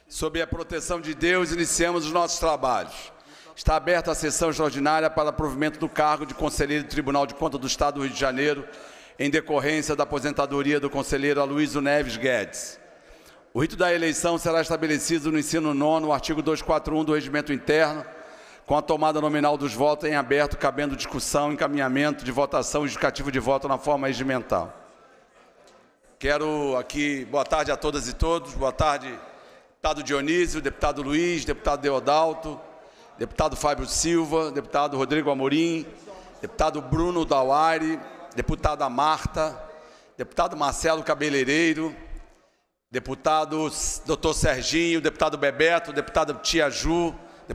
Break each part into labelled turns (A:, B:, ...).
A: Sob a proteção de Deus, iniciamos os nossos trabalhos. Está aberta a sessão extraordinária para provimento do cargo de conselheiro do Tribunal de Contas do Estado do Rio de Janeiro, em decorrência da aposentadoria do conselheiro Aloysio Neves Guedes. O rito da eleição será estabelecido no inciso 9º, artigo 241 do Regimento Interno, com a tomada nominal dos votos em aberto, cabendo discussão, encaminhamento de votação e justificativo de voto na forma regimental. Quero aqui, boa tarde a todas e todos, boa tarde, deputado Dionísio, deputado Luiz, deputado Deodalto, deputado Fábio Silva, deputado Rodrigo Amorim, deputado Bruno Dauari, deputada Marta, deputado Marcelo Cabeleireiro, deputado Dr. Serginho, deputado Bebeto, deputada Tia Ju,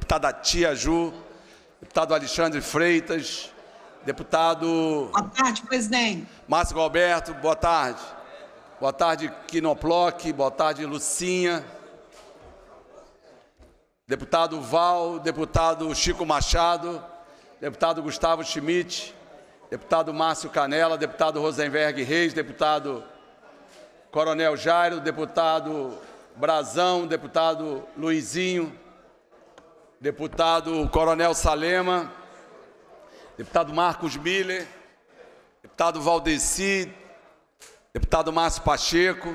A: deputado Alexandre Freitas, deputado...
B: Boa tarde, presidente.
A: Márcio Galberto, boa tarde. Boa tarde, Quinoploc, boa tarde, Lucinha. Deputado Val, deputado Chico Machado, deputado Gustavo Schmidt, deputado Márcio Canela, deputado Rosenberg Reis, deputado Coronel Jairo, deputado Brazão, deputado Luizinho, deputado Coronel Salema, deputado Marcos Miller, deputado Valdeci, deputado Márcio Pacheco,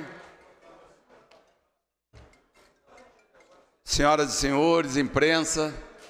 A: senhoras e senhores, imprensa,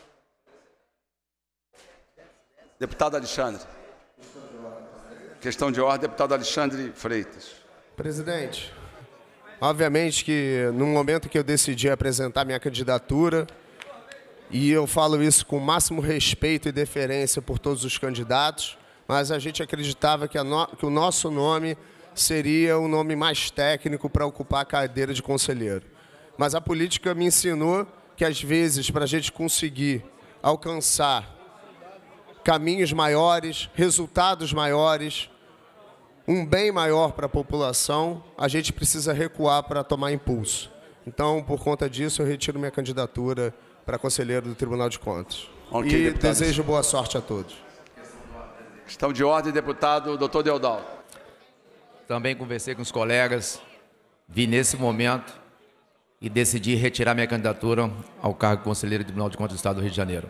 A: deputado Alexandre. Questão de ordem, deputado Alexandre Freitas.
C: Presidente, obviamente que no momento que eu decidi apresentar minha candidatura, e eu falo isso com o máximo respeito e deferência por todos os candidatos, mas a gente acreditava que o nosso nome seria o nome mais técnico para ocupar a cadeira de conselheiro. Mas a política me ensinou que, às vezes, para a gente conseguir alcançar caminhos maiores, resultados maiores, um bem maior para a população, a gente precisa recuar para tomar impulso. Então, por conta disso, eu retiro minha candidatura para conselheiro do Tribunal de Contas.
A: Okay,
C: e desejo boa sorte a todos.
A: Questão de ordem, deputado Dr. Deodalto.
D: Também conversei com os colegas, vi nesse momento e decidi retirar minha candidatura ao cargo de conselheiro do Tribunal de Contas do Estado do Rio de Janeiro.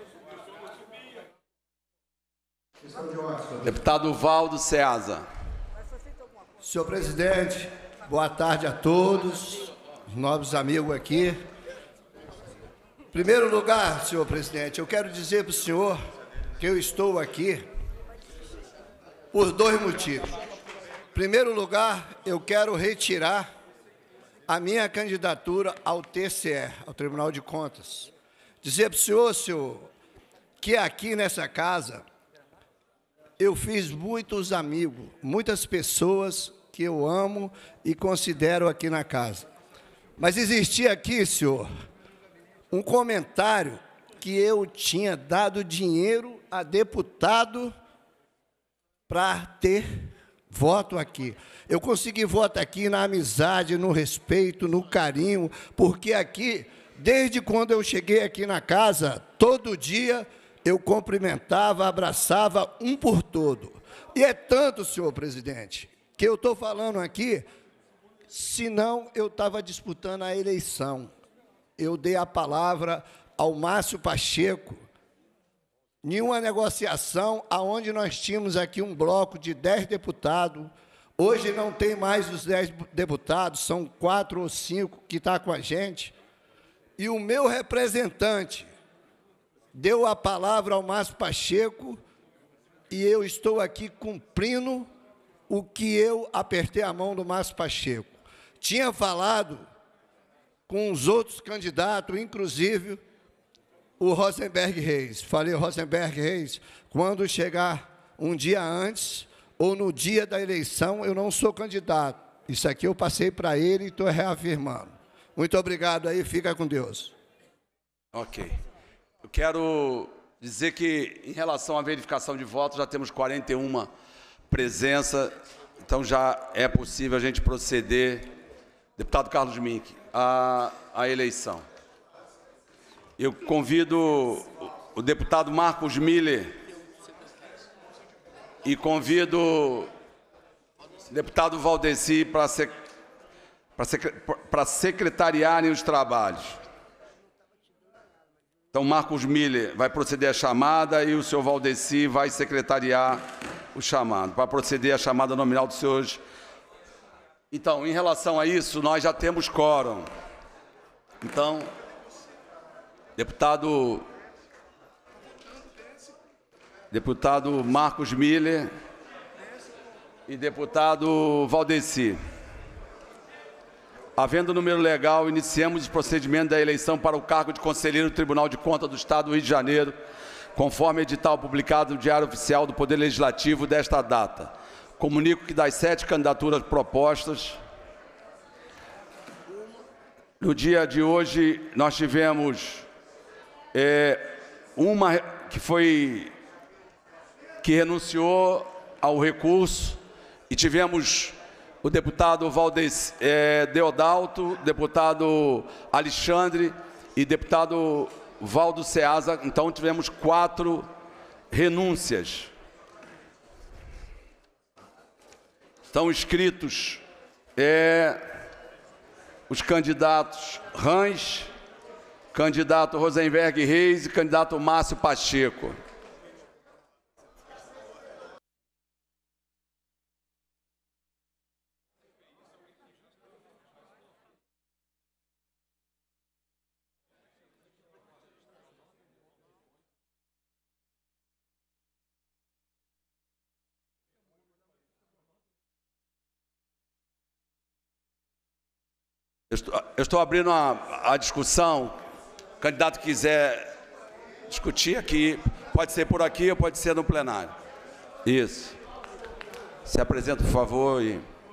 A: Deputado Valdo Ceasa.
E: Senhor presidente, boa tarde a todos, os nobres amigos aqui. Em primeiro lugar, senhor presidente, eu quero dizer para o senhor que eu estou aqui por dois motivos. Em primeiro lugar, eu quero retirar a minha candidatura ao TCE, ao Tribunal de Contas. Dizer para o senhor, que aqui nessa casa eu fiz muitos amigos, muitas pessoas que eu amo e considero aqui na casa. Mas existia aqui, senhor, um comentário que eu tinha dado dinheiro a deputado para ter voto aqui. Eu consegui voto aqui na amizade, no respeito, no carinho, porque aqui, desde quando eu cheguei aqui na casa, todo dia eu cumprimentava, abraçava um por todo. E é tanto, senhor presidente, que eu estou falando aqui, senão eu estava disputando a eleição. Eu dei a palavra ao Márcio Pacheco, em uma negociação onde nós tínhamos aqui um bloco de 10 deputados. Hoje não tem mais os 10 deputados, são 4 ou 5 que estão com a gente. E o meu representante deu a palavra ao Márcio Pacheco e eu estou aqui cumprindo o que eu apertei a mão do Márcio Pacheco. Tinha falado com os outros candidatos, inclusive o Rosenberg Reis. Falei, Rosenberg Reis, quando chegar um dia antes ou no dia da eleição, eu não sou candidato. Isso aqui eu passei para ele e estou reafirmando. Muito obrigado aí, fica com Deus.
A: Ok. Eu quero dizer que, em relação à verificação de votos, já temos 41 presenças, então já é possível a gente proceder, deputado Carlos Mink, à eleição. Eu convido o deputado Marcos Miller e convido o deputado Valdeci para para secretariarem os trabalhos. Então, Marcos Miller vai proceder à chamada e o senhor Valdeci vai secretariar o chamado, para proceder à chamada nominal dos senhores. Então, em relação a isso, nós já temos quórum. Então, deputado Marcos Miller e deputado Valdeci. Havendo número legal, iniciamos o procedimento da eleição para o cargo de conselheiro do Tribunal de Contas do Estado do Rio de Janeiro, conforme edital publicado no Diário Oficial do Poder Legislativo desta data. Comunico que das 7 candidaturas propostas, no dia de hoje nós tivemos uma que renunciou ao recurso, e tivemos o deputado Deodalto, deputado Alexandre e deputado Valdo Ceasa. Então, tivemos 4 renúncias. Estão inscritos os candidatos Rães, candidato Rosenberg Reis e candidato Márcio Pacheco. Eu estou abrindo a discussão. O candidato que quiser discutir aqui, pode ser por aqui ou pode ser no plenário. Isso. Se apresenta, por favor.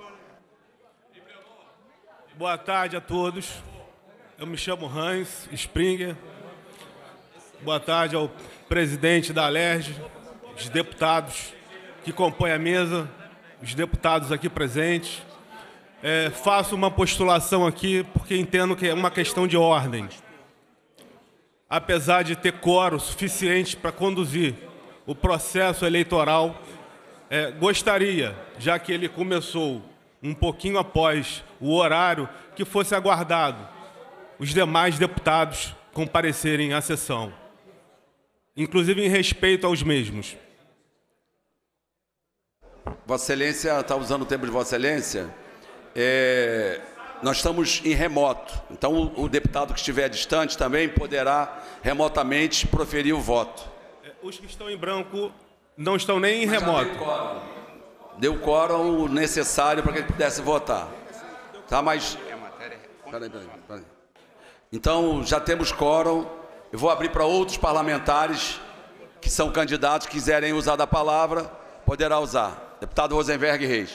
B: Boa tarde a todos. Eu me chamo Hans Springer. Boa tarde ao presidente da Alerj, os deputados que compõem a mesa, os deputados aqui presentes. Faço uma postulação aqui porque entendo que é uma questão de ordem. Apesar de ter quórum suficiente para conduzir o processo eleitoral, gostaria, já que ele começou um pouquinho após o horário, que fosse aguardado os demais deputados comparecerem à sessão, inclusive em respeito aos mesmos.
A: Vossa Excelência está usando o tempo de Vossa Excelência? Nós estamos em remoto, então o deputado que estiver distante também poderá remotamente proferir o voto.
B: Os que estão em branco não estão nem em remoto.
A: Deu quórum necessário para que ele pudesse votar. Tá, mas... Peraí. Então, já temos quórum. Eu vou abrir para outros parlamentares que são candidatos, que quiserem usar da palavra, poderá usar. Deputado Rosenberg Reis.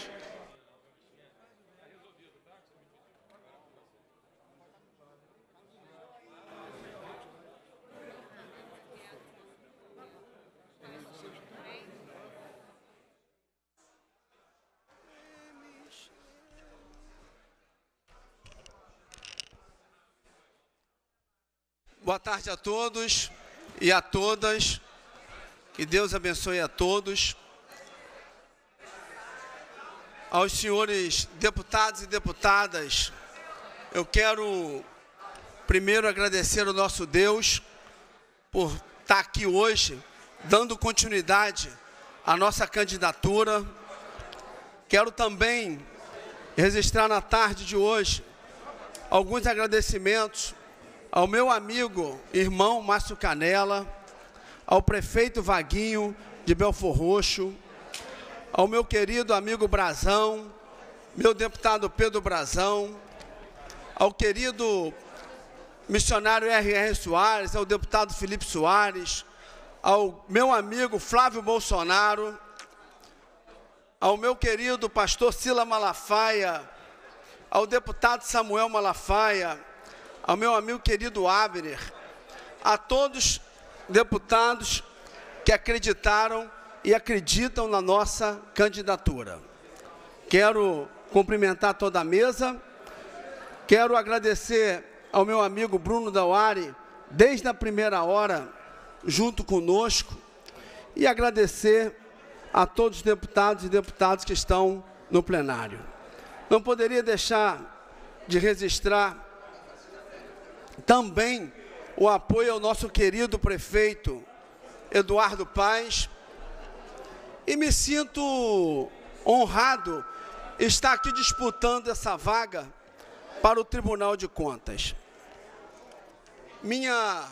F: Boa tarde a todos e a todas. Que Deus abençoe a todos. Aos senhores deputados e deputadas, eu quero primeiro agradecer ao nosso Deus por estar aqui hoje, dando continuidade à nossa candidatura. Quero também registrar na tarde de hoje alguns agradecimentos ao meu amigo, irmão Márcio Canela, ao prefeito Vaguinho de Belfor Roxo, ao meu querido amigo Brazão, meu deputado Pedro Brazão, ao querido missionário R.R. Soares, ao deputado Felipe Soares, ao meu amigo Flávio Bolsonaro, ao meu querido pastor Sila Malafaia, ao deputado Samuel Malafaia, ao meu amigo querido Abner, a todos deputados que acreditaram e acreditam na nossa candidatura. Quero cumprimentar toda a mesa, quero agradecer ao meu amigo Bruno Dauari, desde a primeira hora, junto conosco, e agradecer a todos os deputados e deputadas que estão no plenário. Não poderia deixar de registrar também o apoio ao nosso querido prefeito Eduardo Paes, e me sinto honrado estar aqui disputando essa vaga para o Tribunal de Contas. Minha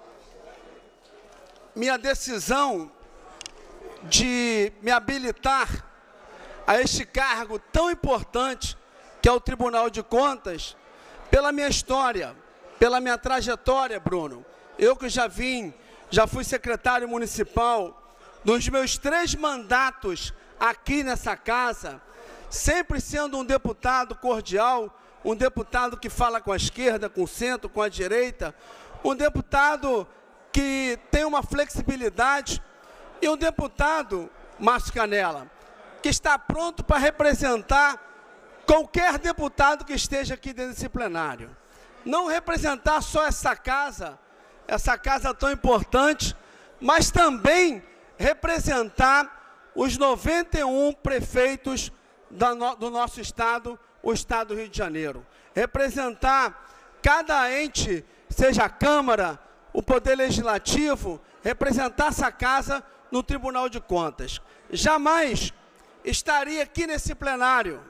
F: decisão de me habilitar a este cargo tão importante que é o Tribunal de Contas, pela minha história, pela minha trajetória, Bruno. Eu que já fui secretário municipal, nos meus 3 mandatos aqui nessa casa, sempre sendo um deputado cordial, um deputado que fala com a esquerda, com o centro, com a direita, um deputado que tem uma flexibilidade e um deputado, Márcio Canela, que está pronto para representar qualquer deputado que esteja aqui dentro desse plenário. Não representar só essa casa tão importante, mas também representar os 91 prefeitos do nosso estado, o estado do Rio de Janeiro. Representar cada ente, seja a Câmara, o Poder Legislativo, representar essa casa no Tribunal de Contas. Jamais estaria aqui nesse plenário,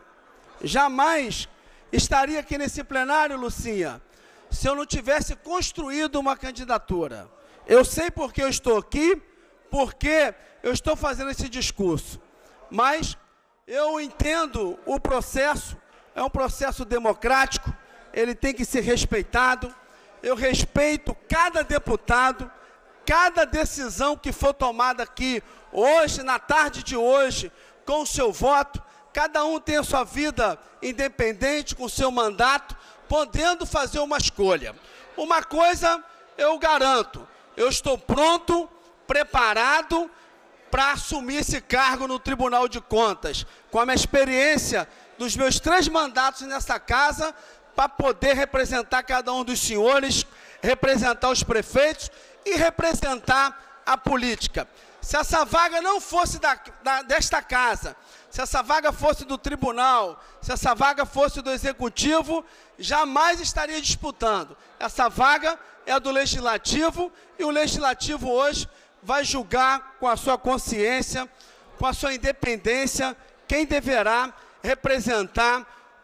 F: Lucinha, se eu não tivesse construído uma candidatura. Eu sei porque eu estou aqui, porque eu estou fazendo esse discurso, mas eu entendo o processo, é um processo democrático, ele tem que ser respeitado. Eu respeito cada deputado, cada decisão que for tomada aqui, hoje, na tarde de hoje, com o seu voto. Cada um tem a sua vida independente, com o seu mandato, podendo fazer uma escolha. Uma coisa eu garanto, eu estou pronto, preparado para assumir esse cargo no Tribunal de Contas, com a minha experiência dos meus 3 mandatos nessa casa, para poder representar cada um dos senhores, representar os prefeitos e representar a política. Se essa vaga não fosse desta casa, se essa vaga fosse do tribunal, se essa vaga fosse do executivo, jamais estaria disputando. Essa vaga é do legislativo e o legislativo hoje vai julgar com a sua consciência, com a sua independência, quem deverá representar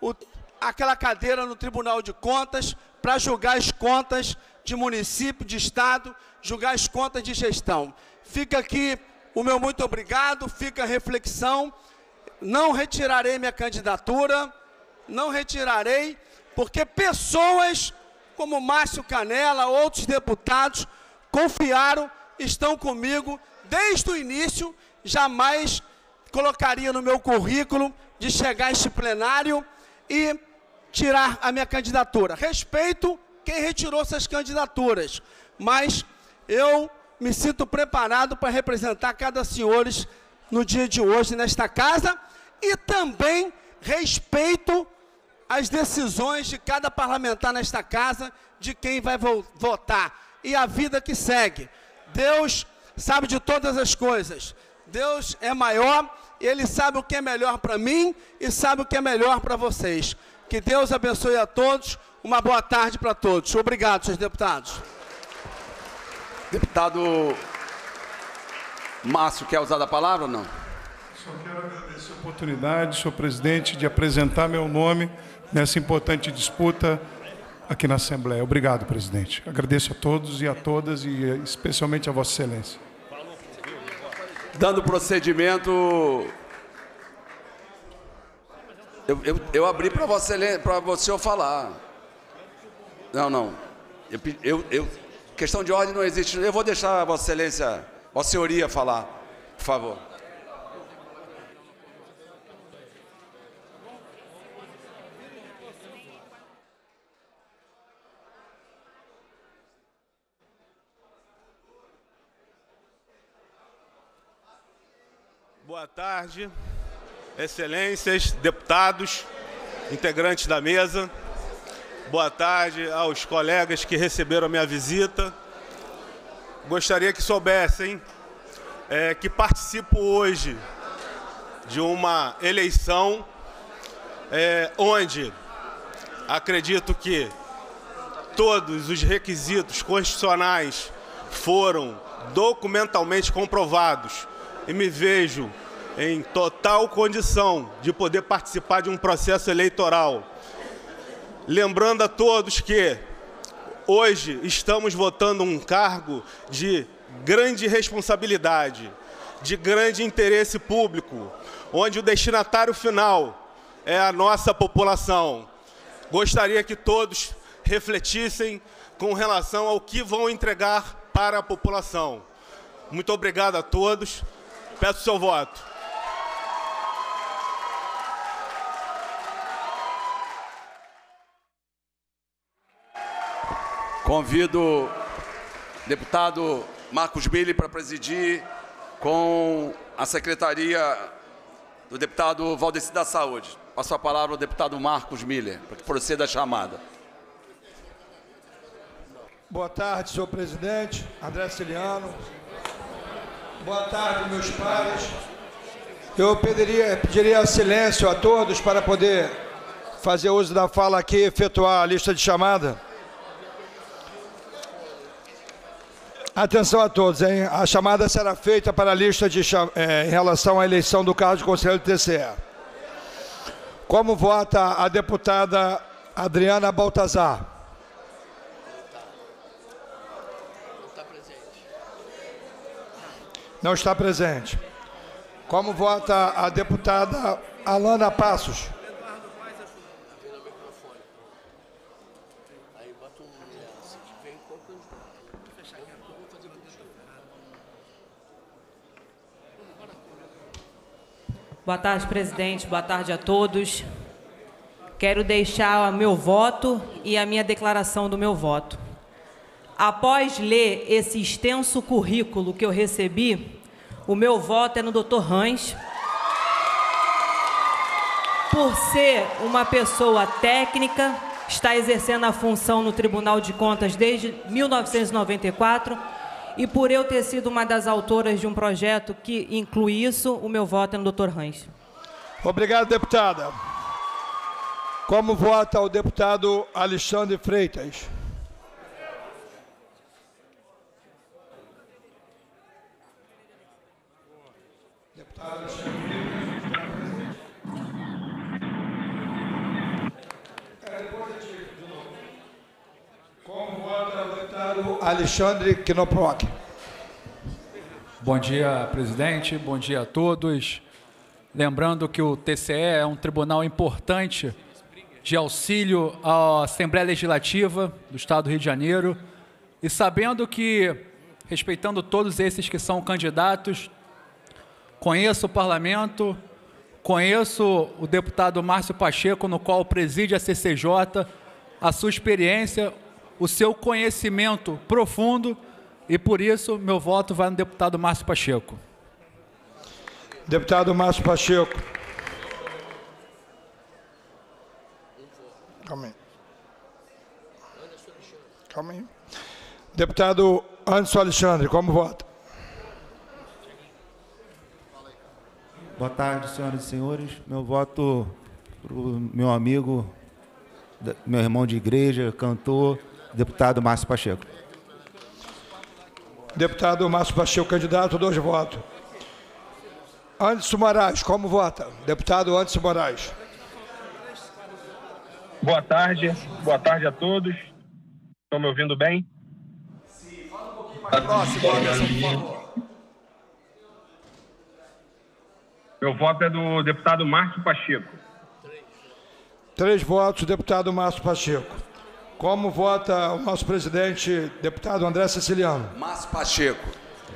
F: aquela cadeira no Tribunal de Contas para julgar as contas de município, de estado, julgar as contas de gestão. Fica aqui o meu muito obrigado, fica a reflexão. Não retirarei minha candidatura, não retirarei, porque pessoas como Márcio Canela, outros deputados, confiaram, estão comigo desde o início. Jamais colocaria no meu currículo de chegar a este plenário e tirar a minha candidatura. Respeito quem retirou essas candidaturas, mas eu me sinto preparado para representar cada senhores no dia de hoje nesta casa, e também respeito as decisões de cada parlamentar nesta casa, de quem vai votar, e a vida que segue. Deus sabe de todas as coisas, Deus é maior, Ele sabe o que é melhor para mim e sabe o que é melhor para vocês. Que Deus abençoe a todos, uma boa tarde para todos. Obrigado, senhores deputados.
A: Deputado Márcio, quer usar a palavra ou não?
G: Só quero agradecer a oportunidade, senhor presidente, de apresentar meu nome nessa importante disputa aqui na Assembleia. Obrigado, presidente. Agradeço a todos e a todas, e especialmente a Vossa Excelência.
A: Dando prosseguimento, eu abri para você falar. Não. Questão de ordem não existe. Eu vou deixar a Vossa Excelência, Vossa Senhoria falar, por favor.
B: Boa tarde, excelências, deputados, integrantes da mesa. Boa tarde aos colegas que receberam a minha visita. Gostaria que soubessem que participo hoje de uma eleição onde acredito que todos os requisitos constitucionais foram documentalmente comprovados e me vejo em total condição de poder participar de um processo eleitoral. Lembrando a todos que hoje estamos votando um cargo de grande responsabilidade, de grande interesse público, onde o destinatário final é a nossa população. Gostaria que todos refletissem com relação ao que vão entregar para a população. Muito obrigado a todos. Peço seu voto.
A: Convido o deputado Marcos Mille para presidir com a secretaria do deputado Valdeci da Saúde. Passo a palavra ao deputado Marcos Mille, para que proceda a chamada.
H: Boa tarde, senhor presidente, André Ciliano. Boa tarde, meus pares. Eu pediria silêncio a todos para poder fazer uso da fala aqui e efetuar a lista de chamada. Atenção a todos, hein? A chamada será feita para a lista em relação à eleição do cargo de conselheiro do TCE. Como vota a deputada Adriana Baltazar? Não está presente. Como vota a deputada Alana Passos?
I: Boa tarde, presidente. Boa tarde a todos. Quero deixar o meu voto e a minha declaração do meu voto. Após ler esse extenso currículo que eu recebi, o meu voto é no Dr. Hans. Por ser uma pessoa técnica, está exercendo a função no Tribunal de Contas desde 1994, e por eu ter sido uma das autoras de um projeto que inclui isso, o meu voto é no Dr. Hans.
H: Obrigado, deputada. Como vota o deputado Alexandre Freitas? Deputado Alexandre Freitas. Como vota o deputado Alexandre Knoprock?
J: Bom dia, presidente. Bom dia a todos. Lembrando que o TCE é um tribunal importante de auxílio à Assembleia Legislativa do Estado do Rio de Janeiro, e sabendo que, respeitando todos esses que são candidatos, conheço o parlamento, conheço o deputado Márcio Pacheco, no qual preside a CCJ, a sua experiência, o seu conhecimento profundo, e por isso meu voto vai no deputado Márcio Pacheco.
H: Deputado Márcio Pacheco. Calma aí. Calma aí. Deputado Anderson Alexandre, como vota?
K: Boa tarde, senhoras e senhores. Meu voto para o meu amigo, meu irmão de igreja, cantor, deputado Márcio Pacheco.
H: Deputado Márcio Pacheco, candidato, 2 votos. Anderson Moraes, como vota? Deputado Anderson Moraes.
L: Boa tarde a todos. Estão me ouvindo bem? Sim, fala um pouquinho mais próximo, Anderson, por favor. Meu voto é do deputado Márcio Pacheco.
H: 3 votos, deputado Márcio Pacheco. Como vota o nosso presidente, deputado André Ceciliano?
A: Márcio Pacheco.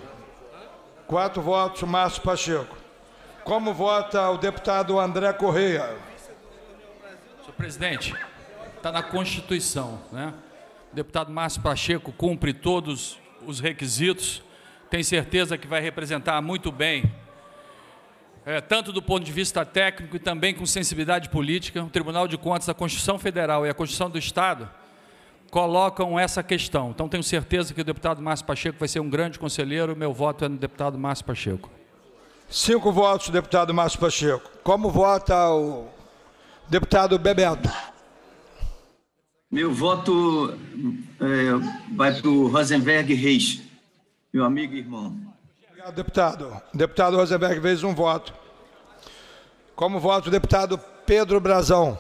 H: 4 votos, Márcio Pacheco. Como vota o deputado André Correia?
J: Senhor presidente, está na Constituição, né? O deputado Márcio Pacheco cumpre todos os requisitos, tenho certeza que vai representar muito bem, tanto do ponto de vista técnico e também com sensibilidade política. O Tribunal de Contas, a Constituição Federal e a Constituição do Estado colocam essa questão. Então, tenho certeza que o deputado Márcio Pacheco vai ser um grande conselheiro. Meu voto é no deputado Márcio Pacheco.
H: 5 votos, deputado Márcio Pacheco. Como vota o deputado Bebeto?
M: Meu voto vai para o Rosenberg Reis, meu amigo e irmão.
H: Obrigado, deputado. Deputado Rosenberg Reis, um voto. Como voto, o deputado Pedro Brazão.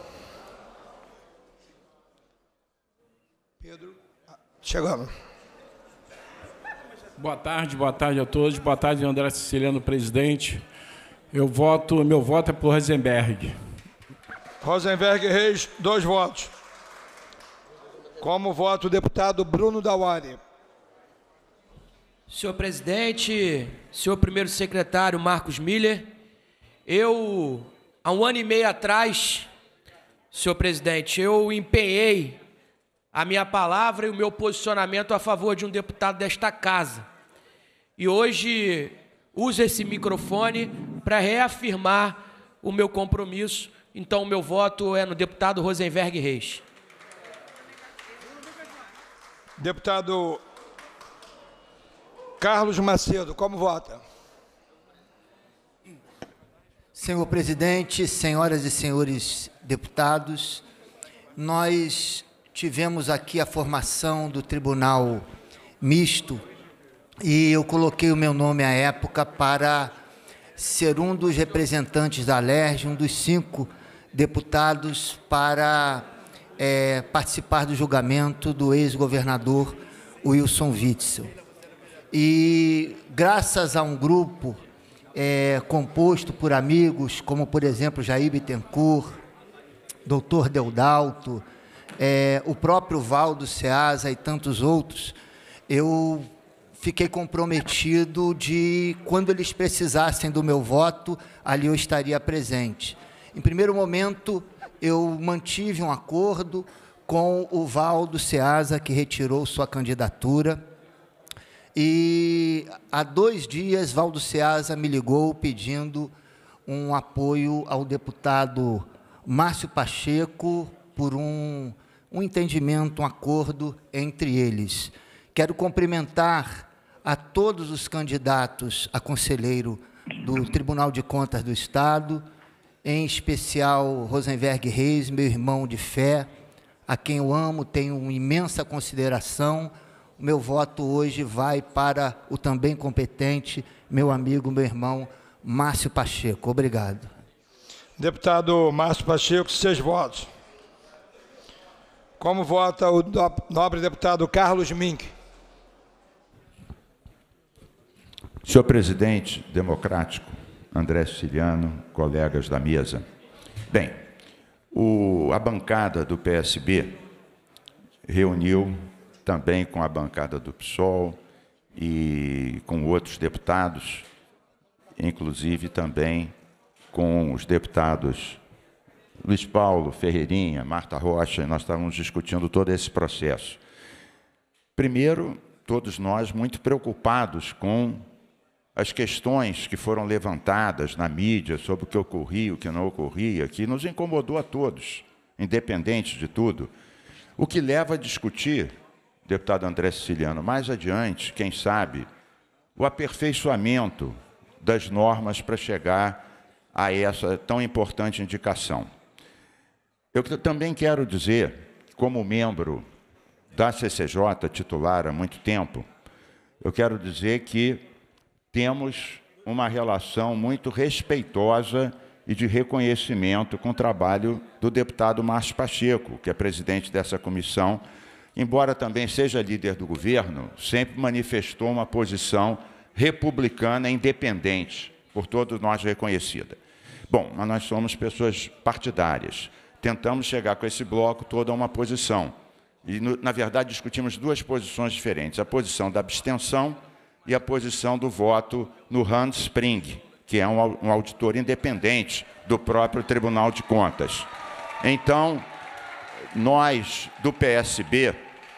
H: Pedro, chegamos.
N: Boa tarde a todos. Boa tarde, André Siciliano, presidente. Meu voto é para o Rosenberg.
H: Rosenberg Reis, 2 votos. Como voto, o deputado Bruno Dauari.
O: Senhor presidente, senhor primeiro secretário Marcos Miller, eu, há 1 ano e meio atrás, senhor presidente, eu empenhei a minha palavra e o meu posicionamento a favor de um deputado desta casa. E hoje uso esse microfone para reafirmar o meu compromisso. Então, o meu voto é no deputado Rosenberg Reis.
H: Deputado Carlos Macedo, como vota?
P: Senhor presidente, senhoras e senhores deputados, nós tivemos aqui a formação do Tribunal Misto e eu coloquei o meu nome à época para ser um dos representantes da Alerj, um dos 5 deputados para participar do julgamento do ex-governador Wilson Witzel. E graças a um grupo composto por amigos, como por exemplo Jair Bittencourt, doutor Deodalto, o próprio Valdo Ceasa e tantos outros, eu fiquei comprometido de, quando eles precisassem do meu voto, ali eu estaria presente. Em primeiro momento, eu mantive um acordo com o Valdo Ceasa, que retirou sua candidatura, e há 2 dias, Valdo Ceasa me ligou pedindo um apoio ao deputado Márcio Pacheco por um entendimento, um acordo entre eles. Quero cumprimentar a todos os candidatos a conselheiro do Tribunal de Contas do Estado, em especial Rosenberg Reis, meu irmão de fé, a quem eu amo, tenho imensa consideração. O meu voto hoje vai para o também competente, meu amigo, meu irmão, Márcio Pacheco. Obrigado.
H: Deputado Márcio Pacheco, 6 votos. Como vota o nobre deputado Carlos Mink?
Q: Senhor presidente democrático, André Siciliano, colegas da mesa. Bem, a bancada do PSB reuniu também com a bancada do PSOL e com outros deputados, inclusive também com os deputados Luiz Paulo, Ferreirinha, Marta Rocha, e nós estávamos discutindo todo esse processo. Primeiro, todos nós muito preocupados com as questões que foram levantadas na mídia sobre o que ocorria, o que não ocorria, que nos incomodou a todos, independente de tudo. O que leva a discutir, deputado André Siciliano, mais adiante, quem sabe, o aperfeiçoamento das normas para chegar a essa tão importante indicação. Eu também quero dizer, como membro da CCJ, titular há muito tempo, eu quero dizer que temos uma relação muito respeitosa e de reconhecimento com o trabalho do deputado Márcio Pacheco, que é presidente dessa comissão, embora também seja líder do governo, sempre manifestou uma posição republicana independente, por todos nós reconhecida. Bom, mas nós somos pessoas partidárias. Tentamos chegar com esse bloco todo a uma posição. E, na verdade, discutimos 2 posições diferentes, a posição da abstenção e a posição do voto no Hans Spring, que é um auditor independente do próprio Tribunal de Contas. Então, nós, do PSB,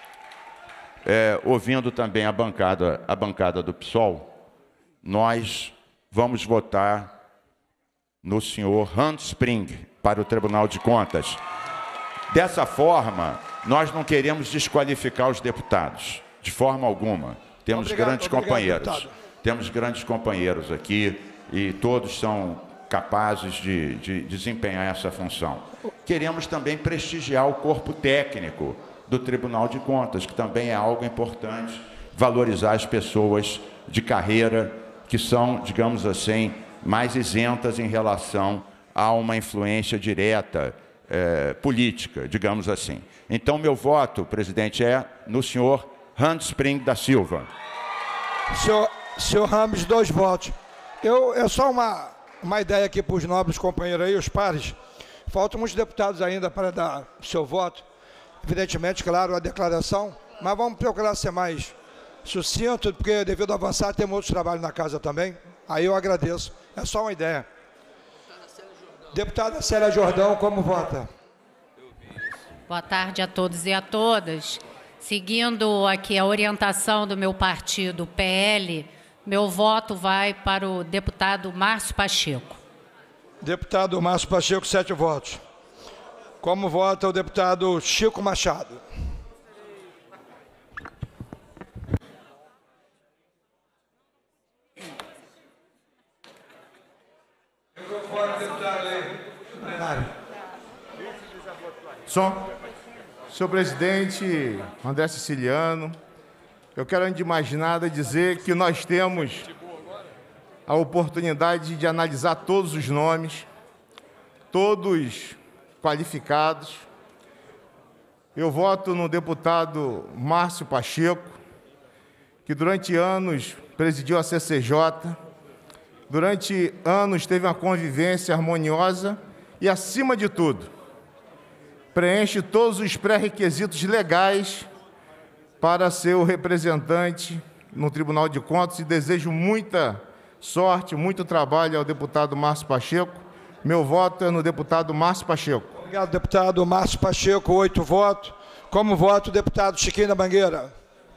Q: ouvindo também a bancada do PSOL, nós vamos votar no senhor Hans Spring para o Tribunal de Contas. Dessa forma, nós não queremos desqualificar os deputados, de forma alguma. Temos grandes companheiros. Temos grandes companheiros aqui e todos são capazes de desempenhar essa função. queremos também prestigiar o corpo técnico do Tribunal de Contas, que também é algo importante, valorizar as pessoas de carreira que são, digamos assim, mais isentas em relação a uma influência direta política, digamos assim. Então, meu voto, presidente, é no senhor Hans Spring da Silva.
H: Senhor Ramos, 2 votos. É só uma ideia aqui para os nobres companheiros aí, os pares. Faltam muitos deputados ainda para dar seu voto. Evidentemente, claro, a declaração, mas vamos procurar ser mais sucinto, porque devido a avançar, temos outros trabalhos na casa também. Aí eu agradeço. É só uma ideia. Deputada Célia Jordão, como vota?
R: Boa tarde a todos e a todas. Seguindo aqui a orientação do meu partido, PL, meu voto vai para o deputado Márcio Pacheco.
H: Deputado Márcio Pacheco, 7 votos. Como vota o deputado Chico Machado?
S: Senhor presidente, André Siciliano, eu quero, antes de mais nada, dizer que nós temos a oportunidade de analisar todos os nomes, todos qualificados. Eu voto no deputado Márcio Pacheco, que durante anos presidiu a CCJ, durante anos teve uma convivência harmoniosa e, acima de tudo, preenche todos os pré-requisitos legais para ser o representante no Tribunal de Contas, e desejo muita sorte, muito trabalho ao deputado Márcio Pacheco. Meu voto é no deputado Márcio Pacheco.
H: Obrigado, deputado Márcio Pacheco, 8 votos. Como voto o deputado Chiquinho da Mangueira?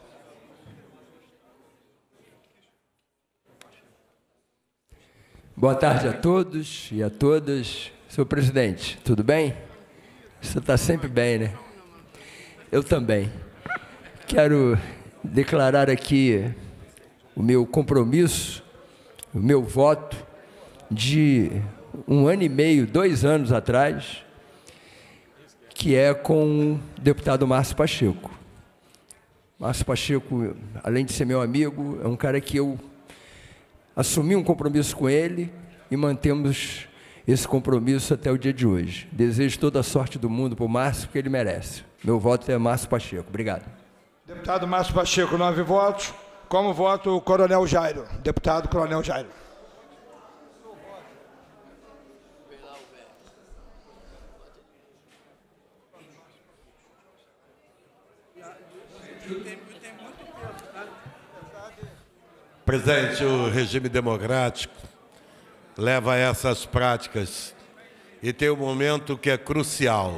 T: Boa tarde a todos e a todas. Senhor presidente, tudo bem? Você está sempre bem, né? Eu também. Quero declarar aqui o meu compromisso, o meu voto de 1 ano e meio, 2 anos atrás, que é com o deputado Márcio Pacheco. Márcio Pacheco, além de ser meu amigo, é um cara que eu assumi um compromisso com ele e mantemos esse compromisso até o dia de hoje. Desejo toda a sorte do mundo para o Márcio, porque ele merece. Meu voto é Márcio Pacheco. Obrigado.
H: Deputado Márcio Pacheco, 9 votos. Como voto o Coronel Jairo? Deputado Coronel Jairo.
U: Presidente, o regime democrático leva a essas práticas e tem um momento que é crucial.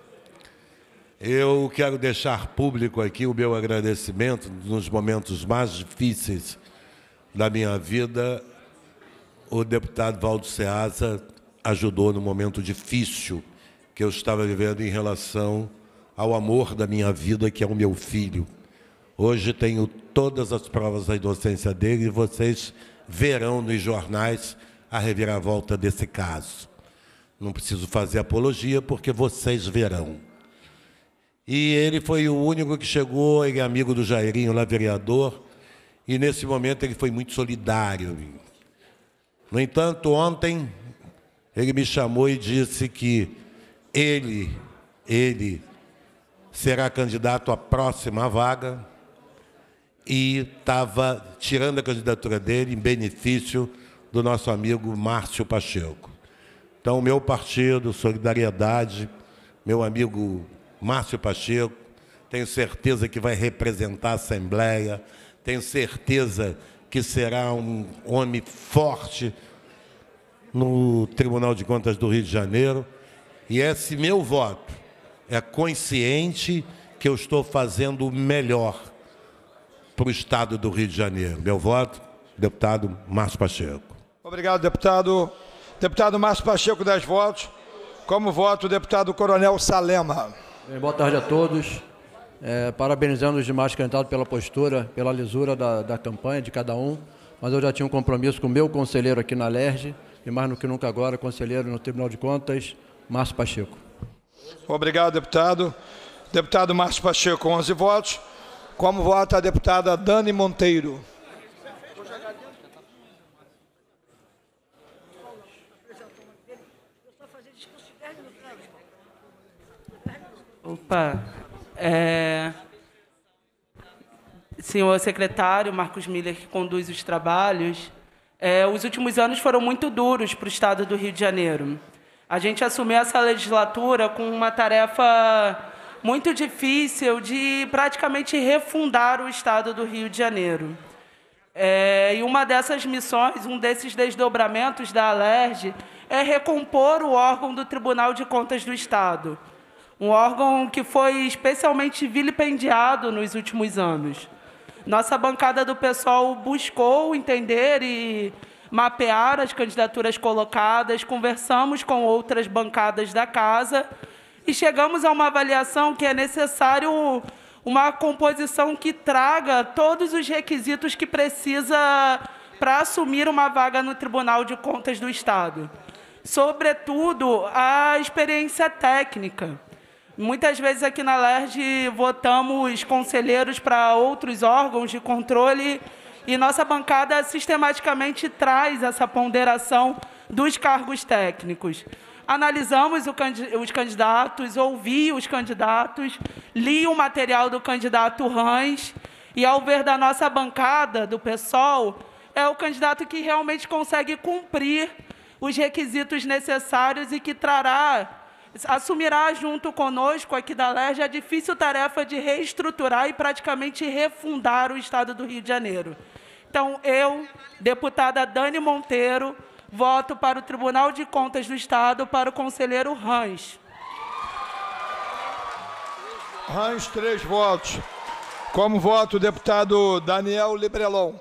U: Eu quero deixar público aqui o meu agradecimento nos momentos mais difíceis da minha vida. O deputado Valdo Ceasa ajudou no momento difícil que eu estava vivendo em relação ao amor da minha vida, que é o meu filho. Hoje tenho todas as provas da inocência dele e vocês verão nos jornais a reviravolta desse caso. Não preciso fazer apologia, porque vocês verão. E ele foi o único que chegou, ele é amigo do Jairinho, lá vereador, e nesse momento ele foi muito solidário. No entanto, ontem ele me chamou e disse que ele será candidato à próxima vaga e estava tirando a candidatura dele em benefício do nosso amigo Márcio Pacheco. Então, meu partido, Solidariedade, meu amigo Márcio Pacheco, tenho certeza que vai representar a Assembleia, tenho certeza que será um homem forte no Tribunal de Contas do Rio de Janeiro, e esse meu voto é consciente que eu estou fazendo o melhor para o Estado do Rio de Janeiro. Meu voto, deputado Márcio Pacheco.
H: Obrigado, deputado. Deputado Márcio Pacheco, 10 votos. Como voto o deputado Coronel Salema?
V: Boa tarde a todos. Parabenizando os demais candidatos pela postura, pela lisura da campanha de cada um. Mas eu já tinha um compromisso com o meu conselheiro aqui na LERJ, e mais do que nunca agora, conselheiro no Tribunal de Contas, Márcio Pacheco.
H: Obrigado, deputado. Deputado Márcio Pacheco, com 11 votos. Como vota a deputada Dani Monteiro?
C: Opa. Senhor secretário Marcos Miller, que conduz os trabalhos, os últimos anos foram muito duros para o Estado do Rio de Janeiro. A gente assumiu essa legislatura com uma tarefa muito difícil de praticamente refundar o Estado do Rio de Janeiro. E uma dessas missões, um desses desdobramentos da ALERJ, é recompor o órgão do Tribunal de Contas do Estado, um órgão que foi especialmente vilipendiado nos últimos anos. Nossa bancada do PSOL buscou entender e mapear as candidaturas colocadas, conversamos com outras bancadas da casa e chegamos a uma avaliação que é necessário uma composição que traga todos os requisitos que precisa para assumir uma vaga no Tribunal de Contas do Estado. Sobretudo, a experiência técnica. Muitas vezes aqui na ALERJ votamos conselheiros para outros órgãos de controle e nossa bancada sistematicamente traz essa ponderação dos cargos técnicos. Analisamos os candidatos, ouvi os candidatos, li o material do candidato Rães e, ao ver da nossa bancada, do PSOL, é o candidato que realmente consegue cumprir os requisitos necessários e que assumirá junto conosco aqui da ALERJ a difícil tarefa de reestruturar e praticamente refundar o Estado do Rio de Janeiro. Então, eu, deputada Dani Monteiro, voto para o Tribunal de Contas do Estado, para o conselheiro Rães.
H: Rães, 3 votos. Como voto o deputado Daniel Librelon?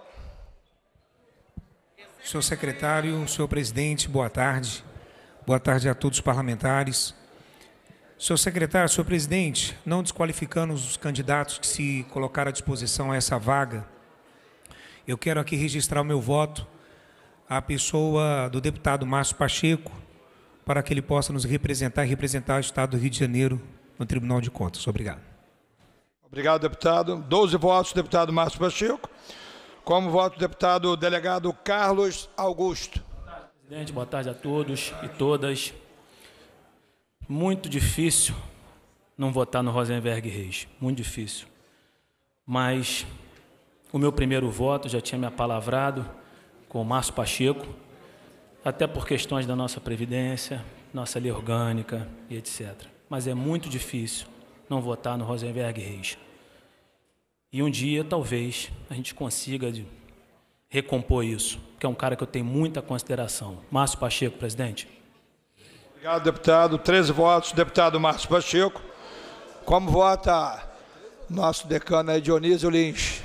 D: Senhor secretário, senhor presidente, boa tarde. Boa tarde a todos os parlamentares. Senhor secretário, senhor presidente, não desqualificando os candidatos que se colocaram à disposição a essa vaga, eu quero aqui registrar o meu voto à pessoa do deputado Márcio Pacheco, para que ele possa nos representar e representar o Estado do Rio de Janeiro no Tribunal de Contas. Obrigado.
H: Obrigado, deputado. 12 votos, deputado Márcio Pacheco. Como voto, deputado delegado Carlos Augusto.
W: Presidente, boa tarde a todos e todas. Muito difícil não votar no Rosenberg Reis, muito difícil. Mas o meu primeiro voto, já tinha me apalavrado com o Márcio Pacheco, até por questões da nossa Previdência, nossa lei orgânica e etc. Mas é muito difícil não votar no Rosenberg Reis. E um dia, talvez, a gente consiga recompor isso, que é um cara que eu tenho muita consideração. Márcio Pacheco, presidente.
H: Obrigado, deputado. 13 votos, deputado Márcio Pacheco. Como vota nosso decano Dionísio Lins?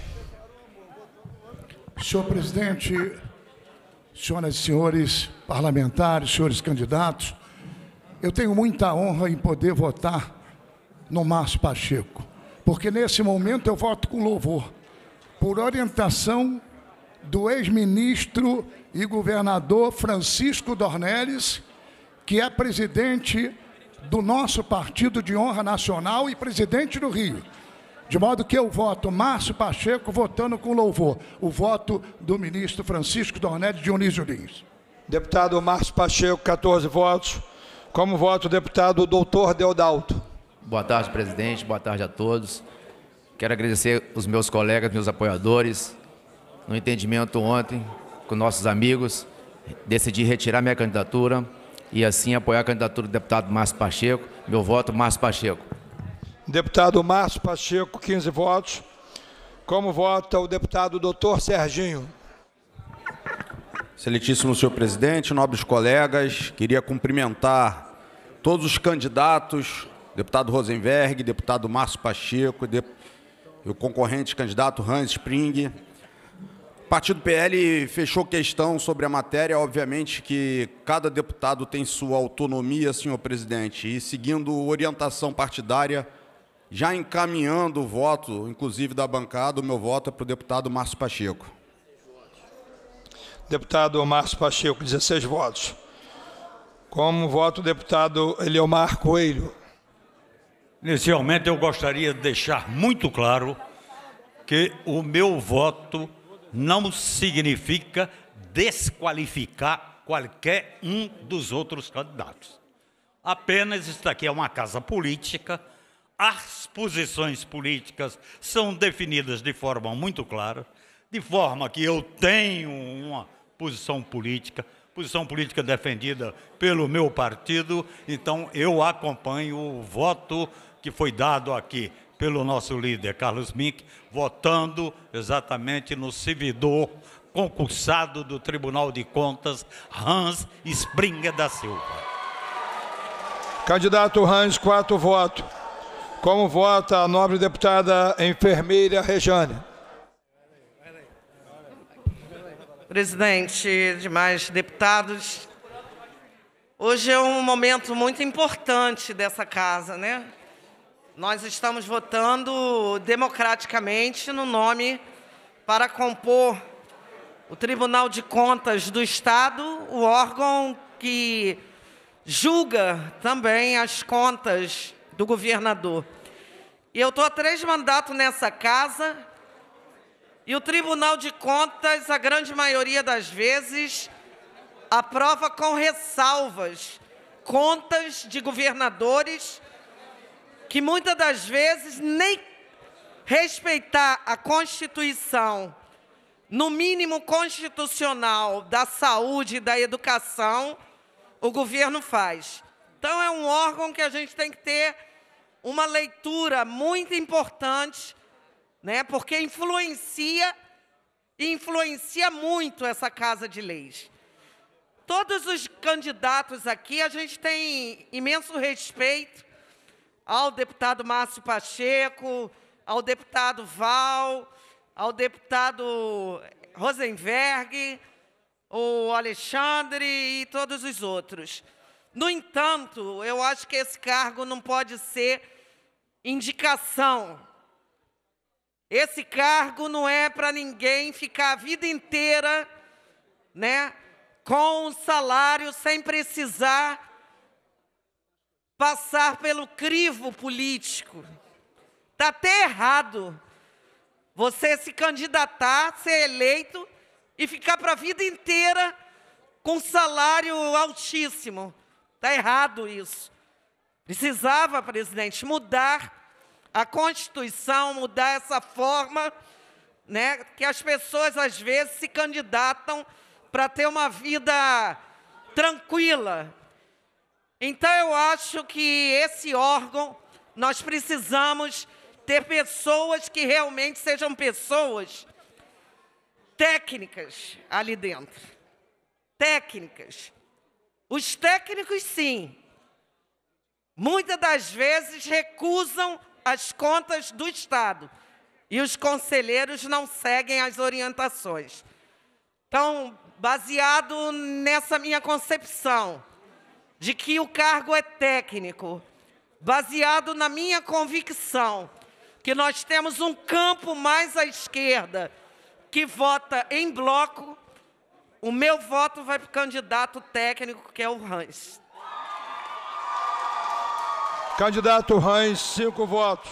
X: Senhor presidente, senhoras e senhores parlamentares, senhores candidatos, eu tenho muita honra em poder votar no Márcio Pacheco, porque nesse momento eu voto com louvor, por orientação do ex-ministro e governador Francisco Dornelles, que é presidente do nosso Partido de Honra Nacional e presidente do Rio. De modo que eu voto Márcio Pacheco votando com louvor. O voto do ministro Francisco Dornelles Dionísio Lins.
H: Deputado Márcio Pacheco, 14 votos. Como voto o deputado doutor Deodalto.
Y: Boa tarde, presidente. Boa tarde a todos. Quero agradecer os meus colegas, meus apoiadores. No entendimento ontem com nossos amigos, decidi retirar minha candidatura e assim apoiar a candidatura do deputado Márcio Pacheco. Meu voto, Márcio Pacheco.
H: Deputado Márcio Pacheco, 15 votos. Como vota o deputado doutor Serginho?
Z: Excelentíssimo senhor presidente, nobres colegas, queria cumprimentar todos os candidatos, deputado Rosenberg, deputado Márcio Pacheco, o concorrente candidato Hans Spring. O Partido PL fechou questão sobre a matéria, obviamente que cada deputado tem sua autonomia, senhor presidente, e seguindo orientação partidária, já encaminhando o voto, inclusive da bancada, o meu voto é para o deputado Márcio Pacheco.
H: Deputado Márcio Pacheco, 16 votos. Como voto o deputado Eliomar Coelho?
B: Inicialmente, eu gostaria de deixar muito claro que o meu voto não significa desqualificar qualquer um dos outros candidatos. Apenas isso aqui é uma casa política, as posições políticas são definidas de forma muito clara, de forma que eu tenho uma posição política defendida pelo meu partido, então eu acompanho o voto que foi dado aqui pelo nosso líder Carlos Mink, votando exatamente no servidor concursado do Tribunal de Contas, Hans Springer da Silva.
H: Candidato Hans, 4 votos. Como vota a nobre deputada enfermeira Rejane?
E: Presidente, demais deputados, hoje é um momento muito importante dessa casa, né? Nós estamos votando democraticamente no nome para compor o Tribunal de Contas do Estado, o órgão que julga também as contas do governador. E eu estou há 3 mandatos nessa casa, e o Tribunal de Contas, a grande maioria das vezes, aprova com ressalvas contas de governadores que muitas das vezes nem respeitar a Constituição, no mínimo constitucional, da saúde e da educação, o governo faz. Então, é um órgão que a gente tem que ter uma leitura muito importante, né, porque influencia muito essa Casa de Leis. Todos os candidatos aqui, a gente tem imenso respeito ao deputado Márcio Pacheco, ao deputado Val, ao deputado Rosenberg, o Alexandre e todos os outros. No entanto, eu acho que esse cargo não pode ser indicação. Esse cargo não é para ninguém ficar a vida inteira, né, com um salário sem precisar passar pelo crivo político. Está até errado você se candidatar, ser eleito e ficar para a vida inteira com salário altíssimo. Está errado isso. Precisava, presidente, mudar a Constituição, mudar essa forma, né, que as pessoas, às vezes, se candidatam para ter uma vida tranquila. Então, eu acho que esse órgão, nós precisamos ter pessoas que realmente sejam pessoas técnicas ali dentro. Técnicas. Os técnicos, sim, muitas das vezes recusam as contas do Estado e os conselheiros não seguem as orientações. Então, baseado nessa minha concepção de que o cargo é técnico, baseado na minha convicção que nós temos um campo mais à esquerda que vota em bloco, o meu voto vai para o candidato técnico, que é o Hans.
H: Candidato Hans, 5 votos.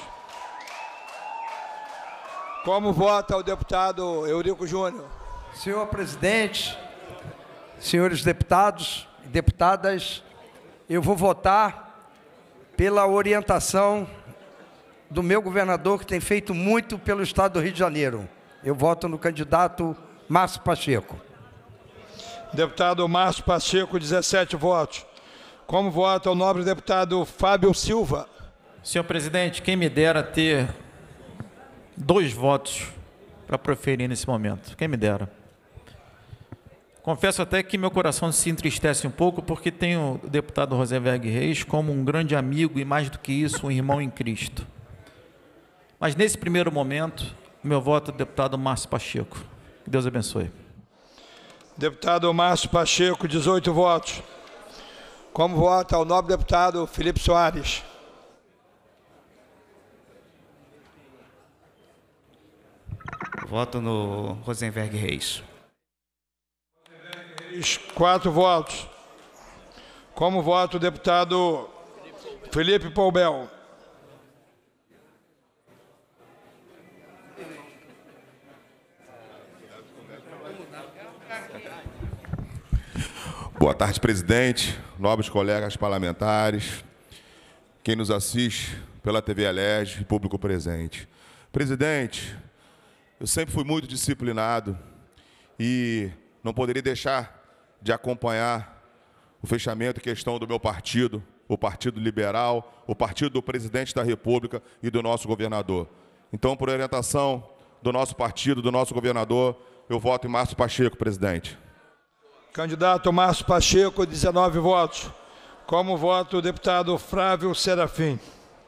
H: Como vota o deputado Eurico Júnior?
V: Senhor presidente, senhores deputados e deputadas, eu vou votar pela orientação do meu governador, que tem feito muito pelo Estado do Rio de Janeiro. Eu voto no candidato Márcio Pacheco.
H: Deputado Márcio Pacheco, 17 votos. Como vota o nobre deputado Fábio Silva?
F: Senhor presidente, quem me dera ter 2 votos para proferir nesse momento. Quem me dera. Confesso até que meu coração se entristece um pouco, porque tenho o deputado Rosenberg Reis como um grande amigo e, mais do que isso, um irmão em Cristo. Mas, nesse primeiro momento, o meu voto é o deputado Márcio Pacheco. Que Deus abençoe.
H: Deputado Márcio Pacheco, 18 votos. Como vota o nobre deputado Felipe Soares?
G: Voto no Rosenberg Reis.
H: 4 votos. Como vota o deputado Felipe Poubel?
A: Boa tarde, presidente, nobres colegas parlamentares, quem nos assiste pela TV Alerj e público presente. Presidente, eu sempre fui muito disciplinado e não poderia deixar de acompanhar o fechamento e questão do meu partido, o Partido Liberal, o partido do presidente da República e do nosso governador. Então, por orientação do nosso partido, do nosso governador, eu voto em Márcio Pacheco, presidente.
H: Candidato Márcio Pacheco, 19 votos. Como voto o deputado Flávio Serafim.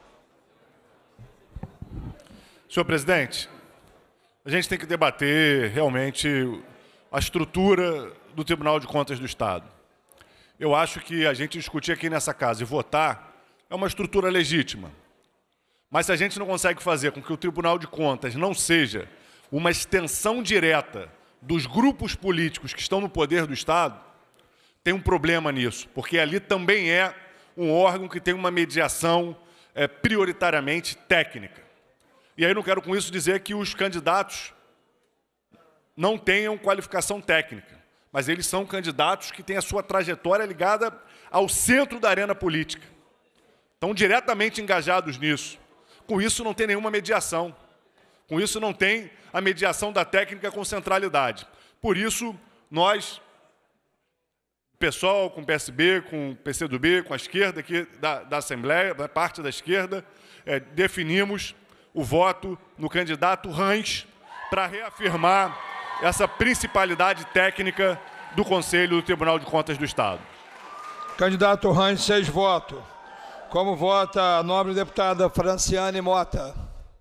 I: Senhor presidente, a gente tem que debater realmente a estrutura do Tribunal de Contas do Estado. Eu acho que a gente discutir aqui nessa casa e votar é uma estrutura legítima. Mas se a gente não consegue fazer com que o Tribunal de Contas não seja uma extensão direta dos grupos políticos que estão no poder do Estado, tem um problema nisso, porque ali também é um órgão que tem uma mediação prioritariamente técnica. E aí não quero com isso dizer que os candidatos não tenham qualificação técnica, mas eles são candidatos que têm a sua trajetória ligada ao centro da arena política. Estão diretamente engajados nisso. Com isso não tem nenhuma mediação. Com isso não tem a mediação da técnica com centralidade. Por isso, nós, PSOL, com o PSB, com o PCdoB, com a esquerda aqui da Assembleia, da parte da esquerda, definimos o voto no candidato Rães para reafirmar essa principalidade técnica do Conselho do Tribunal de Contas do Estado.
H: Candidato Rães, 6 votos. Como vota a nobre deputada Franciane Mota?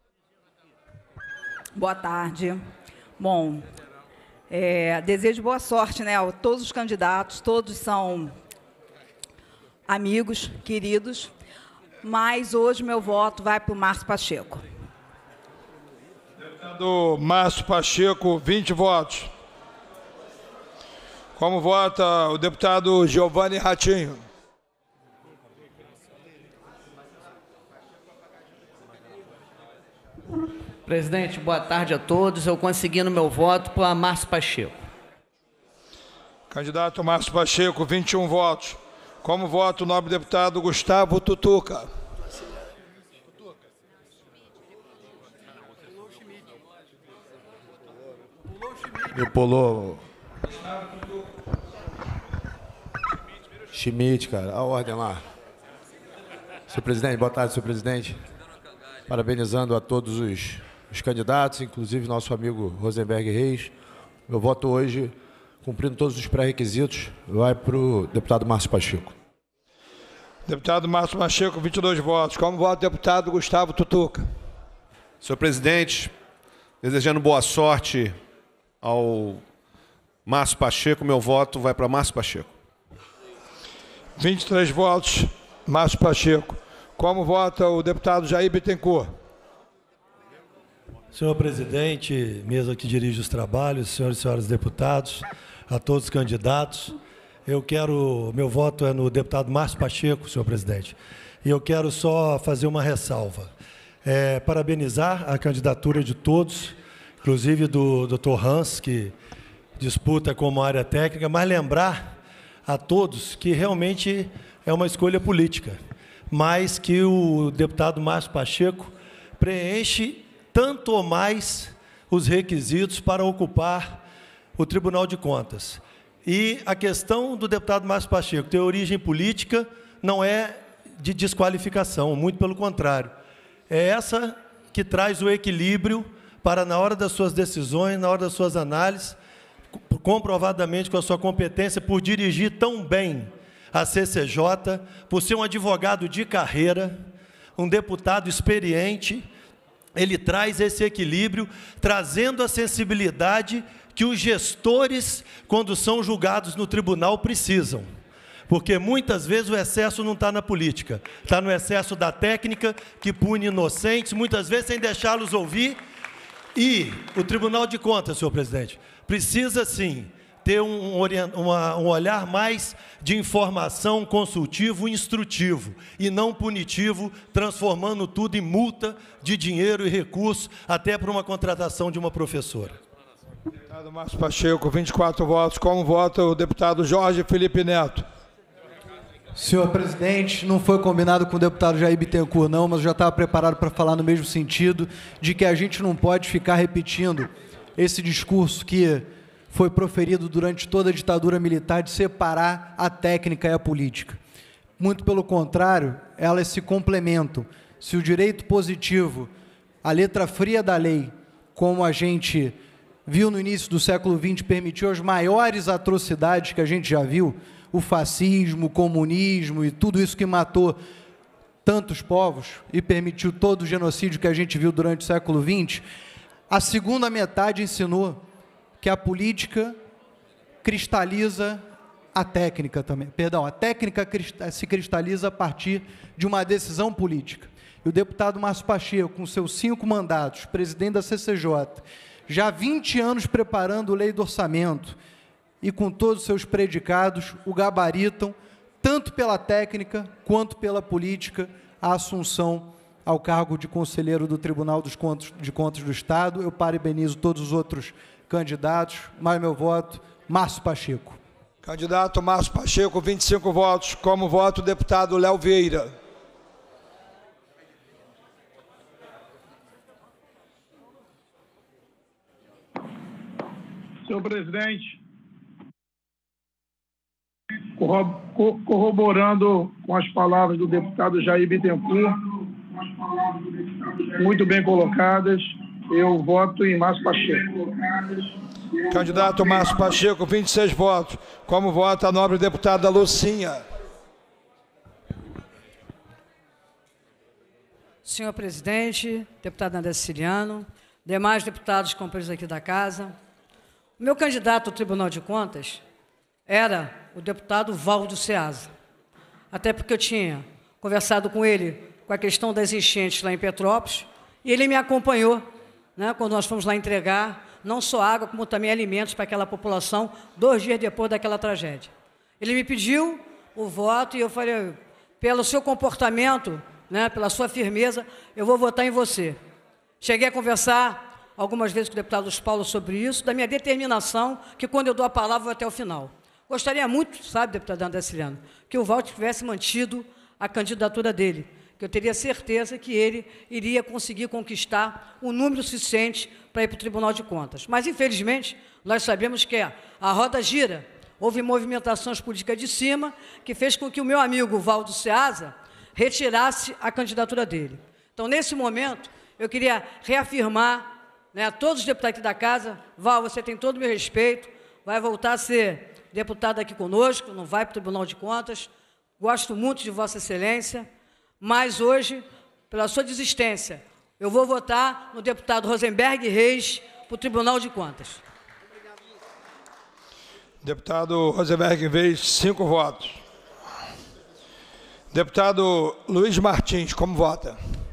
J: Boa tarde. Bom, desejo boa sorte, né, a todos os candidatos, todos são amigos, queridos, mas hoje meu voto vai para o Márcio Pacheco.
H: Deputado Márcio Pacheco, 20 votos. Como vota o deputado Giovanni Ratinho?
K: Presidente, boa tarde a todos. Eu conseguindo meu voto para Márcio Pacheco.
H: Candidato Márcio Pacheco, 21 votos. Como vota o nobre deputado Gustavo Tutuca?
L: Me pulou. Schmidt, cara. A ordem lá. Senhor presidente, boa tarde, senhor presidente. Parabenizando a todos os candidatos, inclusive nosso amigo Rosenberg Reis. Meu voto hoje, cumprindo todos os pré-requisitos, vai para o deputado Márcio Pacheco.
H: Deputado Márcio Pacheco, 22 votos. Como vota o deputado Gustavo Tutuca?
L: Senhor presidente, desejando boa sorte ao Márcio Pacheco, meu voto vai para Márcio Pacheco.
H: 23 votos, Márcio Pacheco. Como vota o deputado Jair Bittencourt?
M: Senhor presidente, mesa que dirige os trabalhos, senhores e senhoras deputados, a todos os candidatos, meu voto é no deputado Márcio Pacheco, senhor presidente, e eu quero só fazer uma ressalva. Parabenizar a candidatura de todos, inclusive do Dr. Hans, que disputa como área técnica, mas lembrar a todos que realmente é uma escolha política, mas que o deputado Márcio Pacheco preenche tanto ou mais os requisitos para ocupar o Tribunal de Contas. E a questão do deputado Márcio Pacheco ter origem política não é de desqualificação, muito pelo contrário. É essa que traz o equilíbrio para, na hora das suas decisões, na hora das suas análises, comprovadamente com a sua competência por dirigir tão bem a CCJ, por ser um advogado de carreira, um deputado experiente, ele traz esse equilíbrio, trazendo a sensibilidade que os gestores, quando são julgados no tribunal, precisam. Porque muitas vezes o excesso não está na política, está no excesso da técnica, que pune inocentes, muitas vezes sem deixá-los ouvir. E o Tribunal de Contas, senhor presidente, precisa sim ter um olhar mais de informação, consultivo e instrutivo, e não punitivo, transformando tudo em multa de dinheiro e recurso, até para uma contratação de uma professora.
H: Deputado Márcio Pacheco, 24 votos. Como vota o deputado Jorge Felipe Neto?
N: Senhor presidente, não foi combinado com o deputado Jair Bittencourt, não, mas eu já estava preparado para falar no mesmo sentido, de que a gente não pode ficar repetindo esse discurso que foi proferido durante toda a ditadura militar de separar a técnica e a política. Muito pelo contrário, elas se complementam. Se o direito positivo, a letra fria da lei, como a gente viu no início do século XX, permitiu as maiores atrocidades que a gente já viu, o fascismo, o comunismo e tudo isso que matou tantos povos e permitiu todo o genocídio que a gente viu durante o século XX, a segunda metade ensinou que a política cristaliza a técnica também. Perdão, a técnica se cristaliza a partir de uma decisão política. E o deputado Márcio Pacheco, com seus 5 mandatos, presidente da CCJ, já há 20 anos preparando a lei do orçamento e com todos os seus predicados, o gabaritam, tanto pela técnica quanto pela política, a assunção ao cargo de conselheiro do Tribunal de Contas do Estado. Eu parabenizo todos os outros candidatos, mas meu voto, Márcio Pacheco.
H: Candidato Márcio Pacheco, 25 votos. Como vota o deputado Léo Vieira?
O: Senhor presidente, corroborando com as palavras do deputado Jair Bittencourt, muito bem colocadas, eu voto em Márcio Pacheco.
H: Candidato Márcio Pacheco, 26 votos. Como vota a nobre deputada Lucinha?
P: Senhor presidente, deputado André Siciliano, demais deputados companheiros aqui da casa, o meu candidato ao Tribunal de Contas era o deputado Valdo Ceasa, até porque eu tinha conversado com ele com a questão das enchentes lá em Petrópolis, e ele me acompanhou, né, quando nós fomos lá entregar não só água, como também alimentos para aquela população, 2 dias depois daquela tragédia. Ele me pediu o voto e eu falei, pelo seu comportamento, né, pela sua firmeza, eu vou votar em você. Cheguei a conversar algumas vezes com o deputado Luiz Paulo sobre isso, da minha determinação, que quando eu dou a palavra, eu vou até o final. Gostaria muito, sabe, deputado André Siciliano, que o Valdo tivesse mantido a candidatura dele, que eu teria certeza que ele iria conseguir conquistar um número suficiente para ir para o Tribunal de Contas. Mas, infelizmente, nós sabemos que a roda gira, houve movimentações políticas de cima, que fez com que o meu amigo Valdo Ceasa retirasse a candidatura dele. Então, nesse momento, eu queria reafirmar, né, a todos os deputados aqui da casa, Val, você tem todo o meu respeito, vai voltar a ser deputado aqui conosco, não vai para o Tribunal de Contas, gosto muito de Vossa Excelência, mas hoje, pela sua desistência, eu vou votar no deputado Rosenberg Reis para o Tribunal de Contas.
H: Deputado Rosenberg Reis, 5 votos. Deputado Luiz Martins, como vota?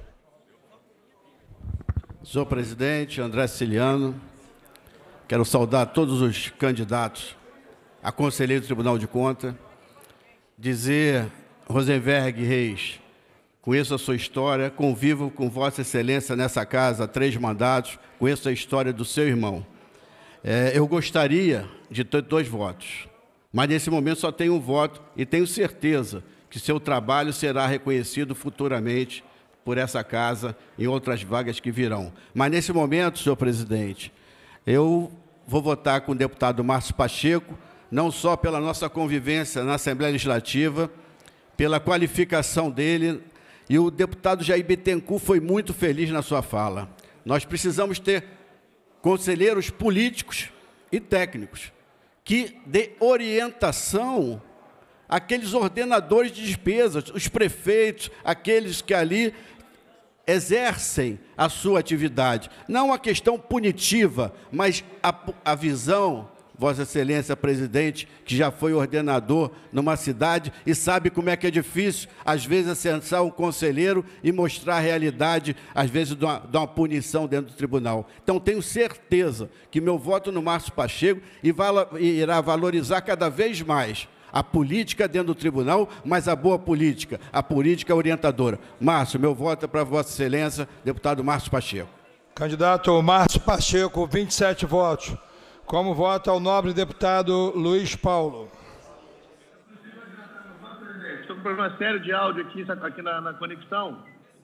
Q: Senhor presidente, André Siciliano, quero saudar todos os candidatos a conselheiro do Tribunal de Contas, dizer, Rosenberg Reis, conheço a sua história, convivo com Vossa Excelência nessa casa há 3 mandatos, conheço a história do seu irmão. Eu gostaria de ter 2 votos, mas nesse momento só tenho um voto e tenho certeza que seu trabalho será reconhecido futuramente por essa casa em outras vagas que virão. Mas nesse momento, senhor presidente, eu vou votar com o deputado Márcio Pacheco, não só pela nossa convivência na Assembleia Legislativa, pela qualificação dele, e o deputado Jair Bittencourt foi muito feliz na sua fala. Nós precisamos ter conselheiros políticos e técnicos que dê orientação àqueles ordenadores de despesas, os prefeitos, aqueles que ali exercem a sua atividade. Não a questão punitiva, mas a visão, Vossa Excelência, presidente, que já foi ordenador numa cidade e sabe como é que é difícil, às vezes, acessar um conselheiro e mostrar a realidade, às vezes, de uma punição dentro do tribunal. Então, tenho certeza que meu voto no Márcio Pacheco irá valorizar cada vez mais a política dentro do tribunal, mas a boa política, a política orientadora. Márcio, meu voto é para Vossa Excelência, deputado Márcio Pacheco.
H: Candidato Márcio Pacheco, 27 votos. Como vota o nobre deputado Luiz Paulo?
C: Estou com um problema sério de áudio aqui na conexão.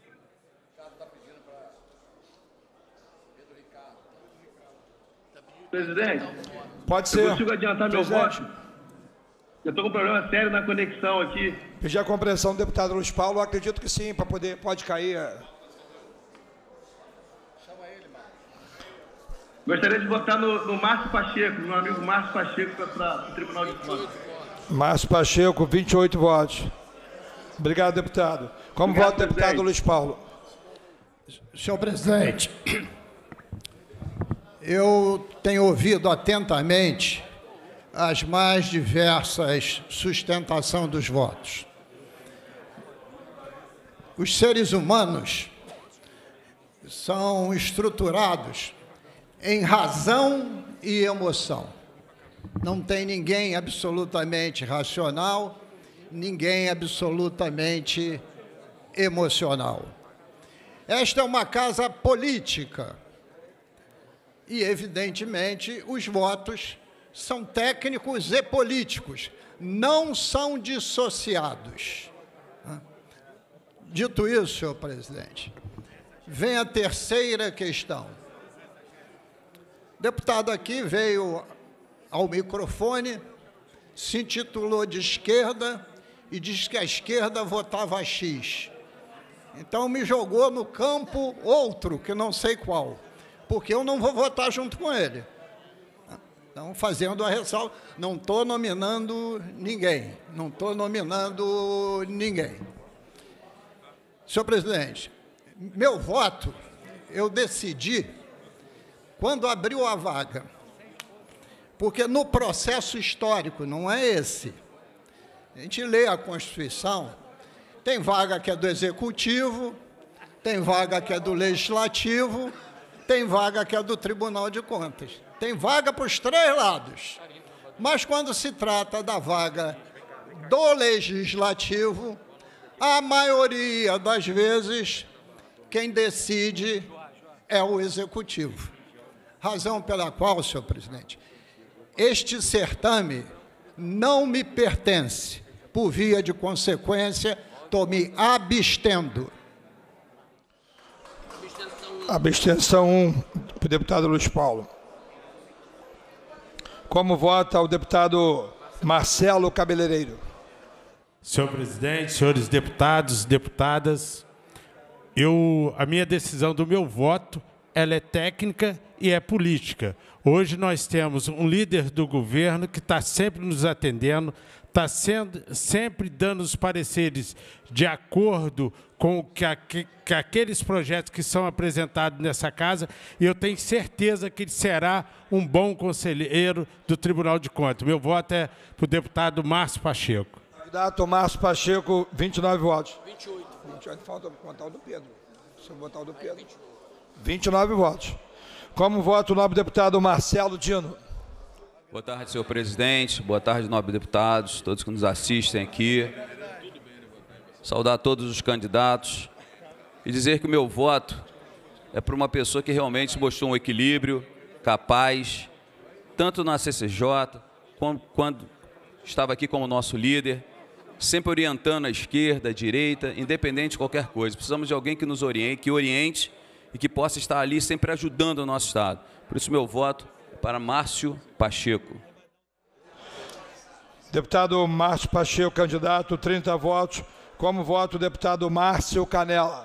C: Presidente,
H: pode ser.
C: Eu consigo adiantar meu voto? Eu estou com um problema sério na conexão aqui.
H: Pedir a compreensão do deputado Luiz Paulo, eu acredito que sim, para poder, pode cair.
C: Gostaria de votar no Márcio Pacheco, meu amigo Márcio Pacheco, para o Tribunal de Contas.
H: Márcio Pacheco, 28 votos. Obrigado, deputado. Como vota o deputado Luiz Paulo?
D: Senhor presidente, eu tenho ouvido atentamente as mais diversas sustentações dos votos. Os seres humanos são estruturados em razão e emoção. Não tem ninguém absolutamente racional, ninguém absolutamente emocional. Esta é uma casa política e, evidentemente, os votos são técnicos e políticos, não são dissociados. Dito isso, senhor presidente, vem a terceira questão. O deputado aqui veio ao microfone, se intitulou de esquerda e disse que a esquerda votava X. Então me jogou no campo outro, que não sei qual, porque eu não vou votar junto com ele. Então, fazendo a ressalva, não estou nominando ninguém, não estou nominando ninguém. Senhor presidente, meu voto, eu decidi quando abriu a vaga, porque no processo histórico, não é esse, a gente lê a Constituição, tem vaga que é do Executivo, tem vaga que é do Legislativo, tem vaga que é do Tribunal de Contas. Tem vaga para os três lados. Mas quando se trata da vaga do Legislativo, a maioria das vezes, quem decide é o Executivo. Razão pela qual, senhor presidente, este certame não me pertence. Por via de consequência, estou me abstendo.
H: Abstenção 1, para o deputado Luiz Paulo. Como vota o deputado Marcelo Cabeleireiro?
R: Senhor presidente, senhores deputados, deputadas, a minha decisão do meu voto, ela é técnica e é política. Hoje nós temos um líder do governo que está sempre nos atendendo, está sempre dando os pareceres de acordo com aqueles projetos que são apresentados nessa casa, e eu tenho certeza que ele será um bom conselheiro do Tribunal de Contas. Meu voto é para o deputado Márcio Pacheco.
H: Candidato Márcio Pacheco, 29 votos. 28. 28, falta contar o do Pedro. Se eu botar o do Pedro. 29 votos. Como vota o nobre deputado Marcelo Dino?
S: Boa tarde, senhor presidente. Boa tarde, nobres deputados, todos que nos assistem aqui. Saudar todos os candidatos e dizer que o meu voto é para uma pessoa que realmente mostrou um equilíbrio, capaz, tanto na CCJ, quando estava aqui como nosso líder, sempre orientando a esquerda, a direita, independente de qualquer coisa. Precisamos de alguém que nos oriente e que possa estar ali sempre ajudando o nosso Estado. Por isso, meu voto é para Márcio Pacheco.
H: Deputado Márcio Pacheco, candidato, 30 votos. Como vota o deputado Márcio Canela?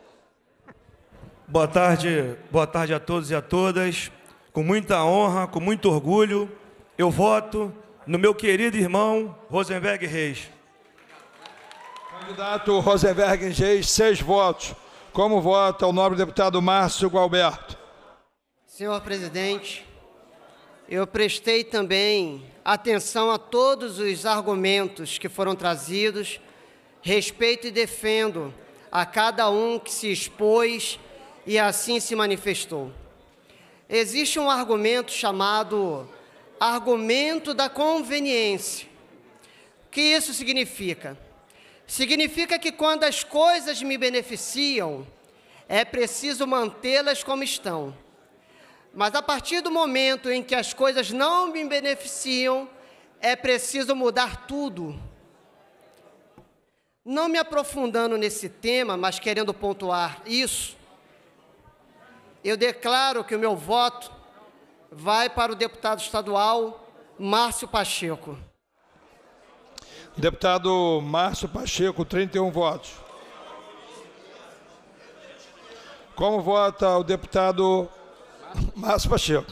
T: Boa tarde a todos e a todas. Com muita honra, com muito orgulho, eu voto no meu querido irmão Rosenberg Reis.
H: Candidato Rosenberg Reis, 6 votos. Como vota o nobre deputado Márcio Gualberto?
U: Senhor presidente, eu prestei também atenção a todos os argumentos que foram trazidos, respeito e defendo a cada um que se expôs e assim se manifestou. Existe um argumento chamado argumento da conveniência. O que isso significa? Significa que quando as coisas me beneficiam, é preciso mantê-las como estão. Mas a partir do momento em que as coisas não me beneficiam, é preciso mudar tudo. Não me aprofundando nesse tema, mas querendo pontuar isso, eu declaro que o meu voto vai para o deputado estadual Márcio Pacheco.
H: Deputado Márcio Pacheco, 31 votos. Como vota o deputado Márcio Pacheco?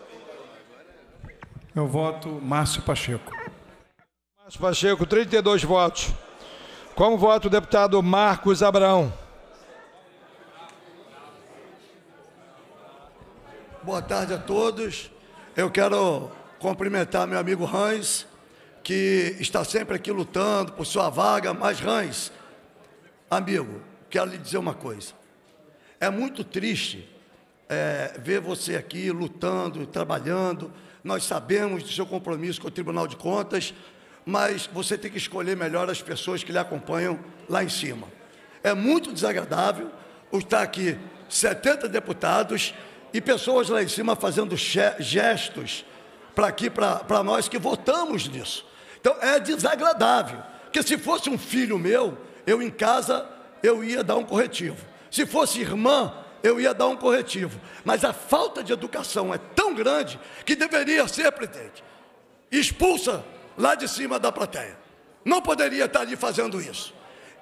B: Eu voto Márcio Pacheco.
H: Márcio Pacheco, 32 votos. Como vota o deputado Marcos Abraão?
E: Boa tarde a todos. Eu quero cumprimentar meu amigo Hans, que está sempre aqui lutando por sua vaga. Mas, Hans, amigo, quero lhe dizer uma coisa. É muito triste ver você aqui lutando, trabalhando. Nós sabemos do seu compromisso com o Tribunal de Contas, mas você tem que escolher melhor as pessoas que lhe acompanham lá em cima. É muito desagradável estar aqui 70 deputados e pessoas lá em cima fazendo gestos para nós que votamos nisso. Então, é desagradável, porque se fosse um filho meu, eu em casa, eu ia dar um corretivo. Se fosse irmã, eu ia dar um corretivo. Mas a falta de educação é tão grande que deveria ser, presidente, expulsa lá de cima da plateia. Não poderia estar ali fazendo isso.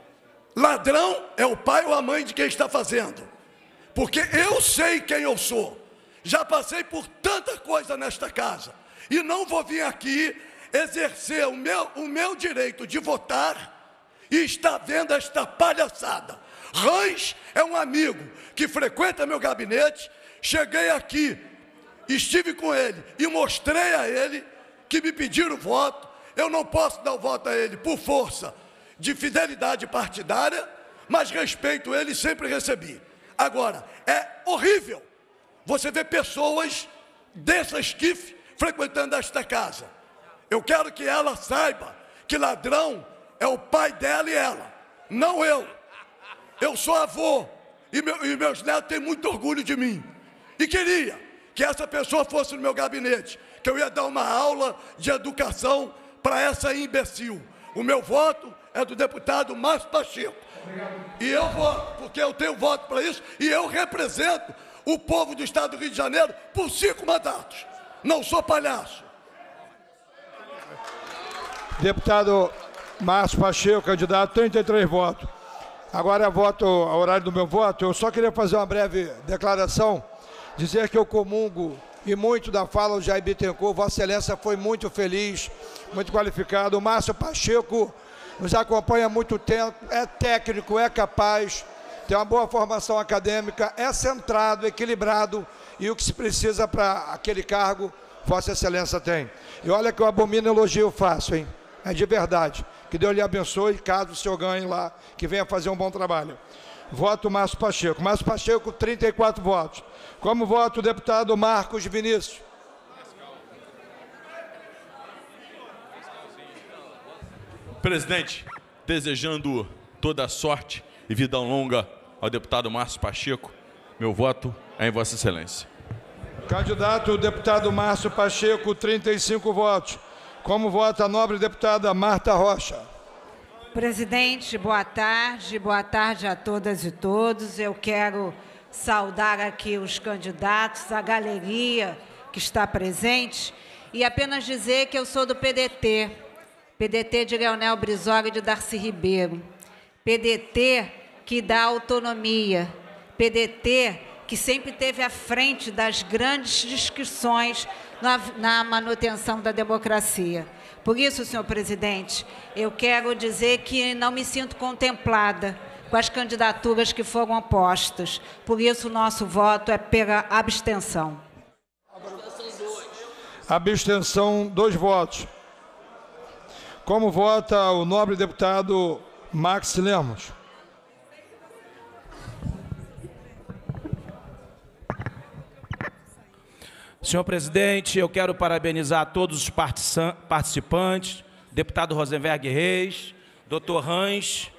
E: Ladrão é o pai ou a mãe de quem está fazendo. Porque eu sei quem eu sou. Já passei por tanta coisa nesta casa. E não vou vir aqui exercer o meu direito de votar e estar vendo esta palhaçada. Hans é um amigo que frequenta meu gabinete. Cheguei aqui, estive com ele e mostrei a ele que me pediram voto. Eu não posso dar o voto a ele por força de fidelidade partidária, mas respeito ele e sempre recebi. Agora, é horrível você ver pessoas dessa esquife frequentando esta casa. Eu quero que ela saiba que ladrão é o pai dela e ela, não eu. Eu sou avô e meus netos têm muito orgulho de mim. E queria que essa pessoa fosse no meu gabinete, que eu ia dar uma aula de educação para essa imbecil. O meu voto é do deputado Márcio Pacheco. E eu voto, porque eu tenho voto para isso, e eu represento o povo do estado do Rio de Janeiro por 5 mandatos. Não sou palhaço.
H: Deputado Márcio Pacheco, candidato, 33 votos. Agora é voto, a horário do meu voto. Eu só queria fazer uma breve declaração, dizer que eu comungo e muito da fala do Jair Bittencourt. Vossa Excelência foi muito feliz, muito qualificado. O Márcio Pacheco nos acompanha há muito tempo, é técnico, é capaz, tem uma boa formação acadêmica, é centrado, equilibrado, e o que se precisa para aquele cargo, Vossa Excelência tem. E olha que eu abomino elogio fácil, hein? É de verdade. Que Deus lhe abençoe, caso o senhor ganhe lá, que venha fazer um bom trabalho. Voto Márcio Pacheco. Márcio Pacheco, 34 votos. Como voto o deputado Marcos Vinícius?
W: Presidente, desejando toda a sorte e vida longa ao deputado Márcio Pacheco, meu voto é em Vossa Excelência.
H: Candidato deputado Márcio Pacheco, 35 votos. Como vota a nobre deputada Marta Rocha?
X: Presidente, boa tarde a todas e todos. Eu quero saudar aqui os candidatos, a galeria que está presente, e apenas dizer que eu sou do PDT de Leonel Brizola e de Darcy Ribeiro, PDT que dá autonomia, PDT que sempre esteve à frente das grandes discussões na manutenção da democracia. Por isso, senhor presidente, eu quero dizer que não me sinto contemplada com as candidaturas que foram postas. Por isso, o nosso voto é pela abstenção.
H: Abstenção, 2 votos. Como vota o nobre deputado Max Lemos?
Y: Senhor presidente, eu quero parabenizar todos os participantes, deputado Rosenberg Reis, doutor Hans.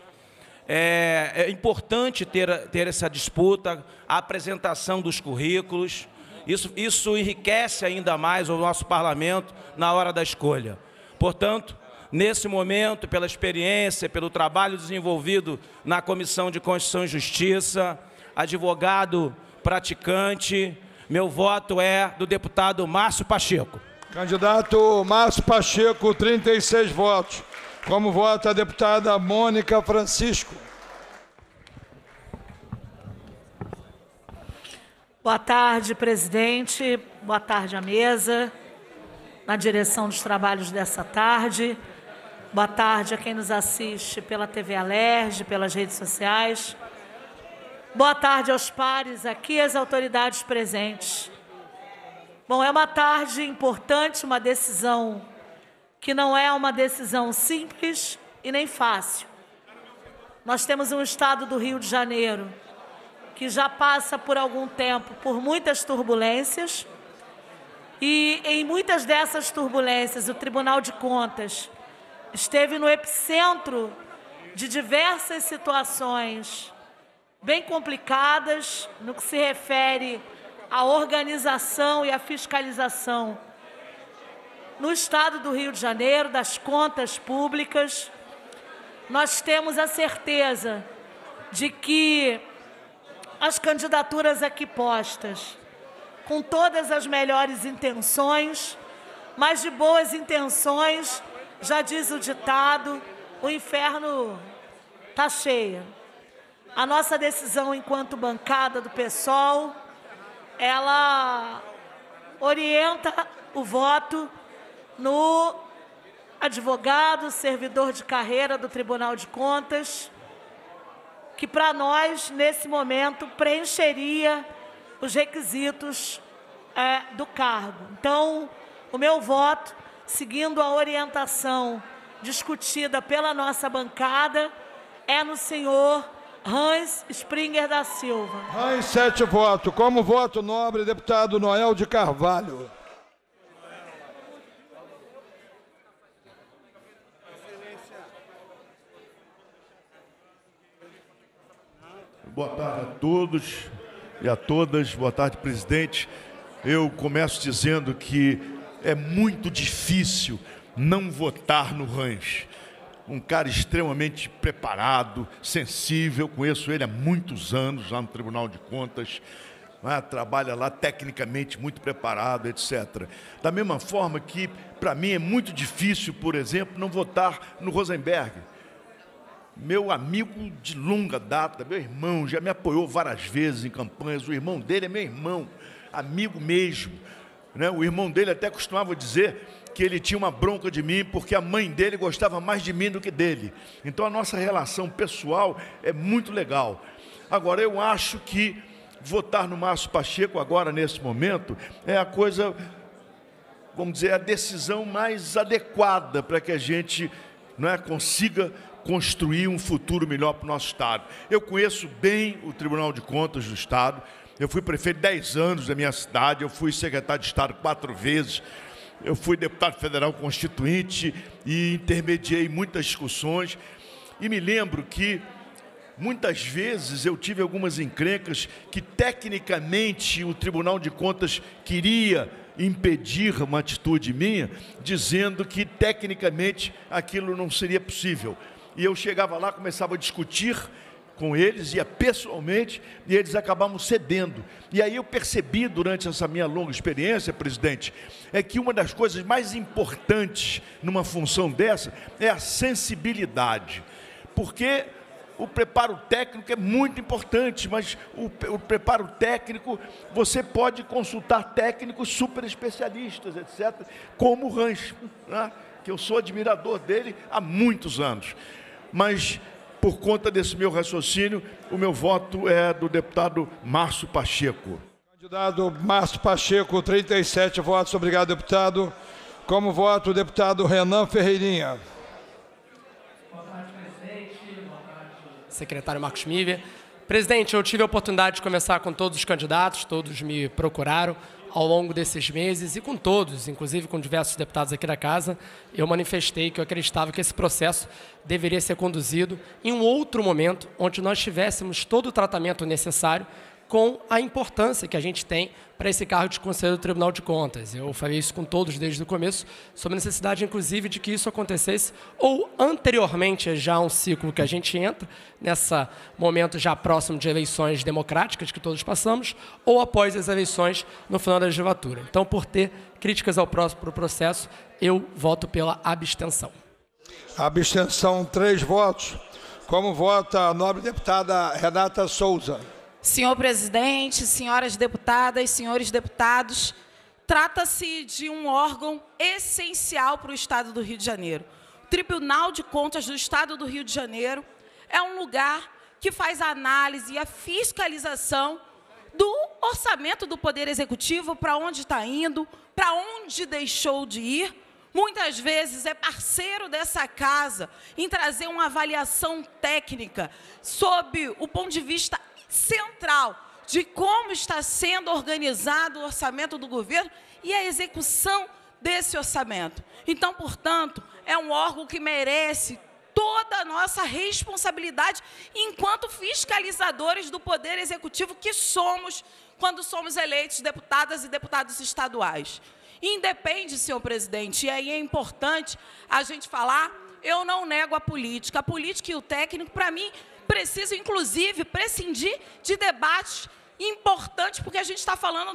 Y: É importante ter essa disputa, a apresentação dos currículos. Isso enriquece ainda mais o nosso parlamento na hora da escolha. Portanto, nesse momento, pela experiência, pelo trabalho desenvolvido na Comissão de Constituição e Justiça, advogado praticante, meu voto é do deputado Márcio Pacheco.
H: Candidato Márcio Pacheco, 36 votos. Como vota a deputada Mônica Francisco?
A: Boa tarde, presidente. Boa tarde à mesa, na direção dos trabalhos dessa tarde. Boa tarde a quem nos assiste pela TV Alerj, pelas redes sociais. Boa tarde aos pares aqui e às autoridades presentes. Bom, é uma tarde importante, uma decisão que não é uma decisão simples e nem fácil. Nós temos um estado do Rio de Janeiro que já passa por algum tempo por muitas turbulências e em muitas dessas turbulências o Tribunal de Contas esteve no epicentro de diversas situações bem complicadas no que se refere à organização e à fiscalização no estado do Rio de Janeiro, das contas públicas. Nós temos a certeza de que as candidaturas aqui postas, com todas as melhores intenções, mas de boas intenções, já diz o ditado, o inferno está cheio. A nossa decisão enquanto bancada do PSOL, ela orienta o voto no advogado, servidor de carreira do Tribunal de Contas, que para nós, nesse momento, preencheria os requisitos do cargo. Então, o meu voto, seguindo a orientação discutida pela nossa bancada, é no senhor Hans Springer da Silva.
H: Hans, 7 votos. Como voto nobre, deputado Noel de Carvalho.
F: Boa tarde a todos e a todas. Boa tarde, presidente. Eu começo dizendo que é muito difícil não votar no Hans. Um cara extremamente preparado, sensível. Conheço ele há muitos anos lá no Tribunal de Contas. Trabalha lá tecnicamente muito preparado, etc. Da mesma forma que, para mim, é muito difícil, por exemplo, não votar no Rosenberg. Meu amigo de longa data, meu irmão, já me apoiou várias vezes em campanhas. O irmão dele é meu irmão, amigo mesmo, né? O irmão dele até costumava dizer que ele tinha uma bronca de mim porque a mãe dele gostava mais de mim do que dele. Então a nossa relação pessoal é muito legal. Agora, eu acho que votar no Márcio Pacheco agora, nesse momento, é a coisa, vamos dizer, a decisão mais adequada para que a gente, não é, consiga construir um futuro melhor para o nosso Estado. Eu conheço bem o Tribunal de Contas do Estado. Eu fui prefeito 10 anos da minha cidade, eu fui secretário de Estado 4 vezes, eu fui deputado federal constituinte e intermediei muitas discussões. E me lembro que muitas vezes eu tive algumas encrencas que tecnicamente o Tribunal de Contas queria impedir uma atitude minha, dizendo que tecnicamente aquilo não seria possível. E eu chegava lá, começava a discutir com eles, ia pessoalmente, e eles acabavam cedendo. E aí eu percebi, durante essa minha longa experiência, presidente, é que uma das coisas mais importantes numa função dessa é a sensibilidade. Porque o preparo técnico é muito importante, mas o preparo técnico, você pode consultar técnicos super especialistas, etc., como o Hans, né? Que eu sou admirador dele há muitos anos. Mas, por conta desse meu raciocínio, o meu voto é do deputado Márcio Pacheco.
H: Candidato Márcio Pacheco, 37 votos. Obrigado, deputado. Como voto, o deputado Renan Ferreirinha.
G: Boa tarde, presidente. Boa tarde, secretário Marcos Miver. Presidente, eu tive a oportunidade de conversar com todos os candidatos, todos me procuraram ao longo desses meses e com todos, inclusive com diversos deputados aqui da casa, eu manifestei que eu acreditava que esse processo deveria ser conduzido em um outro momento, onde nós tivéssemos todo o tratamento necessário com a importância que a gente tem para esse cargo de conselheiro do Tribunal de Contas. Eu falei isso com todos desde o começo, sobre a necessidade, inclusive, de que isso acontecesse ou anteriormente já a um ciclo que a gente entra, nesse momento já próximo de eleições democráticas que todos passamos, ou após as eleições no final da legislatura. Então, por ter críticas ao próprio processo, eu voto pela abstenção.
H: Abstenção, 3 votos. Como vota a nobre deputada Renata Souza?
X: Senhor presidente, senhoras deputadas, senhores deputados, trata-se de um órgão essencial para o Estado do Rio de Janeiro. O Tribunal de Contas do Estado do Rio de Janeiro é um lugar que faz a análise e a fiscalização do orçamento do Poder Executivo, para onde está indo, para onde deixou de ir. Muitas vezes é parceiro dessa casa em trazer uma avaliação técnica sob o ponto de vista central de como está sendo organizado o orçamento do governo e a execução desse orçamento. Então, portanto, é um órgão que merece toda a nossa responsabilidade enquanto fiscalizadores do Poder Executivo que somos quando somos eleitos deputadas e deputados estaduais. Independe, senhor presidente, e aí é importante a gente falar, eu não nego a política e o técnico, para mim, precisam, inclusive, prescindir de debates importantes, porque a gente está falando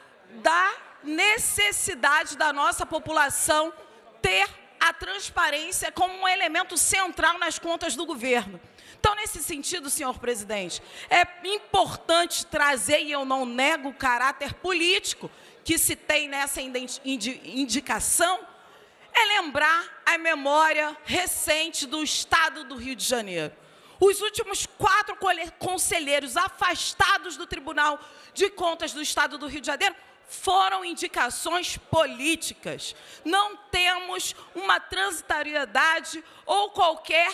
X: da necessidade da nossa população ter a transparência como um elemento central nas contas do governo. Então, nesse sentido, senhor presidente, é importante trazer, e eu não nego o caráter político que se tem nessa indicação, é lembrar a memória recente do Estado do Rio de Janeiro. Os últimos 4 conselheiros afastados do Tribunal de Contas do Estado do Rio de Janeiro foram indicações políticas. Não temos uma transitoriedade ou qualquer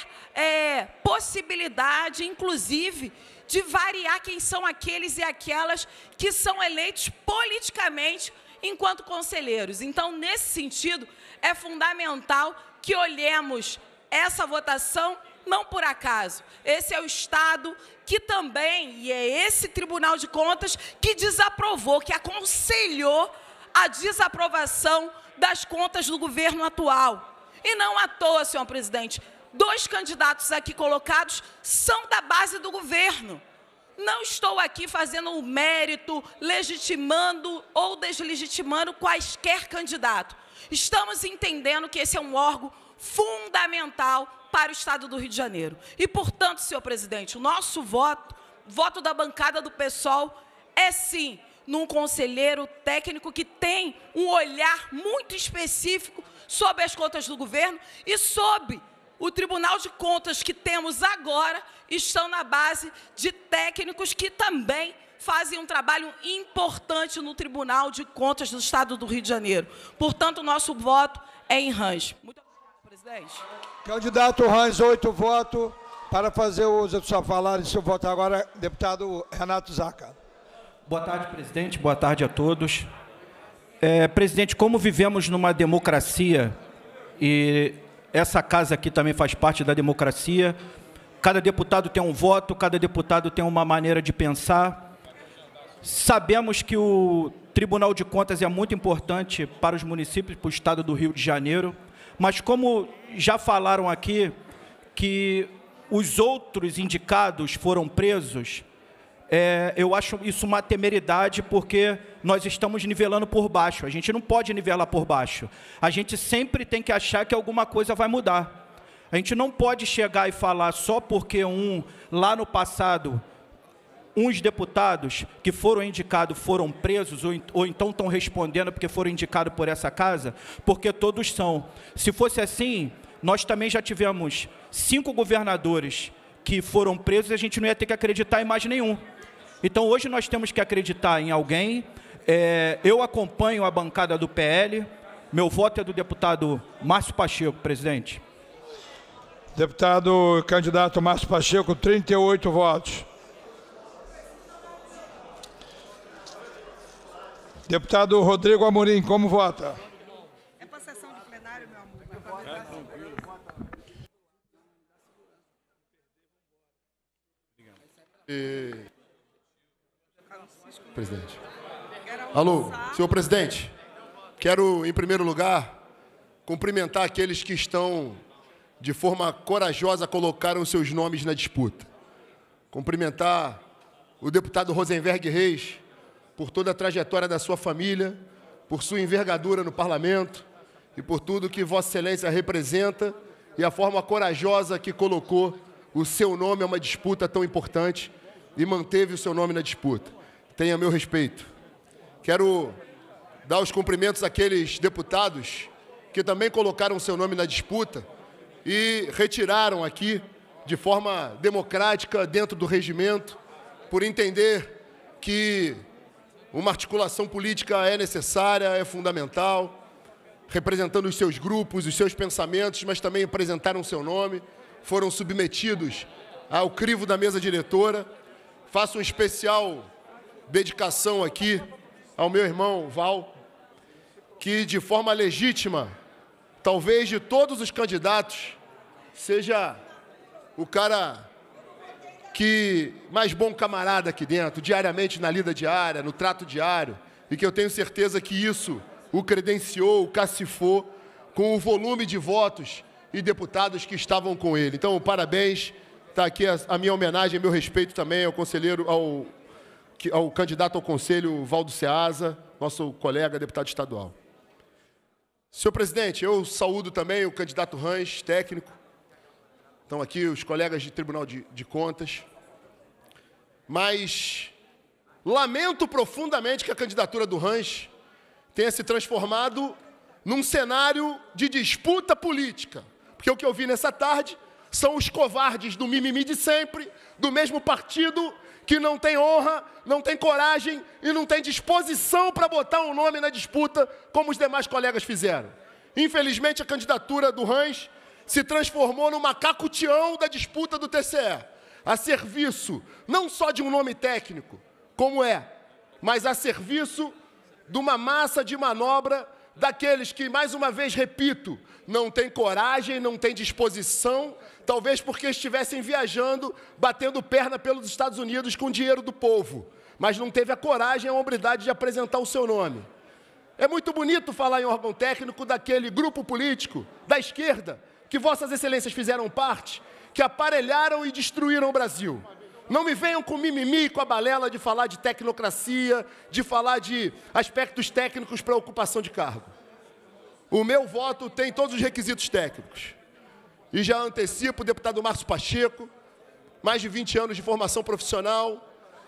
X: possibilidade, inclusive, de variar quem são aqueles e aquelas que são eleitos politicamente enquanto conselheiros. Então, nesse sentido, é fundamental que olhemos essa votação não por acaso. Esse é o Estado que também, e é esse Tribunal de Contas que desaprovou, que aconselhou a desaprovação das contas do governo atual. E não à toa, senhor presidente, 2 candidatos aqui colocados são da base do governo. Não estou aqui fazendo mérito, legitimando ou deslegitimando quaisquer candidato. Estamos entendendo que esse é um órgão fundamental para o Estado do Rio de Janeiro. E, portanto, senhor presidente, o nosso voto da bancada do PSOL é sim num conselheiro técnico que tem um olhar muito específico sobre as contas do governo e sobre o Tribunal de Contas que temos agora estão na base de técnicos que também fazem um trabalho importante no Tribunal de Contas do Estado do Rio de Janeiro. Portanto, o nosso voto é em Rãs. Muito obrigado, presidente.
H: Candidato Rãs, 8 votos. Para fazer uso do seu falar e seu voto agora, deputado Renato Zaca.
I: Boa tarde, presidente. Boa tarde a todos. Presidente, como vivemos numa democracia, e essa casa aqui também faz parte da democracia, cada deputado tem um voto, cada deputado tem uma maneira de pensar. Sabemos que o Tribunal de Contas é muito importante para os municípios, para o Estado do Rio de Janeiro, mas como já falaram aqui que os outros indicados foram presos, eu acho isso uma temeridade, porque nós estamos nivelando por baixo. A gente não pode nivelar por baixo. A gente sempre tem que achar que alguma coisa vai mudar. A gente não pode chegar e falar só porque lá no passado, uns deputados que foram indicados foram presos, ou então estão respondendo porque foram indicados por essa casa, porque todos são. Se fosse assim, nós também já tivemos 5 governadores que foram presos e a gente não ia ter que acreditar em mais nenhum. Então, hoje nós temos que acreditar em alguém. Eu acompanho a bancada do PL. Meu voto é do deputado Márcio Pacheco, presidente.
H: Deputado candidato Márcio Pacheco, 38 votos. Deputado Rodrigo Amorim, como vota?
X: É para sessão de plenário, meu amor.
J: presidente. Alô, senhor presidente, quero, em primeiro lugar, cumprimentar aqueles que estão, de forma corajosa, colocaram seus nomes na disputa. Cumprimentar o deputado Rosenberg Reis por toda a trajetória da sua família, por sua envergadura no parlamento e por tudo que Vossa Excelência representa e a forma corajosa que colocou o seu nome a uma disputa tão importante e manteve o seu nome na disputa. Tenha meu respeito. Quero dar os cumprimentos àqueles deputados que também colocaram o seu nome na disputa e retiraram aqui, de forma democrática, dentro do regimento, por entender que uma articulação política é necessária, é fundamental, representando os seus grupos, os seus pensamentos, mas também apresentaram o seu nome, foram submetidos ao crivo da mesa diretora. Faço uma especial dedicação aqui ao meu irmão Val, que de forma legítima, talvez de todos os candidatos, seja o cara que mais bom camarada aqui dentro, diariamente na lida diária, no trato diário, e que eu tenho certeza que isso o credenciou, o cacifou com o volume de votos e deputados que estavam com ele. Então, parabéns, está aqui a minha homenagem, meu respeito também ao conselheiro, ao candidato ao conselho Valdo Ceasa, nosso colega deputado estadual. Senhor presidente, eu saúdo também o candidato Rans, técnico. Estão aqui os colegas de Tribunal de Contas. Mas lamento profundamente que a candidatura do Rans tenha se transformado num cenário de disputa política. Porque o que eu vi nessa tarde são os covardes do mimimi de sempre, do mesmo partido que não tem honra, não tem coragem e não tem disposição para botar um nome na disputa, como os demais colegas fizeram. Infelizmente, a candidatura do Rans se transformou no macaco-tião da disputa do TCE, a serviço não só de um nome técnico, como mas a serviço de uma massa de manobra daqueles que, mais uma vez, repito, não têm coragem, não têm disposição, talvez porque estivessem viajando, batendo perna pelos Estados Unidos com dinheiro do povo, mas não teve a coragem e a hombridade de apresentar o seu nome. É muito bonito falar em órgão técnico daquele grupo político da esquerda, que Vossas Excelências fizeram parte, que aparelharam e destruíram o Brasil. Não me venham com mimimi, com a balela de falar de tecnocracia, de falar de aspectos técnicos para ocupação de cargo. O meu voto tem todos os requisitos técnicos. E já antecipo o deputado Márcio Pacheco, mais de 20 anos de formação profissional,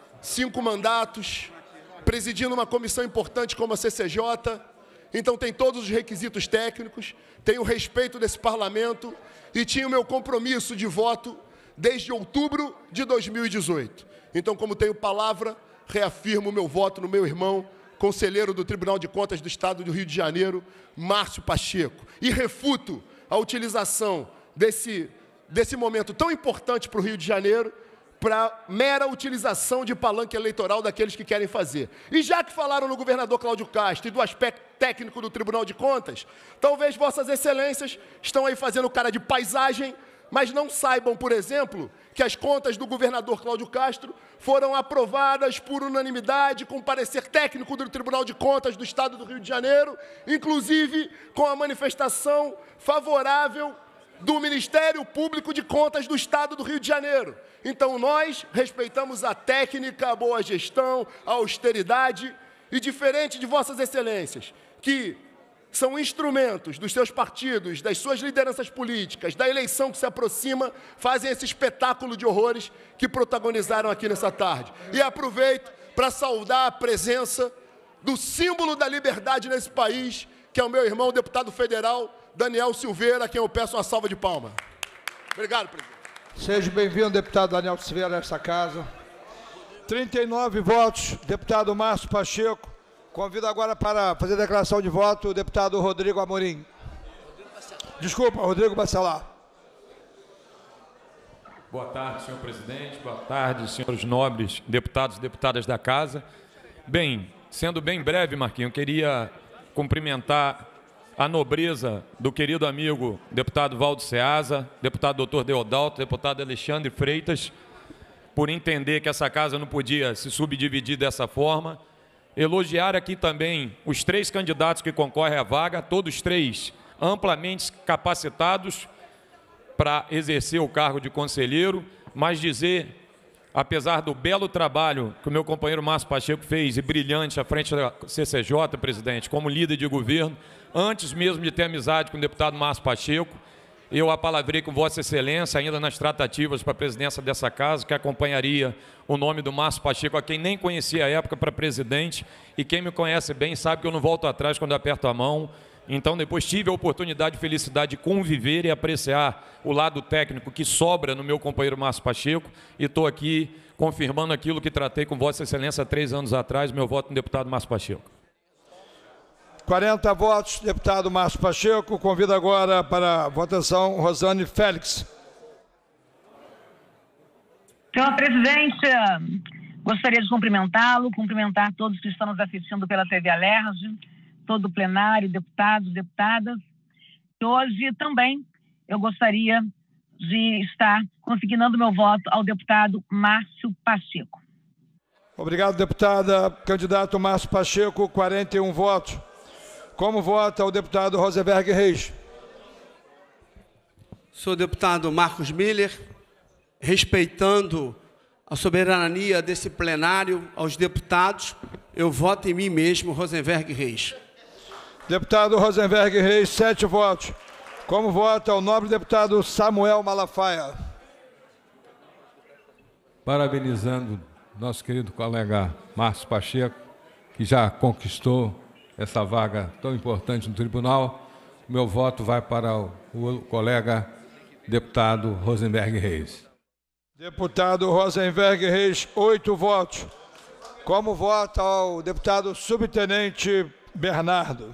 J: 5 mandatos, presidindo uma comissão importante como a CCJ, então tem todos os requisitos técnicos, tem o respeito desse parlamento e tinha o meu compromisso de voto desde outubro de 2018. Então, como tenho palavra, reafirmo o meu voto no meu irmão, conselheiro do Tribunal de Contas do Estado do Rio de Janeiro, Márcio Pacheco. E refuto a utilização desse momento tão importante para o Rio de Janeiro para mera utilização de palanque eleitoral daqueles que querem fazer. E já que falaram no governador Cláudio Castro e do aspecto técnico do Tribunal de Contas, talvez Vossas Excelências estão aí fazendo cara de paisagem, mas não saibam, por exemplo, que as contas do governador Cláudio Castro foram aprovadas por unanimidade com parecer técnico do Tribunal de Contas do Estado do Rio de Janeiro, inclusive com a manifestação favorável do Ministério Público de Contas do Estado do Rio de Janeiro. Então, nós respeitamos a técnica, a boa gestão, a austeridade, e diferente de Vossas Excelências, que são instrumentos dos seus partidos, das suas lideranças políticas, da eleição que se aproxima, fazem esse espetáculo de horrores que protagonizaram aqui nessa tarde. E aproveito para saudar a presença do símbolo da liberdade nesse país, que é o meu irmão, o deputado federal, Daniel Silveira, a quem eu peço uma salva de palmas. Obrigado, presidente.
H: Seja bem-vindo, deputado Daniel Silveira, a essa casa. 39 votos, deputado Márcio Pacheco. Convido agora para fazer a declaração de voto o deputado Rodrigo Amorim. Desculpa, Rodrigo Bacelar.
K: Boa tarde, senhor presidente. Boa tarde, senhores nobres deputados e deputadas da casa. Bem, sendo bem breve, Marquinhos, eu queria cumprimentar a nobreza do querido amigo deputado Valdo Ceasa, deputado doutor Deodalto, deputado Alexandre Freitas, por entender que essa casa não podia se subdividir dessa forma. Elogiar aqui também os 3 candidatos que concorrem à vaga, todos 3 amplamente capacitados para exercer o cargo de conselheiro, mas dizer, apesar do belo trabalho que o meu companheiro Márcio Pacheco fez, e brilhante à frente da CCJ, presidente, como líder de governo, antes mesmo de ter amizade com o deputado Márcio Pacheco, eu apalavrei com Vossa Excelência, ainda nas tratativas para a presidência dessa casa, que acompanharia o nome do Márcio Pacheco, a quem nem conhecia à época, para presidente, e quem me conhece bem sabe que eu não volto atrás quando eu aperto a mão. Então, depois tive a oportunidade e felicidade de conviver e apreciar o lado técnico que sobra no meu companheiro Márcio Pacheco, e estou aqui confirmando aquilo que tratei com Vossa Excelência há 3 anos atrás, meu voto no deputado Márcio Pacheco.
H: 40 votos, deputado Márcio Pacheco. Convido agora para a votação Rosane Félix.
L: Senhor presidente, gostaria de cumprimentá-lo, cumprimentar todos que estão nos assistindo pela TV Alerj, todo o plenário, deputados, deputadas. E hoje também eu gostaria de estar consignando meu voto ao deputado Márcio Pacheco.
H: Obrigado, deputada. Candidato Márcio Pacheco, 41 votos. Como vota o deputado Rosenberg Reis?
M: Sou deputado Marcos Miller, respeitando a soberania desse plenário aos deputados, eu voto em mim mesmo, Rosenberg Reis.
H: Deputado Rosenberg Reis, 7 votos. Como vota o nobre deputado Samuel Malafaia?
N: Parabenizando nosso querido colega Márcio Pacheco, que já conquistou essa vaga tão importante no tribunal, o meu voto vai para o colega deputado Rosenberg Reis.
H: Deputado Rosenberg Reis, 8 votos. Como vota o deputado subtenente Bernardo?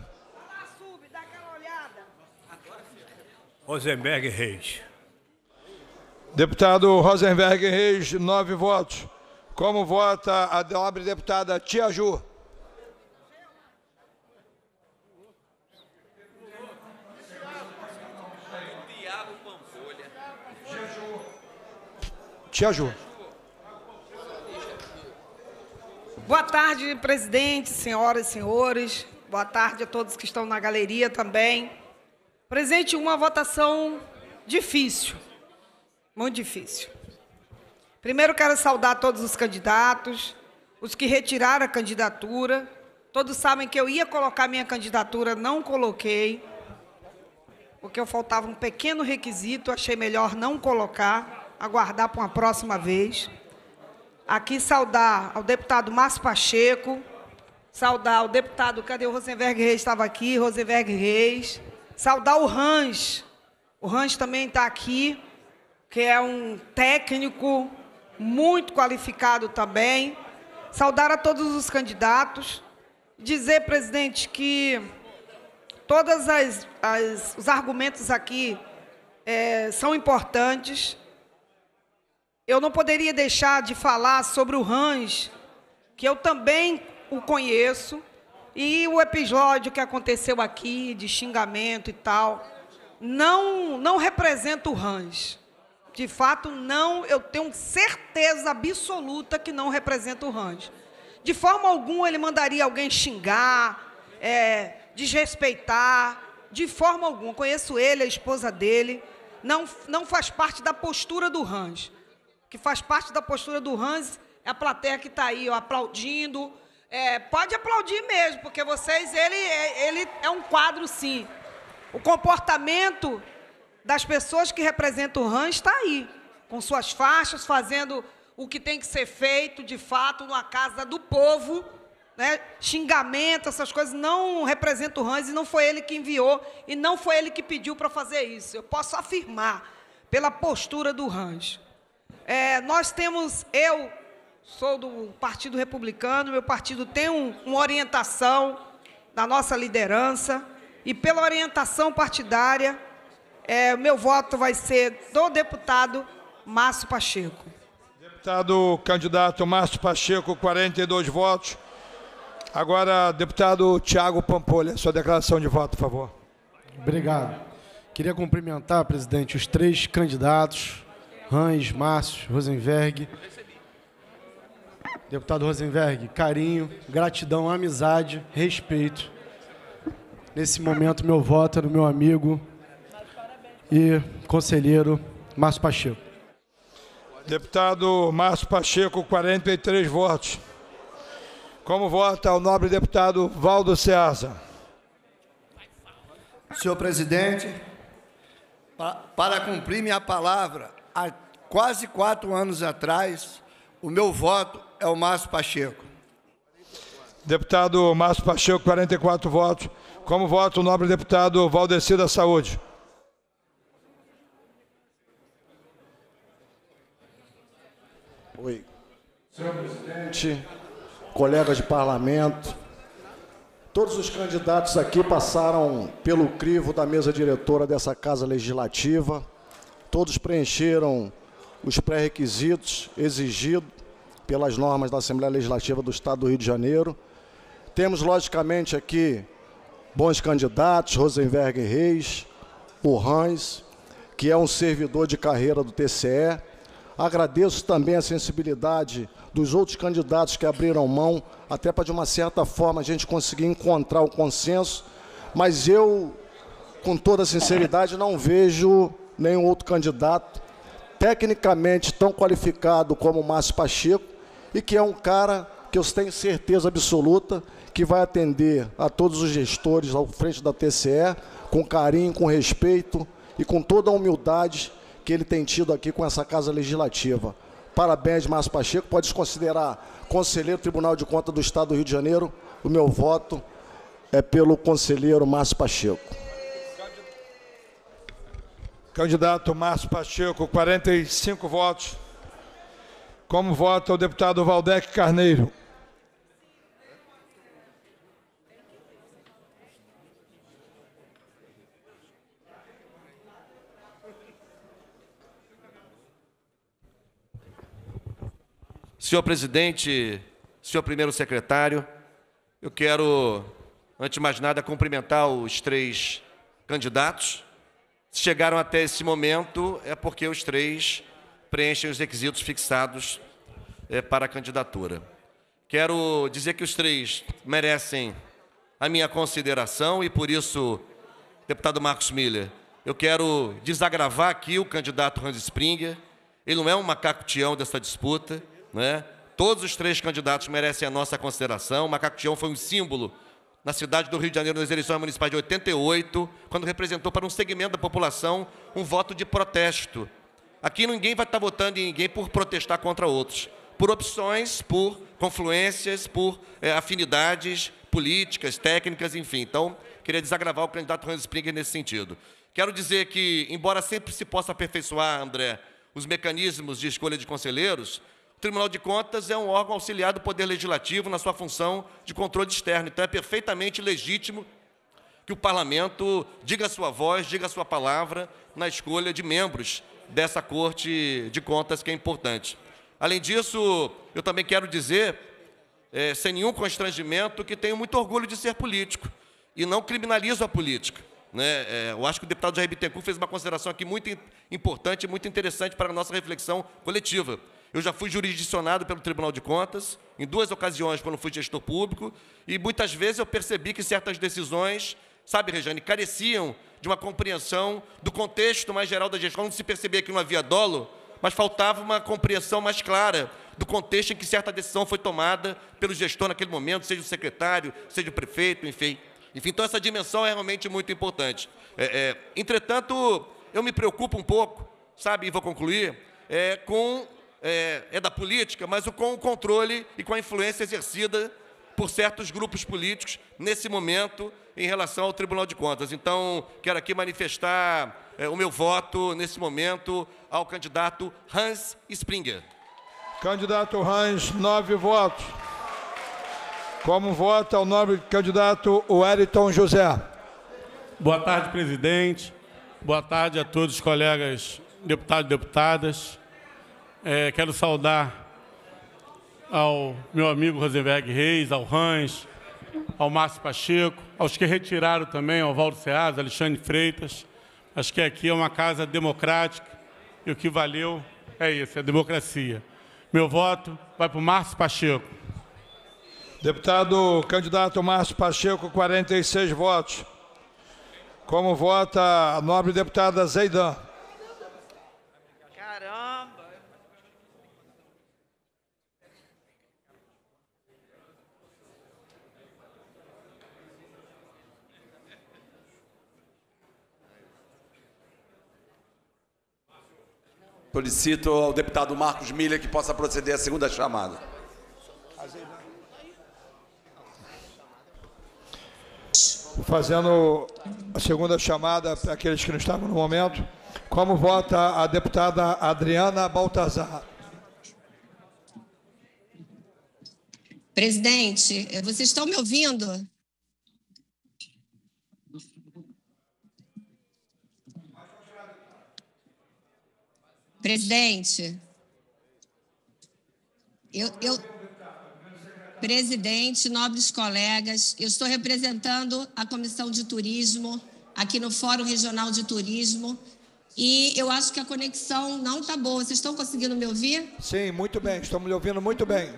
O: Rosenberg Reis.
H: Deputado Rosenberg Reis, 9 votos. Como vota a nobre deputada Tia Ju? Tia Ju.
V: Boa tarde, presidente, senhoras e senhores. Boa tarde a todos que estão na galeria também. Presidente, uma votação difícil, muito difícil. Primeiro, quero saudar todos os candidatos, os que retiraram a candidatura. Todos sabem que eu ia colocar minha candidatura, não coloquei, porque eu faltava um pequeno requisito, achei melhor não colocar, aguardar para uma próxima vez. Aqui saudar ao deputado Márcio Pacheco, saudar o deputado, cadê o Rosenberg Reis? Estava aqui, Rosenberg Reis. Saudar o Rans também está aqui, que é um técnico muito qualificado também. Saudar a todos os candidatos. Dizer, presidente, que todos os argumentos aqui são importantes. Eu não poderia deixar de falar sobre o Rans, que eu também o conheço, e o episódio que aconteceu aqui, de xingamento e tal, não representa o Rans. De fato, não, eu tenho certeza absoluta que não representa o Rans. De forma alguma ele mandaria alguém xingar, desrespeitar, de forma alguma. Conheço ele, a esposa dele, não faz parte da postura do Rans. O que faz parte da postura do Rans é a plateia que está aí, ó, aplaudindo. Pode aplaudir mesmo, porque ele é um quadro, sim. O comportamento das pessoas que representam o Rans está aí, com suas faixas, fazendo o que tem que ser feito, de fato, numa casa do povo, né? Xingamento, essas coisas não representam o Rans, e não foi ele que enviou, e não foi ele que pediu para fazer isso. Eu posso afirmar, pela postura do Rans. Nós temos, eu sou do Partido Republicano, meu partido tem uma orientação da nossa liderança, e pela orientação partidária, meu voto vai ser do deputado Márcio Pacheco.
H: Deputado candidato Márcio Pacheco, 42 votos. Agora, deputado Tiago Pampolha, sua declaração de voto, por favor.
Z: Obrigado. Queria cumprimentar, presidente, os 3 candidatos, Rans, Márcio, Rosenberg, Deputado Rosenberg, carinho, gratidão, amizade, respeito. Nesse momento, meu voto é no meu amigo e conselheiro Márcio Pacheco.
H: Deputado Márcio Pacheco, 43 votos. Como vota o nobre deputado Valdo Ceasa?
E: Senhor presidente, para cumprir minha palavra, há quase 4 anos atrás, o meu voto é o Márcio Pacheco.
H: Deputado Márcio Pacheco, 44 votos. Como vota o nobre deputado Valdeci da Saúde?
C: Oi. Senhor presidente, colegas de parlamento, todos os candidatos aqui passaram pelo crivo da mesa diretora dessa Casa Legislativa, todos preencheram os pré-requisitos exigidos pelas normas da Assembleia Legislativa do Estado do Rio de Janeiro. Temos, logicamente, aqui bons candidatos, Rosenberg Reis, o Hans, que é um servidor de carreira do TCE. Agradeço também a sensibilidade dos outros candidatos que abriram mão, até para, de uma certa forma, a gente conseguir encontrar o consenso, mas eu, com toda a sinceridade, não vejo nenhum outro candidato tecnicamente tão qualificado como o Márcio Pacheco, e que é um cara que eu tenho certeza absoluta que vai atender a todos os gestores ao frente da TCE, com carinho, com respeito e com toda a humildade que ele tem tido aqui com essa Casa Legislativa. Parabéns, Márcio Pacheco. Pode se considerar conselheiro do Tribunal de Contas do Estado do Rio de Janeiro. O meu voto é pelo conselheiro Márcio Pacheco.
H: Candidato Márcio Pacheco, 45 votos. Como vota o deputado Valdec Carneiro?
D: Senhor presidente, senhor primeiro secretário, eu quero, antes de mais nada, cumprimentar os 3 candidatos. Se chegaram até esse momento, é porque os 3 preenchem os requisitos fixados para a candidatura. Quero dizer que os 3 merecem a minha consideração e, por isso, deputado Marcos Miller, eu quero desagravar aqui o candidato Hans Springer. Ele não é um macaco-tião dessa disputa, né? Todos os 3 candidatos merecem a nossa consideração. O macaco-tião foi um símbolo na cidade do Rio de Janeiro nas eleições municipais de 88, quando representou para um segmento da população um voto de protesto. Aqui ninguém vai estar votando em ninguém por protestar contra outros, por opções, por confluências, por afinidades políticas, técnicas, enfim. Então, queria desagravar o candidato Hans Springer nesse sentido. Quero dizer que, embora sempre se possa aperfeiçoar, André, os mecanismos de escolha de conselheiros, o Tribunal de Contas é um órgão auxiliar do Poder Legislativo na sua função de controle externo. Então, é perfeitamente legítimo que o Parlamento diga a sua voz, diga a sua palavra na escolha de membros dessa Corte de Contas, que é importante. Além disso, eu também quero dizer, sem nenhum constrangimento, que tenho muito orgulho de ser político e não criminalizo a política, né? Eu acho que o deputado Jair Bittencourt fez uma consideração aqui muito importante e muito interessante para a nossa reflexão coletiva. Eu já fui jurisdicionado pelo Tribunal de Contas, em 2 ocasiões, quando fui gestor público, e muitas vezes eu percebi que certas decisões, sabe, Rejane, careciam de uma compreensão do contexto mais geral da gestão. Não se percebia que não havia dolo, mas faltava uma compreensão mais clara do contexto em que certa decisão foi tomada pelo gestor naquele momento, seja o secretário, seja o prefeito, enfim. Então, essa dimensão é realmente muito importante. Entretanto, eu me preocupo um pouco, sabe, e vou concluir, da política, mas com o controle e com a influência exercida por certos grupos políticos nesse momento em relação ao Tribunal de Contas. Então, quero aqui manifestar o meu voto nesse momento ao candidato Hans Springer.
H: Candidato Hans, 9 votos. Como vota o nobre candidato Wellington José?
O: Boa tarde, presidente. Boa tarde a todos os colegas deputados e deputadas. Quero saudar ao meu amigo Rosenberg Reis, ao Hans, ao Márcio Pacheco, aos que retiraram também, ao Valdo Ceasa, Alexandre Freitas. Acho que aqui é uma casa democrática e o que valeu é isso, é a democracia. Meu voto vai para o Márcio Pacheco.
H: Deputado candidato Márcio Pacheco, 46 votos. Como vota a nobre deputada Zeidan?
V: Caramba!
P: Solicito ao deputado Marcos Miller que possa proceder à segunda chamada.
H: Fazendo a segunda chamada para aqueles que não estavam no momento. Como vota a deputada Adriana Baltazar?
Q: Presidente, vocês estão me ouvindo? Presidente, presidente, nobres colegas, eu estou representando a Comissão de Turismo aqui no Fórum Regional de Turismo e eu acho que a conexão não está boa. Vocês estão conseguindo me ouvir?
H: Sim, muito bem. Estamos lhe ouvindo muito bem.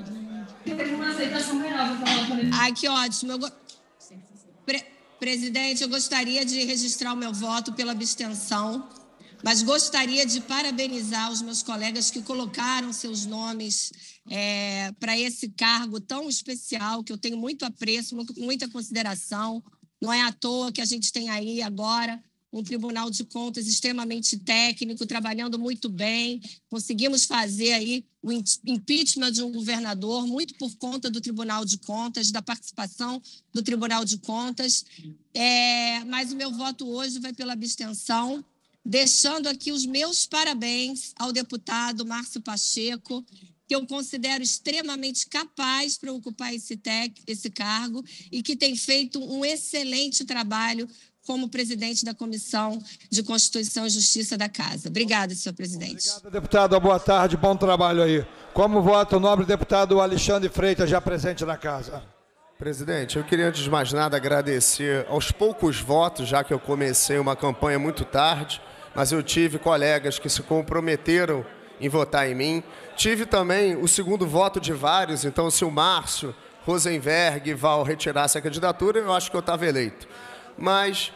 Q: Ai, que ótimo. Presidente, eu gostaria de registrar o meu voto pela abstenção, mas gostaria de parabenizar os meus colegas que colocaram seus nomes para esse cargo tão especial, que eu tenho muito apreço, muita consideração. Não é à toa que a gente tem aí agora um Tribunal de Contas extremamente técnico, trabalhando muito bem. Conseguimos fazer aí o impeachment de um governador, muito por conta do Tribunal de Contas, da participação do Tribunal de Contas. Mas o meu voto hoje vai pela abstenção, deixando aqui os meus parabéns ao deputado Márcio Pacheco, que eu considero extremamente capaz para ocupar esse cargo e que tem feito um excelente trabalho como presidente da Comissão de Constituição e Justiça da Casa. Obrigada, senhor presidente.
H: Obrigado, deputada. Boa tarde, bom trabalho aí. Como vota o nobre deputado Alexandre Freitas, já presente na casa?
R: Presidente, eu queria, antes de mais nada, agradecer aos poucos votos, já que eu comecei uma campanha muito tarde, mas eu tive colegas que se comprometeram em votar em mim. Tive também o segundo voto de vários, então se o Márcio, Rosenberg e Val retirassem a candidatura, eu acho que eu estava eleito. Mas...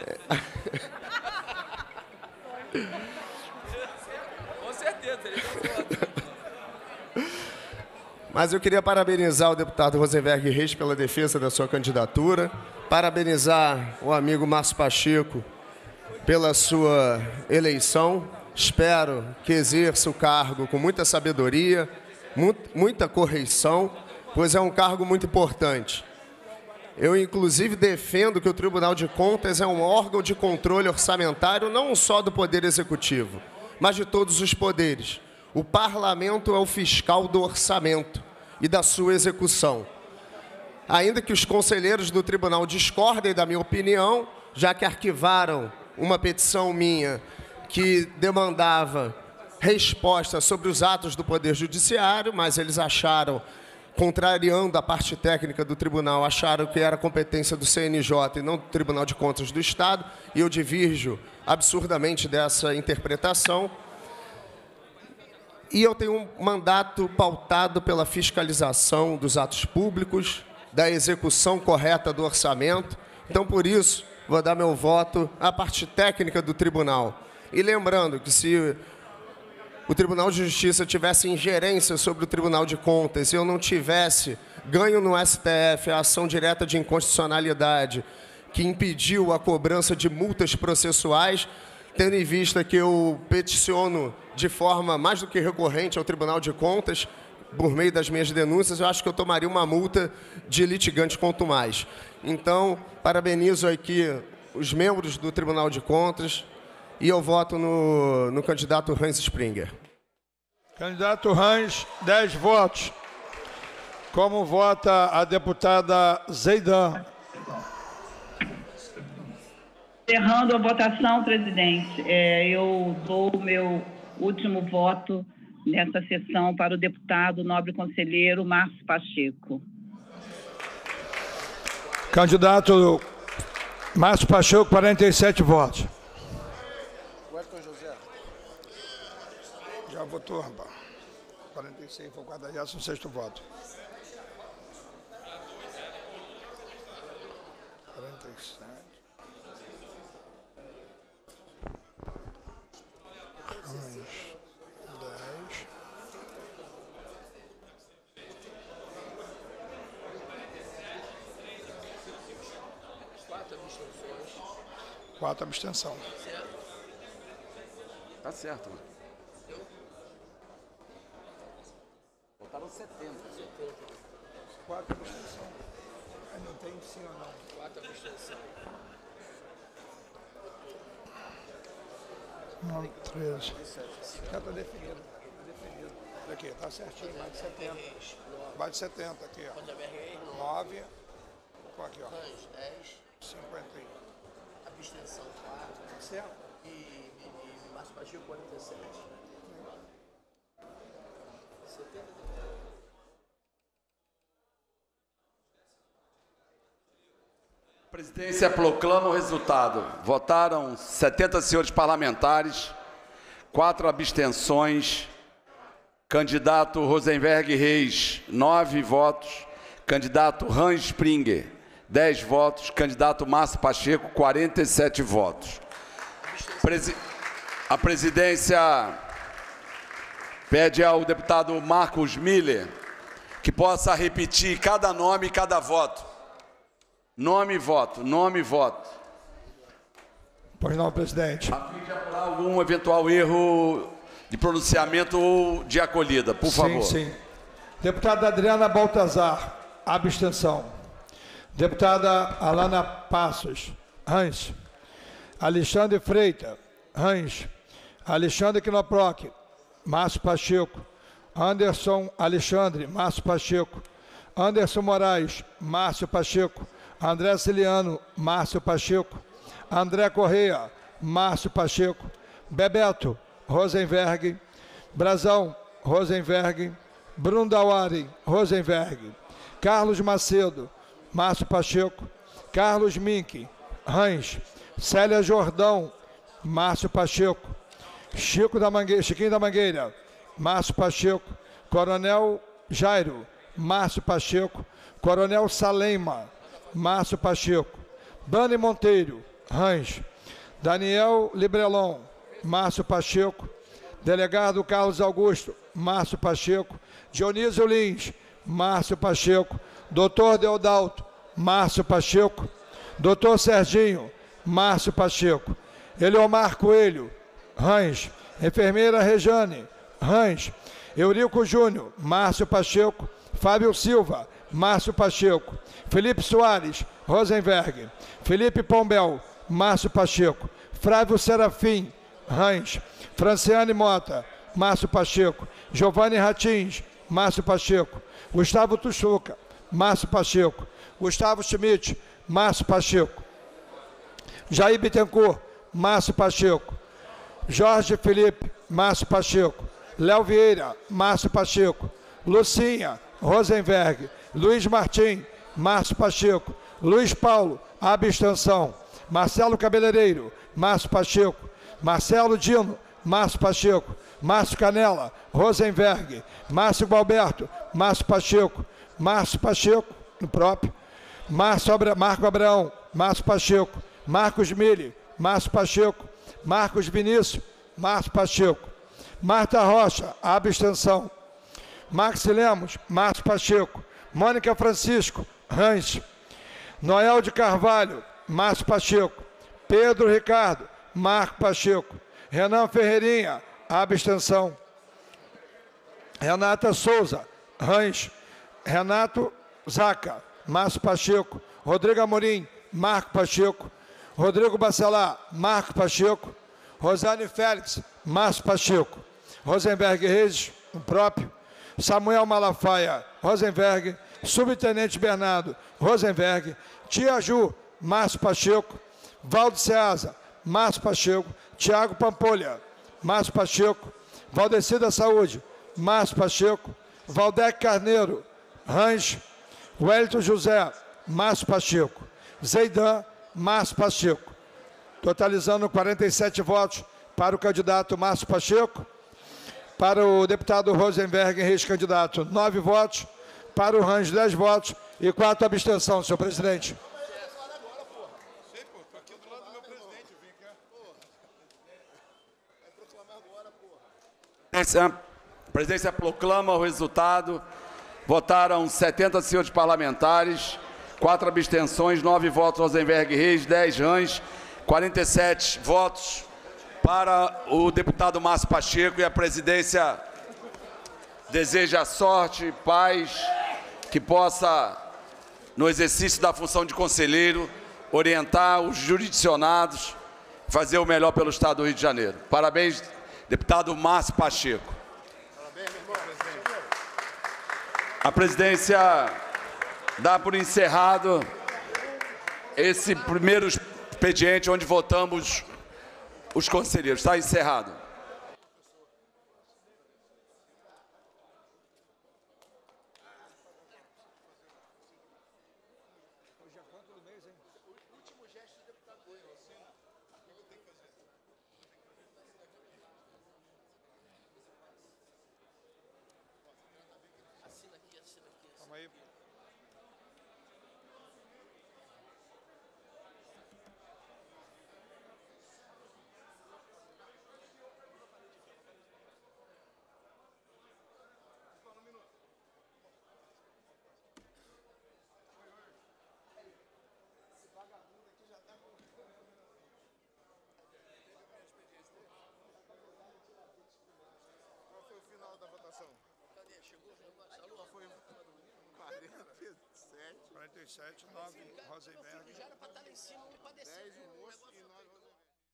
Y: Com certeza, ele
R: Mas eu queria parabenizar o deputado Rosenberg Reis pela defesa da sua candidatura, parabenizar o amigo Márcio Pacheco pela sua eleição. Espero que exerça o cargo com muita sabedoria, muita correção, pois é um cargo muito importante. Eu, inclusive, defendo que o Tribunal de Contas é um órgão de controle orçamentário não só do Poder Executivo, mas de todos os poderes. O Parlamento é o fiscal do orçamento e da sua execução. Ainda que os conselheiros do Tribunal discordem da minha opinião, já que arquivaram uma petição minha que demandava resposta sobre os atos do Poder Judiciário, mas eles acharam, contrariando a parte técnica do tribunal, acharam que era competência do CNJ e não do Tribunal de Contas do Estado, e eu divirjo absurdamente dessa interpretação. E eu tenho um mandato pautado pela fiscalização dos atos públicos, da execução correta do orçamento. Então, por isso, vou dar meu voto à parte técnica do tribunal. E lembrando que se o Tribunal de Justiça tivesse ingerência sobre o Tribunal de Contas e eu não tivesse ganho no STF a ação direta de inconstitucionalidade que impediu a cobrança de multas processuais, tendo em vista que eu peticiono de forma mais do que recorrente ao Tribunal de Contas, por meio das minhas denúncias, eu acho que eu tomaria uma multa de litigante quanto mais. Então, parabenizo aqui os membros do Tribunal de Contas e eu voto no candidato Hans Springer.
H: Candidato Hans, 10 votos. Como vota a deputada Zeidan?
L: Encerrando a votação, presidente, eu dou o meu último voto nessa sessão para o deputado nobre conselheiro Márcio Pacheco.
H: Candidato Márcio Pacheco, 47 votos. Já votou, rapaz. 46, foi o 46º voto. 47. Rãs, 10. Quatro abstenção.
P: Tá certo. Votaram 70.
H: 4 abstenção. Não tem sim ou não.
G: 4 abstenção.
H: 9, 13. Já está definido. Aqui, tá certinho, mais de 70. Mais de 70 aqui, ó. 9. Aqui, ó.
G: 10.
H: 51.
G: Abstenção 4.
H: Certo.
G: E Márcio Pacheco 47. 70.
P: A presidência proclama o resultado. Votaram 70 senhores parlamentares, 4 abstenções. Candidato Rosenberg Reis, 9 votos. Candidato Hans Springer, 10 votos. Candidato Márcio Pacheco, 47 votos. A presidência pede ao deputado Marcos Miller que possa repetir cada nome e cada voto. Nome e voto, nome e voto.
H: Pois não, presidente.
P: A fim de apurar algum eventual erro de pronunciamento ou de acolhida, por favor.
H: Sim. Deputada Adriana Baltazar, abstenção. Deputada Alana Passos, Hans. Alexandre Freitas, Hans. Alexandre Knoproc, Márcio Pacheco. Anderson Alexandre, Márcio Pacheco. Anderson Moraes, Márcio Pacheco. André Ciliano, Márcio Pacheco. André Correia, Márcio Pacheco. Bebeto, Rosenberg. Brazão, Rosenberg. Brundauari, Rosenberg. Carlos Macedo, Márcio Pacheco. Carlos Mink, Hans. Célia Jordão, Márcio Pacheco. Chiquinho da Mangueira, Márcio Pacheco. Coronel Jairo, Márcio Pacheco. Coronel Salema, Márcio Pacheco. Dani Monteiro, Hans. Daniel Librelon, Márcio Pacheco. Delegado Carlos Augusto, Márcio Pacheco. Dionísio Lins, Márcio Pacheco. Doutor Deodalto, Márcio Pacheco. Doutor Serginho, Márcio Pacheco. Eliomar Coelho, Hans. Enfermeira Rejane, Hans. Eurico Júnior, Márcio Pacheco. Fábio Silva, Márcio Pacheco. Felipe Soares, Rosenberg. Felipe Pombel, Márcio Pacheco. Flávio Serafim, Hans. Franciane Mota, Márcio Pacheco. Giovanni Ratins, Márcio Pacheco. Gustavo Tuxuca, Márcio Pacheco. Gustavo Schmidt, Márcio Pacheco. Jair Bittencourt, Márcio Pacheco. Jorge Felipe, Márcio Pacheco. Léo Vieira, Márcio Pacheco. Lucinha, Rosenberg. Luiz Martim, Márcio Pacheco. Luiz Paulo, abstenção. Marcelo Cabeleireiro, Márcio Pacheco. Marcelo Dino, Márcio Pacheco. Márcio Canela, Rosenberg. Márcio Gualberto, Márcio Pacheco. Márcio Pacheco, no próprio. Marco Abraão, Márcio Pacheco. Marcos Mille, Márcio Pacheco. Marcos Vinícius, Márcio Pacheco. Marta Rocha, abstenção. Max Lemos, Márcio Pacheco. Mônica Francisco, Hans. Noel de Carvalho, Márcio Pacheco. Pedro Ricardo, Marco Pacheco. Renan Ferreirinha, abstenção. Renata Souza, Hans. Renato Zaca, Márcio Pacheco. Rodrigo Amorim, Marco Pacheco. Rodrigo Bacelar, Marco Pacheco. Rosane Félix, Márcio Pacheco. Rosenberg Reis, o próprio. Samuel Malafaia, Rosenberg. Subtenente Bernardo, Rosenberg. Tia Ju, Márcio Pacheco. Valdo Ceasa, Márcio Pacheco. Tiago Pampolha, Márcio Pacheco. Valdeci da Saúde, Márcio Pacheco. Valdec Carneiro, Hans. Wellington José, Márcio Pacheco. Zeidan, Márcio Pacheco. Totalizando 47 votos para o candidato Márcio Pacheco. Para o deputado Rosenberg Reis, candidato, 9 votos. Para o Rãs, 10 votos. E 4 abstenção, senhor presidente.
P: A presidência proclama o resultado. Votaram 70 senhores parlamentares, 4 abstenções, 9 votos Rosenberg Reis, 10 Rãs, 47 votos para o deputado Márcio Pacheco, e a presidência deseja sorte, paz, que possa, no exercício da função de conselheiro, orientar os jurisdicionados, fazer o melhor pelo Estado do Rio de Janeiro. Parabéns, deputado Márcio Pacheco. A presidência dá por encerrado esse primeiro expediente onde votamos os conselheiros. Está encerrado.
H: Foi 47, 9 Rosenberg. Já era para estar lá em cima, um para descer. 10 o moço e 9 Rosenberg.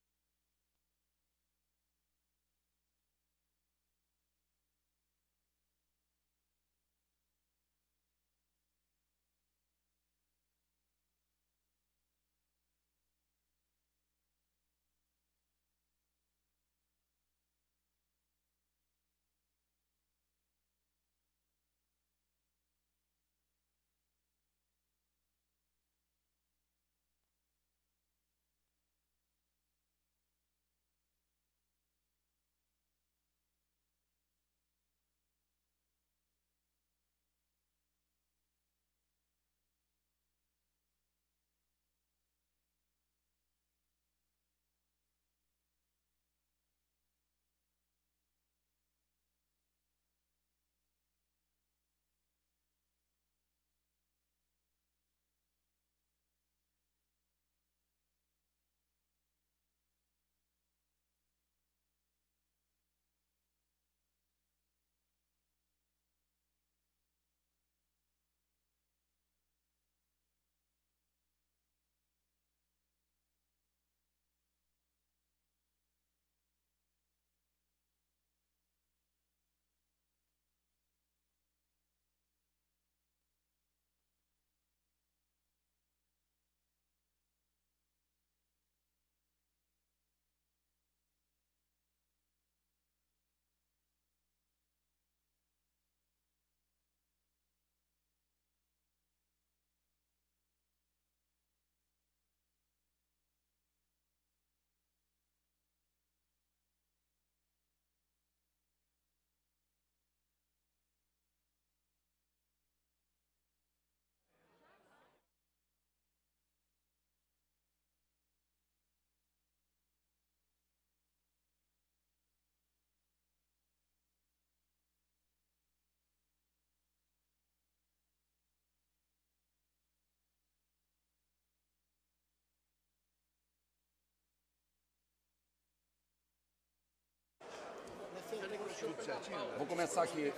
P: Vou começar aqui.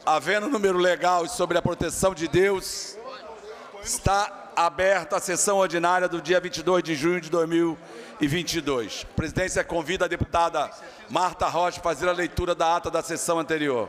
P: Havendo número legal sobre a proteção de Deus, está aberta a sessão ordinária do dia 22 de junho de 2022. A presidência convida a deputada Marta Rocha a fazer a leitura da ata da sessão anterior.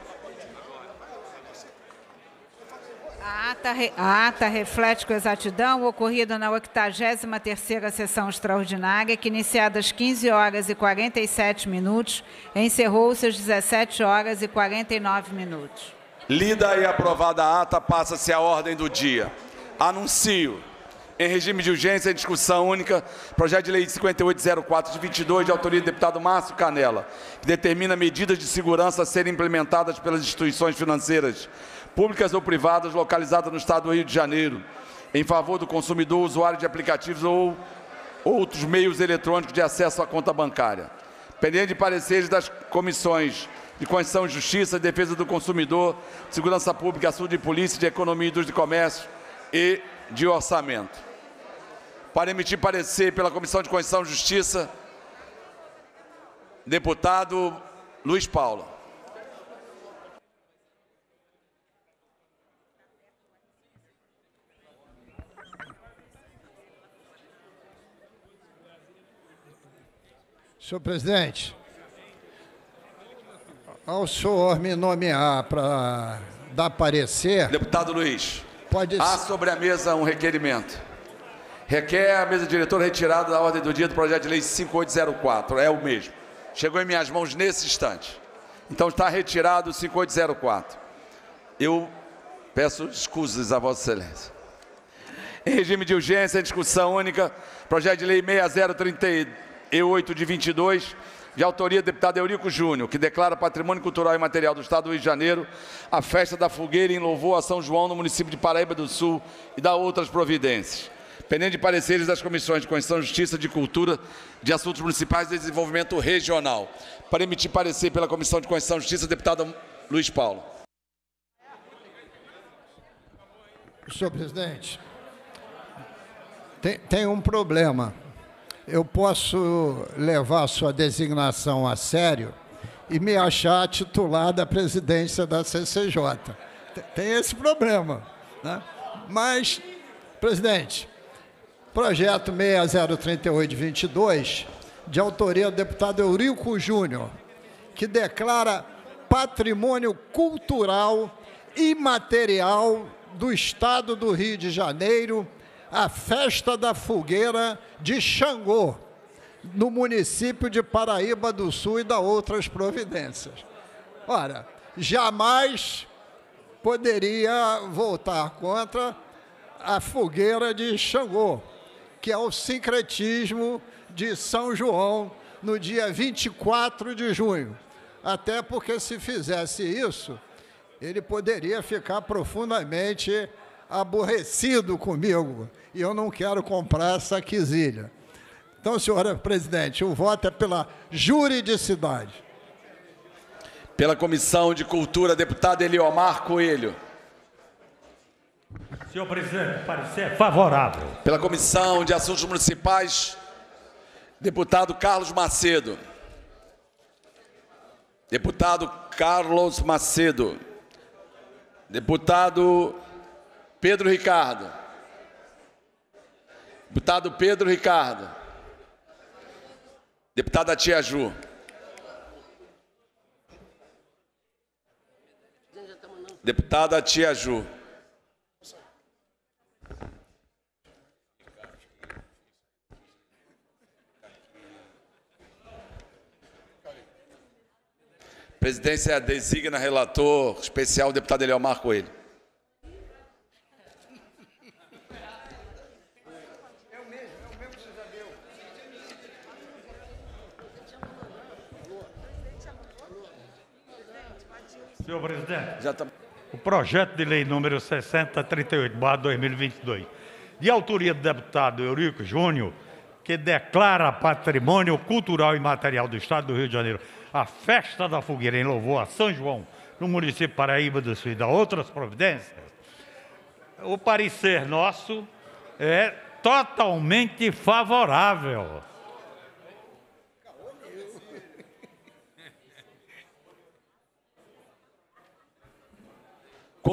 X: A ata reflete com exatidão o ocorrido na 83ª sessão extraordinária, que, iniciada às 15 horas e 47 minutos, encerrou-se às 17 horas e 49 minutos.
P: Lida e aprovada a ata, passa-se a ordem do dia. Anuncio, em regime de urgência, em discussão única, projeto de lei 5804 de 22, de autoria do deputado Márcio Canela, que determina medidas de segurança a serem implementadas pelas instituições financeiras, públicas ou privadas, localizadas no Estado do Rio de Janeiro, em favor do consumidor, usuário de aplicativos ou outros meios eletrônicos de acesso à conta bancária. Pendente de pareceres das comissões de Constituição e Justiça, Defesa do Consumidor, Segurança Pública, Assunto de Polícia, de Economia, Indústria e Comércio e de Orçamento. Para emitir parecer pela Comissão de Constituição e Justiça, deputado Luiz Paulo.
H: Senhor presidente, ao senhor me nomear para dar parecer...
P: Deputado Luiz,
H: pode...
P: há sobre a mesa um requerimento. Requer a mesa diretora retirada da ordem do dia do projeto de lei 5804. É o mesmo. Chegou em minhas mãos nesse instante. Então está retirado o 5804. Eu peço escusas a Vossa Excelência. Em regime de urgência, em discussão única, projeto de lei 6038 de 22, de autoria do deputado Eurico Júnior, que declara patrimônio cultural e material do Estado do Rio de Janeiro a festa da fogueira em louvor a São João no município de Paraíba do Sul e da outras providências. Pendente de pareceres das comissões de Constituição, Justiça, de Cultura, de Assuntos Municipais e Desenvolvimento Regional. Para emitir parecer pela Comissão de Constituição e Justiça, deputado Luiz Paulo.
H: Senhor presidente, tem um problema. Eu posso levar a sua designação a sério e me achar titular da presidência da CCJ. Tem esse problema, né? Mas, presidente, projeto 6038 de 22, de autoria do deputado Eurico Júnior, que declara patrimônio cultural e material do Estado do Rio de Janeiro a festa da fogueira de Xangô, no município de Paraíba do Sul e da outras providências. Ora, jamais poderia votar contra a fogueira de Xangô, que é o sincretismo de São João, no dia 24 de junho. Até porque, se fizesse isso, ele poderia ficar profundamente aborrecido comigo, e eu não quero comprar essa quesilha. Então, senhora presidente, o voto é pela juridicidade.
P: Pela Comissão de Cultura, deputado Eliomar Coelho.
A: Senhor presidente, parecer favorável.
P: Pela Comissão de Assuntos Municipais, deputado Carlos Macedo. Deputado Carlos Macedo. Deputado Pedro Ricardo. Deputado Pedro Ricardo. Deputada Tia Ju. Deputada Tia Ju. Presidência designa relator especial, o deputado Eliomar Coelho.
A: Senhor presidente, o projeto de lei número 6038/2022, de autoria do deputado Eurico Júnior, que declara patrimônio cultural e material do Estado do Rio de Janeiro a festa da fogueira em louvor a São João, no município de Paraíba do Sul e da outras providências, o parecer nosso é totalmente favorável.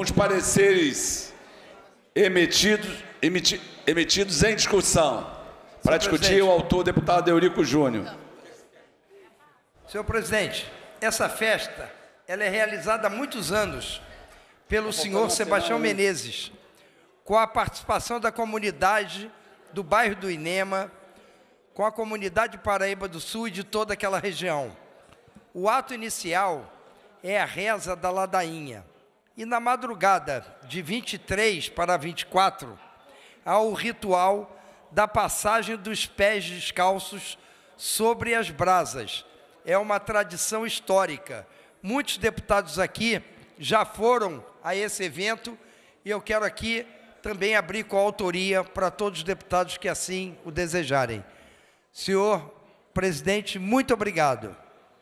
P: Com os pareceres emitidos em discussão. Para discutir, o autor, deputado Eurico Júnior.
B: Senhor presidente, essa festa ela é realizada há muitos anos pelo senhor Sebastião Menezes, com a participação da comunidade do bairro do Inema, com a comunidade de Paraíba do Sul e de toda aquela região. O ato inicial é a reza da ladainha. E na madrugada de 23 para 24, há o ritual da passagem dos pés descalços sobre as brasas. É uma tradição histórica. Muitos deputados aqui já foram a esse evento e eu quero aqui também abrir com a autoria para todos os deputados que assim o desejarem. Senhor presidente, muito obrigado.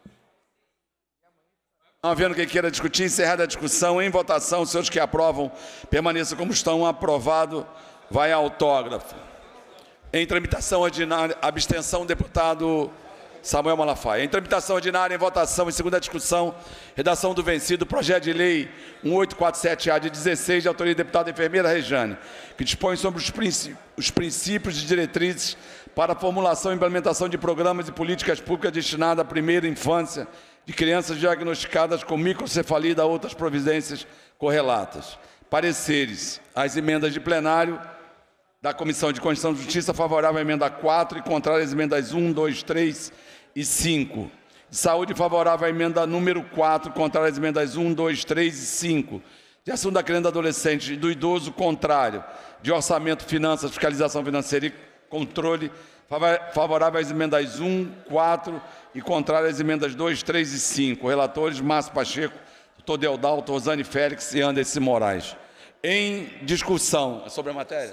P: Não havendo quem queira discutir, encerrada a discussão, em votação, os senhores que aprovam, permaneçam como estão. Aprovado, vai a autógrafo. Em tramitação ordinária, abstenção, deputado Samuel Malafaia. Em tramitação ordinária, em votação, em segunda discussão, redação do vencido, projeto de lei 1847-A de 16, de autoria da deputada enfermeira Rejane, que dispõe sobre os princípios e diretrizes para a formulação e implementação de programas e políticas públicas destinadas à primeira infância de crianças diagnosticadas com microcefalia e da outras providências correlatas. Pareceres às emendas de plenário da Comissão de Constituição e Justiça, favorável à emenda 4 e contrária às emendas 1, 2, 3 e 5. De Saúde, favorável à emenda número 4, contrária às emendas 1, 2, 3 e 5. De Assunto da Criança e do Adolescente e do Idoso, contrário. De Orçamento, Finanças, Fiscalização Financeira e Controle, favorável às emendas 1, 4 e contrário às emendas 2, 3 e 5. Relatores, Márcio Pacheco, doutor Deodalto, Rosane Félix e Anderson Moraes. Em discussão sobre a matéria.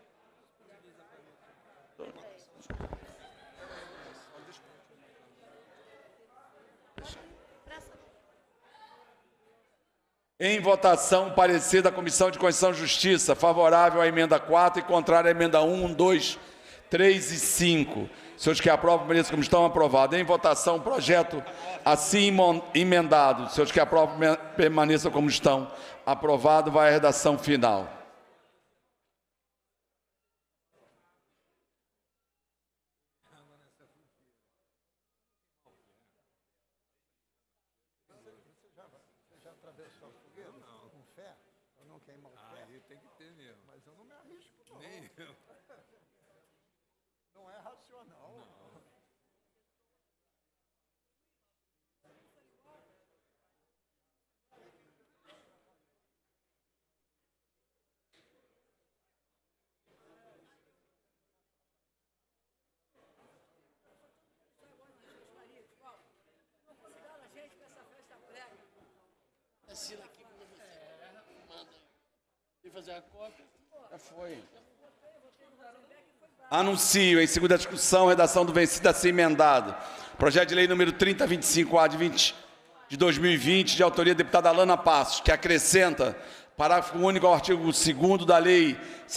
P: Em votação, parecer da Comissão de Constituição e Justiça, favorável à emenda 4 e contrário à emenda 1, 2, 3 e 5. Senhores que aprovam, permaneçam como estão, aprovados. Em votação, projeto assim emendado. Senhores que aprovam, permaneçam como estão, aprovado. Vai à redação final. Anuncio em segunda discussão, redação do vencido assim emendado. Projeto de lei número 3025-A de 2020, de autoria da deputada Alana Passos, que acrescenta parágrafo único ao artigo 2º da lei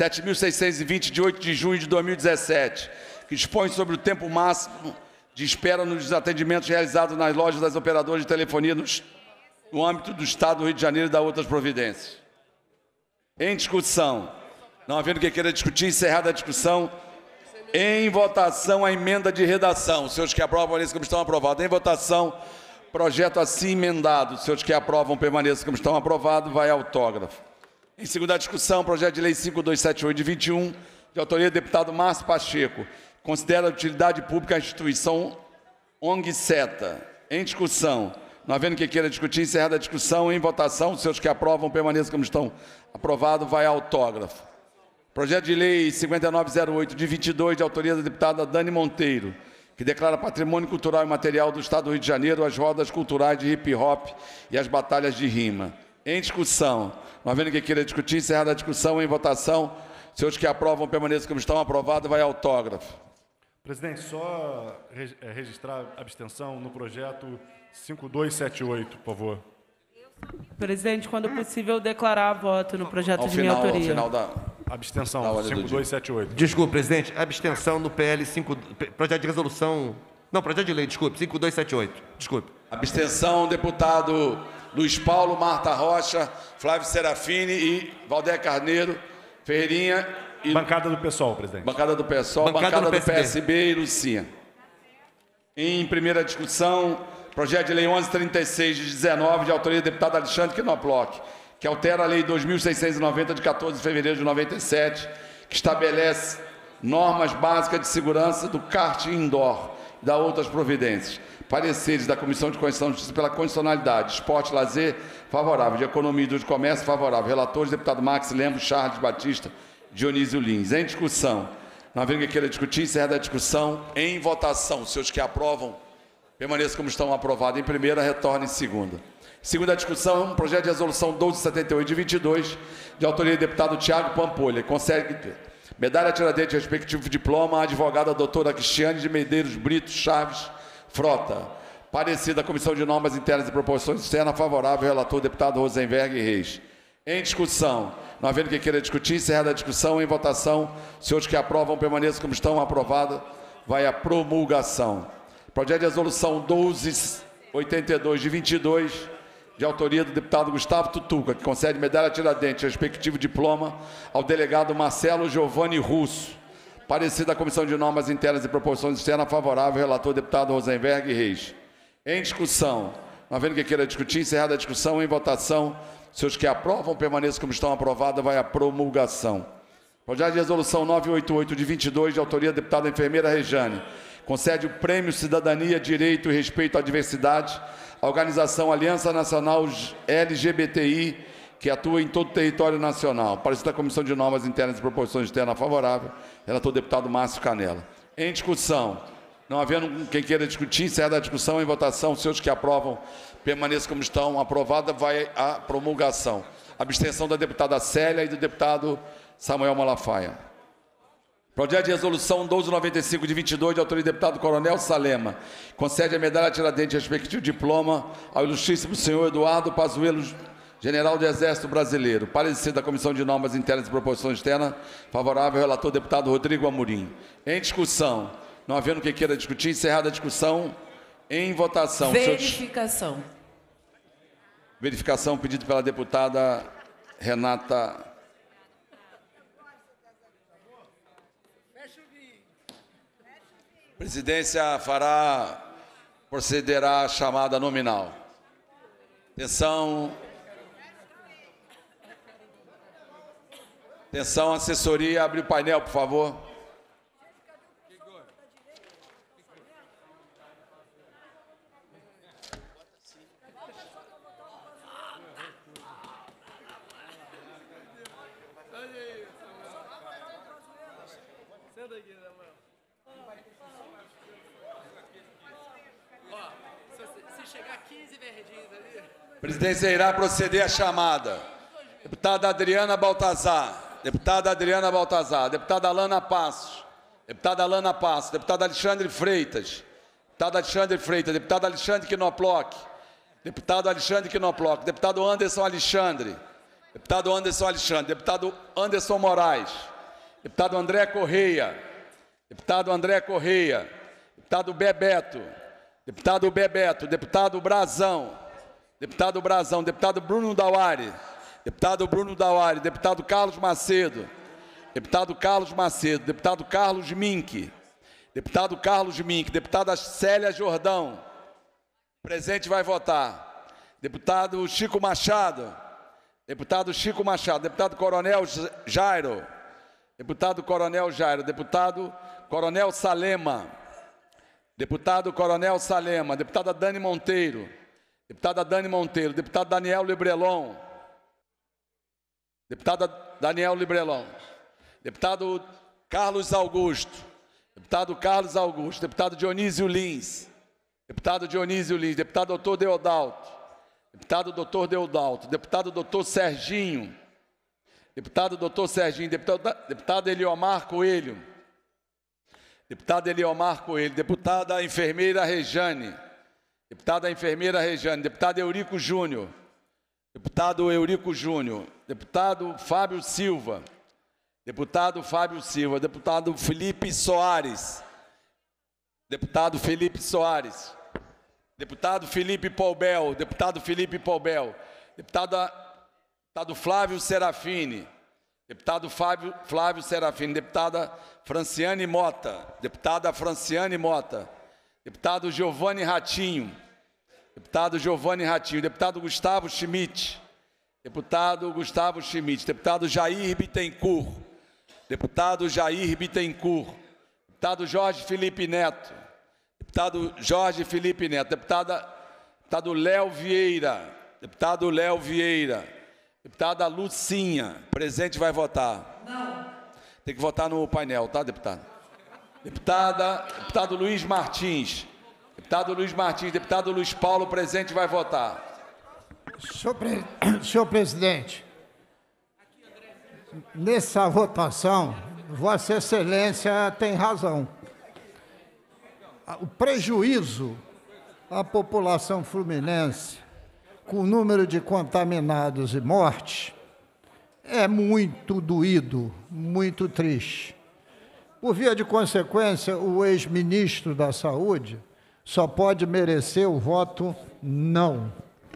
P: 7.620, de 8 de junho de 2017, que dispõe sobre o tempo máximo de espera nos atendimentos realizados nas lojas das operadoras de telefonia no âmbito do Estado do Rio de Janeiro e da outras providências. Em discussão, não havendo quem queira discutir, encerrada a discussão, em votação a emenda de redação. Os senhores que aprovam, permaneçam como estão, aprovados. Em votação, projeto assim emendado. Os senhores que aprovam, permaneçam como estão, aprovados. Vai autógrafo. Em segunda discussão, projeto de lei 5278 de 21, de autoria do deputado Márcio Pacheco, considera a utilidade pública a instituição ONG SETA. Em discussão, não havendo quem queira discutir, encerrada a discussão, em votação, os senhores que aprovam, permaneçam como estão, aprovado. Vai autógrafo. Projeto de lei 5908 de 22, de autoria da deputada Dani Monteiro, que declara patrimônio cultural e material do Estado do Rio de Janeiro as rodas culturais de hip-hop e as batalhas de rima. Em discussão, não havendo quem queira discutir, encerrada a discussão, em votação, senhores que aprovam, permaneçam como estão, aprovado. Vai autógrafo.
F: Presidente, só registrar abstenção no projeto 5278, por favor.
S: Presidente, quando possível, declarar voto no projeto de minha autoria.
F: Ao final da abstenção, 5278.
T: Desculpe, presidente, abstenção no PL 5, projeto de resolução, não, projeto de lei, desculpe, 5278, desculpe.
P: Abstenção, deputado Luiz Paulo, Marta Rocha, Flávio Serafini e Valder Carneiro, Ferreirinha e...
F: Bancada do PSOL, presidente.
P: Bancada do PSOL, bancada do PSB e Lucinha. Em primeira discussão, projeto de lei 1136 de 19, de autoria do deputado Alexandre Knoploch, que altera a lei 2690 de 14 de fevereiro de 97, que estabelece normas básicas de segurança do kart indoor e da outras providências. Pareceres da Comissão de Constituição e Justiça pela condicionalidade, esporte e lazer, favorável. De economia e do comércio, favorável. Relatores, deputado Max Lemos, Charles Batista, Dionísio Lins. Em discussão. Não havendo que queira discutir, encerrada a discussão. Em votação. Os senhores que aprovam, permaneçam como estão aprovados em primeira, retornem em segunda. Segunda discussão, projeto de resolução 1278 de 22, de autoria do deputado Tiago Pampolha. Concede medalha Tiradentes, respectivo diploma, a advogada doutora Cristiane de Medeiros Brito Chaves Frota. Parecer da Comissão de Normas Internas e Proposições Externas, favorável, relator deputado Rosenberg Reis. Em discussão, não havendo que queira discutir, encerrada a discussão, em votação, os senhores que aprovam, permaneçam como estão, aprovada, vai a promulgação. Projeto de resolução 1282 de 22, de autoria do deputado Gustavo Tutuca, que concede medalha Tiradentes, respectivo diploma, ao delegado Marcelo Giovanni Russo. Parecer da Comissão de Normas Internas e Proposições Externas, favorável, relator deputado Rosenberg Reis. Em discussão, não havendo que queira discutir, encerrada a discussão, em votação, os senhores que aprovam, permaneçam como estão, aprovada, vai a promulgação. Projeto de resolução 988 de 22, de autoria do deputado enfermeira Rejane, concede o Prêmio Cidadania, Direito e Respeito à Diversidade à organização Aliança Nacional LGBTI, que atua em todo o território nacional. Parecer da Comissão de Normas Internas e Proposições Externas, favorável, relator deputado Márcio Canela. Em discussão, não havendo quem queira discutir, encerrada a discussão, em votação, os senhores que aprovam, permaneçam como estão, aprovada, vai a promulgação. Abstenção da deputada Célia e do deputado Samuel Malafaia. Projeto de resolução 1295 de 22, de autoria do deputado Coronel Salema, concede a medalha Tiradentes, respectivo diploma, ao ilustríssimo senhor Eduardo Pazuello, General do Exército Brasileiro. Parecer da Comissão de Normas Internas e Proposições Externas, favorável, relator deputado Rodrigo Amorim. Em discussão, não havendo quem queira discutir, encerrada a discussão, em votação.
I: Verificação.
P: Verificação, pedido pela deputada Renata. Presidência procederá à chamada nominal. Atenção. Atenção, assessoria, abre o painel, por favor.
I: Se chegar 15 verdinhos ali...
P: A presidência irá proceder à chamada. Deputada Adriana Baltazar. Deputada Adriana Baltazar, deputada Alana Passos, deputada Alana Passos, deputado Alexandre Freitas, deputado Alexandre Freitas, deputado Alexandre Knoploch, deputado Alexandre Knoploch, deputado Anderson Alexandre, deputado Anderson Alexandre, deputado Anderson Moraes, deputado André Correia, deputado André Correia, deputado Bebeto, deputado Bebeto, deputado Brazão, deputado Brazão, deputado Bruno Dauari, deputado Bruno Dauari, deputado Carlos Macedo, deputado Carlos Macedo, deputado Carlos Mink, deputado Carlos Mink, deputada Célia Jordão, presente vai votar, deputado Chico Machado, deputado Chico Machado, deputado Coronel Jairo, deputado Coronel Jairo, deputado Coronel Salema, deputado Coronel Salema, deputada Dani Monteiro, deputada Dani Monteiro, deputado Daniel Librelon, deputada Daniel Librelon, deputado Carlos Augusto, deputado Carlos Augusto, deputado Dionísio Lins, deputado Dionísio Lins, deputado doutor Deodalto, deputado doutor Deodalto, deputado doutor Serginho, deputado doutor Serginho, deputado Eliomar Coelho, deputado Eliomar Coelho, deputada enfermeira Rejane, deputada enfermeira Rejane, deputado Eurico Júnior, deputado Eurico Júnior, deputado Fábio Silva, deputado Fábio Silva, deputado Felipe Soares, deputado Felipe Soares, Deputado Felipe Paubel. Deputado Felipe Paubel. Deputado Flávio Serafini. Deputado Flávio Serafini. Deputada Franciane Mota. Deputada Franciane Mota. Deputado Giovanni Ratinho. Deputado Giovanni Ratinho. Deputado Gustavo Schmidt. Deputado Gustavo Schmidt. Deputado Jair Bittencourt. Deputado Jair Bittencourt. Deputado Jorge Felipe Neto. Deputado Jorge Felipe Neto. Deputado Léo Vieira. Deputado Léo Vieira. Deputada Lucinha. Presente, vai votar.
X: Não.
P: Tem que votar no painel, tá, deputado? Deputado Luiz Martins. Deputado Luiz Martins. Deputado Luiz Paulo, presente, vai votar.
J: Senhor presidente, nessa votação, Vossa Excelência tem razão. O prejuízo à população fluminense com o número de contaminados e mortes é muito doído, muito triste. Por via de consequência, o ex-ministro da Saúde só pode merecer o voto não.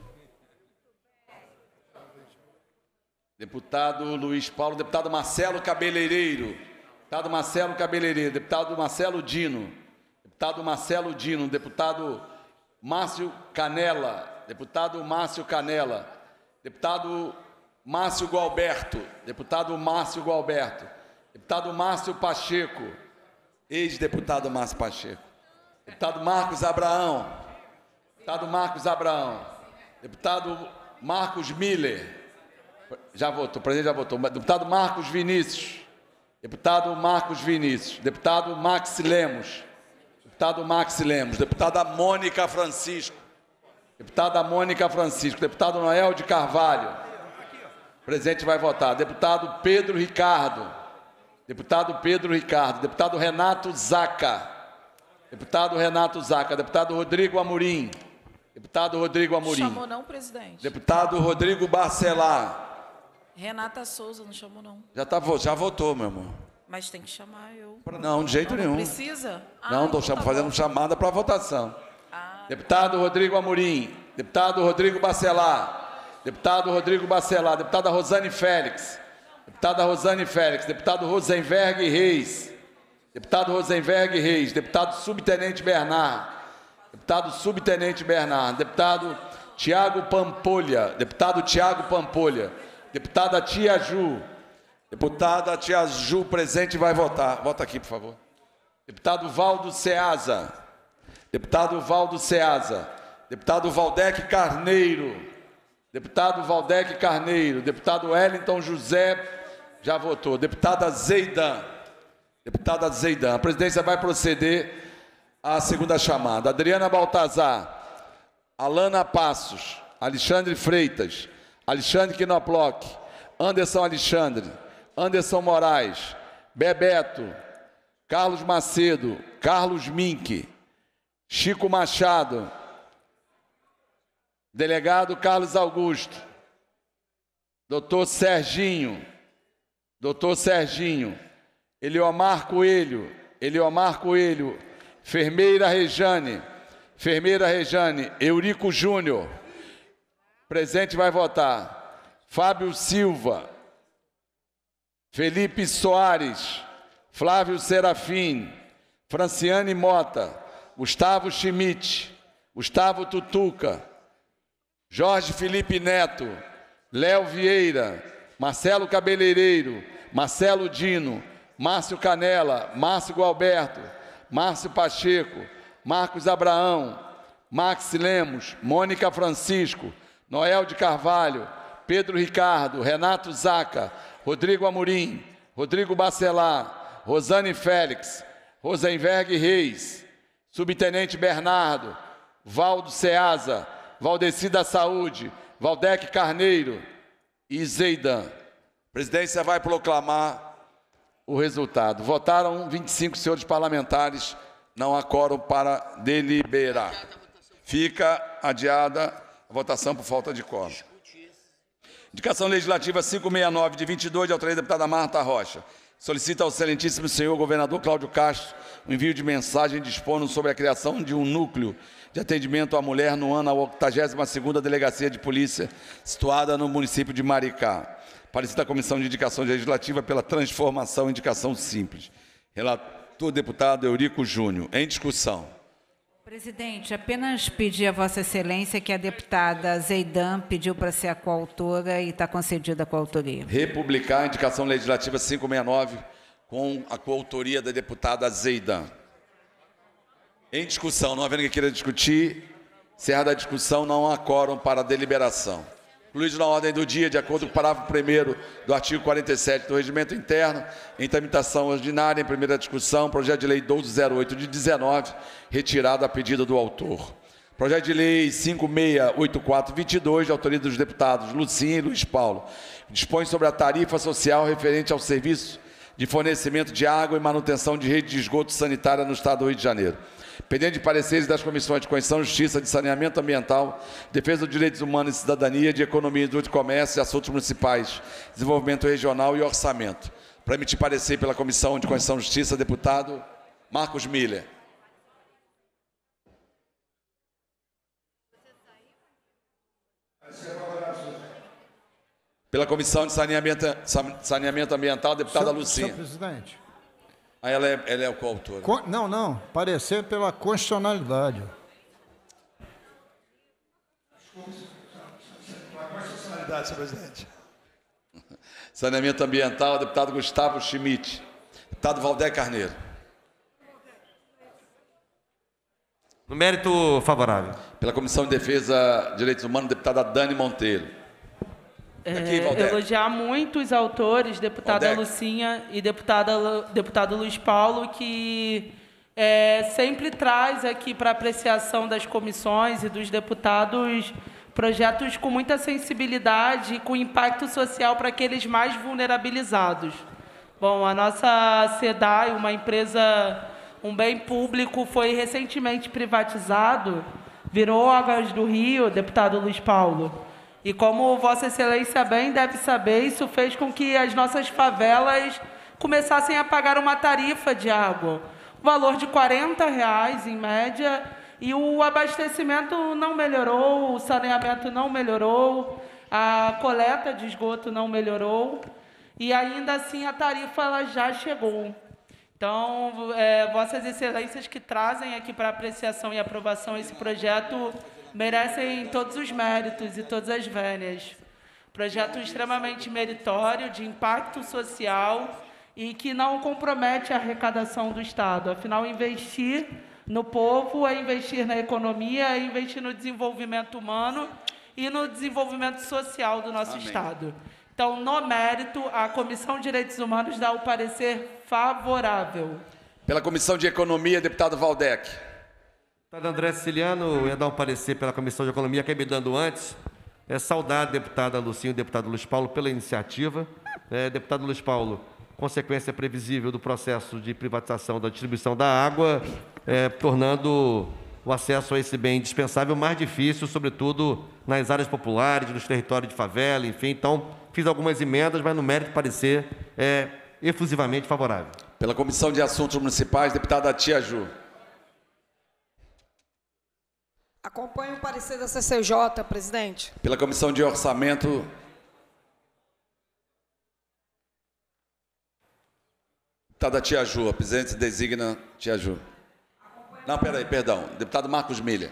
P: Deputado Luiz Paulo, deputado Marcelo Cabeleireiro. Deputado Marcelo Cabeleireiro. Deputado Marcelo Dino. Deputado Marcelo Dino. Deputado Márcio Canela. Deputado Márcio Canela. Deputado Márcio Gualberto. Deputado Márcio Gualberto. Deputado Márcio Pacheco. Ex-deputado Márcio Pacheco. Deputado Marcos Abraão. Deputado Marcos Abraão. Deputado Marcos Miller. Já votou, o presidente já votou. Deputado Marcos Vinícius. Deputado Marcos Vinícius. Deputado Max Lemos. Deputado Max Lemos. Deputada Mônica Francisco. Deputada Mônica Francisco. Deputado Noel de Carvalho. O presidente vai votar. Deputado Pedro Ricardo. Deputado Pedro Ricardo. Deputado Renato Zaca. Deputado Renato Zaca. Deputado Rodrigo Amorim. Deputado Rodrigo Amorim.
I: Chamou não, presidente?
P: Deputado Rodrigo Barcelar.
I: Renata Souza, não chamou não.
P: Já votou, meu amor.
I: Mas tem que chamar eu.
P: Não, de jeito nenhum.
I: Precisa?
P: Não, estou fazendo chamada para votação. Deputado Rodrigo Amorim. Deputado Rodrigo Barcelar. Deputado Rodrigo Barcelar. Deputada Rosane Félix. Deputada Rosane Félix. Deputado Rosenberg Reis. Deputado Rosenberg Reis. Deputado Subtenente Bernard. Deputado Subtenente Bernard. Deputado Tiago Pampolha. Deputado Tiago Pampolha. Deputada Tia Ju. Deputada Tia Ju, presente, vai votar. Vota aqui, por favor. Deputado Valdo Ceasa. Deputado Valdo Ceasa. Deputado Valdec Carneiro. Deputado Valdec Carneiro. Deputado Wellington José, já votou. Deputada Zeidan. Deputada Zeidan. A presidência vai proceder à segunda chamada. Adriana Baltazar. Alana Passos. Alexandre Freitas. Alexandre Knoploch, Anderson Alexandre, Anderson Moraes, Bebeto, Carlos Macedo, Carlos Mink, Chico Machado, delegado Carlos Augusto, doutor Serginho, Eliomar Coelho, enfermeira Rejane, Eurico Júnior. Presente, vai votar. Fábio Silva. Felipe Soares. Flávio Serafim. Franciane Mota. Gustavo Schmidt. Gustavo Tutuca. Jorge Felipe Neto. Léo Vieira. Marcelo Cabeleireiro. Marcelo Dino. Márcio Canela. Márcio Gualberto. Márcio Pacheco. Marcos Abraão. Max Lemos. Mônica Francisco. Noel de Carvalho, Pedro Ricardo, Renato Zaca, Rodrigo Amorim, Rodrigo Barcelar, Rosane Félix, Rosenberg Reis, Subtenente Bernardo, Valdo Ceasa, Valdeci da Saúde, Valdec Carneiro e Zeidan. A presidência vai proclamar o resultado. Votaram 25 senhores parlamentares, não há quórum para deliberar. Fica adiada a votação por falta de quórum. Indicação legislativa 569, de 22, de autoria da deputada Marta Rocha. Solicita ao excelentíssimo senhor governador Cláudio Castro o envio de mensagem dispondo sobre a criação de um núcleo de atendimento à mulher no ano à 82ª Delegacia de Polícia, situada no município de Maricá. Parecida a Comissão de Indicação Legislativa pela transformação em indicação simples. Relator, deputado Eurico Júnior. Em discussão.
X: Presidente, apenas pedir a Vossa Excelência que a deputada Zeidan pediu para ser a coautora e está concedida a coautoria.
P: Republicar a indicação legislativa 569 com a coautoria da deputada Zeidan. Em discussão, não havendo quem queira discutir, encerrada a discussão, não há quórum para a deliberação. Incluído na ordem do dia, de acordo com o parágrafo 1º do artigo 47 do Regimento Interno, em tramitação ordinária, em primeira discussão, projeto de lei 1208 de 19, retirado a pedido do autor. Projeto de lei 5684/22, de autoria dos deputados Lucinha e Luiz Paulo, dispõe sobre a tarifa social referente ao serviço de fornecimento de água e manutenção de rede de esgoto sanitária no Estado do Rio de Janeiro. Pendente de pareceres das comissões de Constituição, Justiça, de Saneamento Ambiental, Defesa dos Direitos Humanos e Cidadania, de Economia, Indústria e Comércio, de Assuntos Municipais, Desenvolvimento Regional e Orçamento. Para emitir parecer pela Comissão de Constituição e Justiça, deputado Marcos Miller. Pela Comissão de Saneamento Ambiental, deputada Lucinha.
J: Senhor presidente.
P: Ela é o coautor.
J: Não. Parecer pela constitucionalidade.
H: Constitucionalidade, senhor presidente.
P: Saneamento Ambiental, deputado Gustavo Schmidt. Deputado Valdé Carneiro.
T: No mérito, favorável.
P: Pela Comissão de Defesa de Direitos Humanos, deputada Dani Monteiro.
S: Elogiar muito os autores, deputada
P: Valdec.
S: Lucinha e deputado Luiz Paulo, que sempre traz aqui para apreciação das comissões e dos deputados projetos com muita sensibilidade e com impacto social para aqueles mais vulnerabilizados. Bom, a nossa SEDAI, uma empresa, um bem público, foi recentemente privatizado, virou Águas do Rio, deputado Luiz Paulo. E como Vossa Excelência bem deve saber, isso fez com que as nossas favelas começassem a pagar uma tarifa de água, valor de R$ 40 em média, e o abastecimento não melhorou, o saneamento não melhorou, a coleta de esgoto não melhorou, e ainda assim a tarifa ela já chegou. Então, Vossas Excelências que trazem aqui para apreciação e aprovação esse projeto merecem todos os méritos e todas as vênias. Projeto extremamente meritório, de impacto social e que não compromete a arrecadação do Estado. Afinal, investir no povo é investir na economia, é investir no desenvolvimento humano e no desenvolvimento social do nosso Estado. Então, no mérito, a Comissão de Direitos Humanos dá o parecer favorável.
P: Pela Comissão de Economia, deputado Valdec.
T: Deputado André Siciliano, eu ia dar um parecer pela Comissão de Economia, que me dando antes, saudar a deputada Lucinha e o deputado Luiz Paulo pela iniciativa. Deputado Luiz Paulo, consequência previsível do processo de privatização da distribuição da água, tornando o acesso a esse bem indispensável mais difícil, sobretudo nas áreas populares, nos territórios de favela, enfim. Então, fiz algumas emendas, mas no mérito parecer efusivamente favorável.
P: Pela Comissão de Assuntos Municipais, deputada Tia Ju.
V: Acompanho o parecer da CCJ, presidente.
P: Pela Comissão de Orçamento, deputada Tia Ju, a presidente designa Tia Ju. Não, perdão. Deputado Marcos Miller.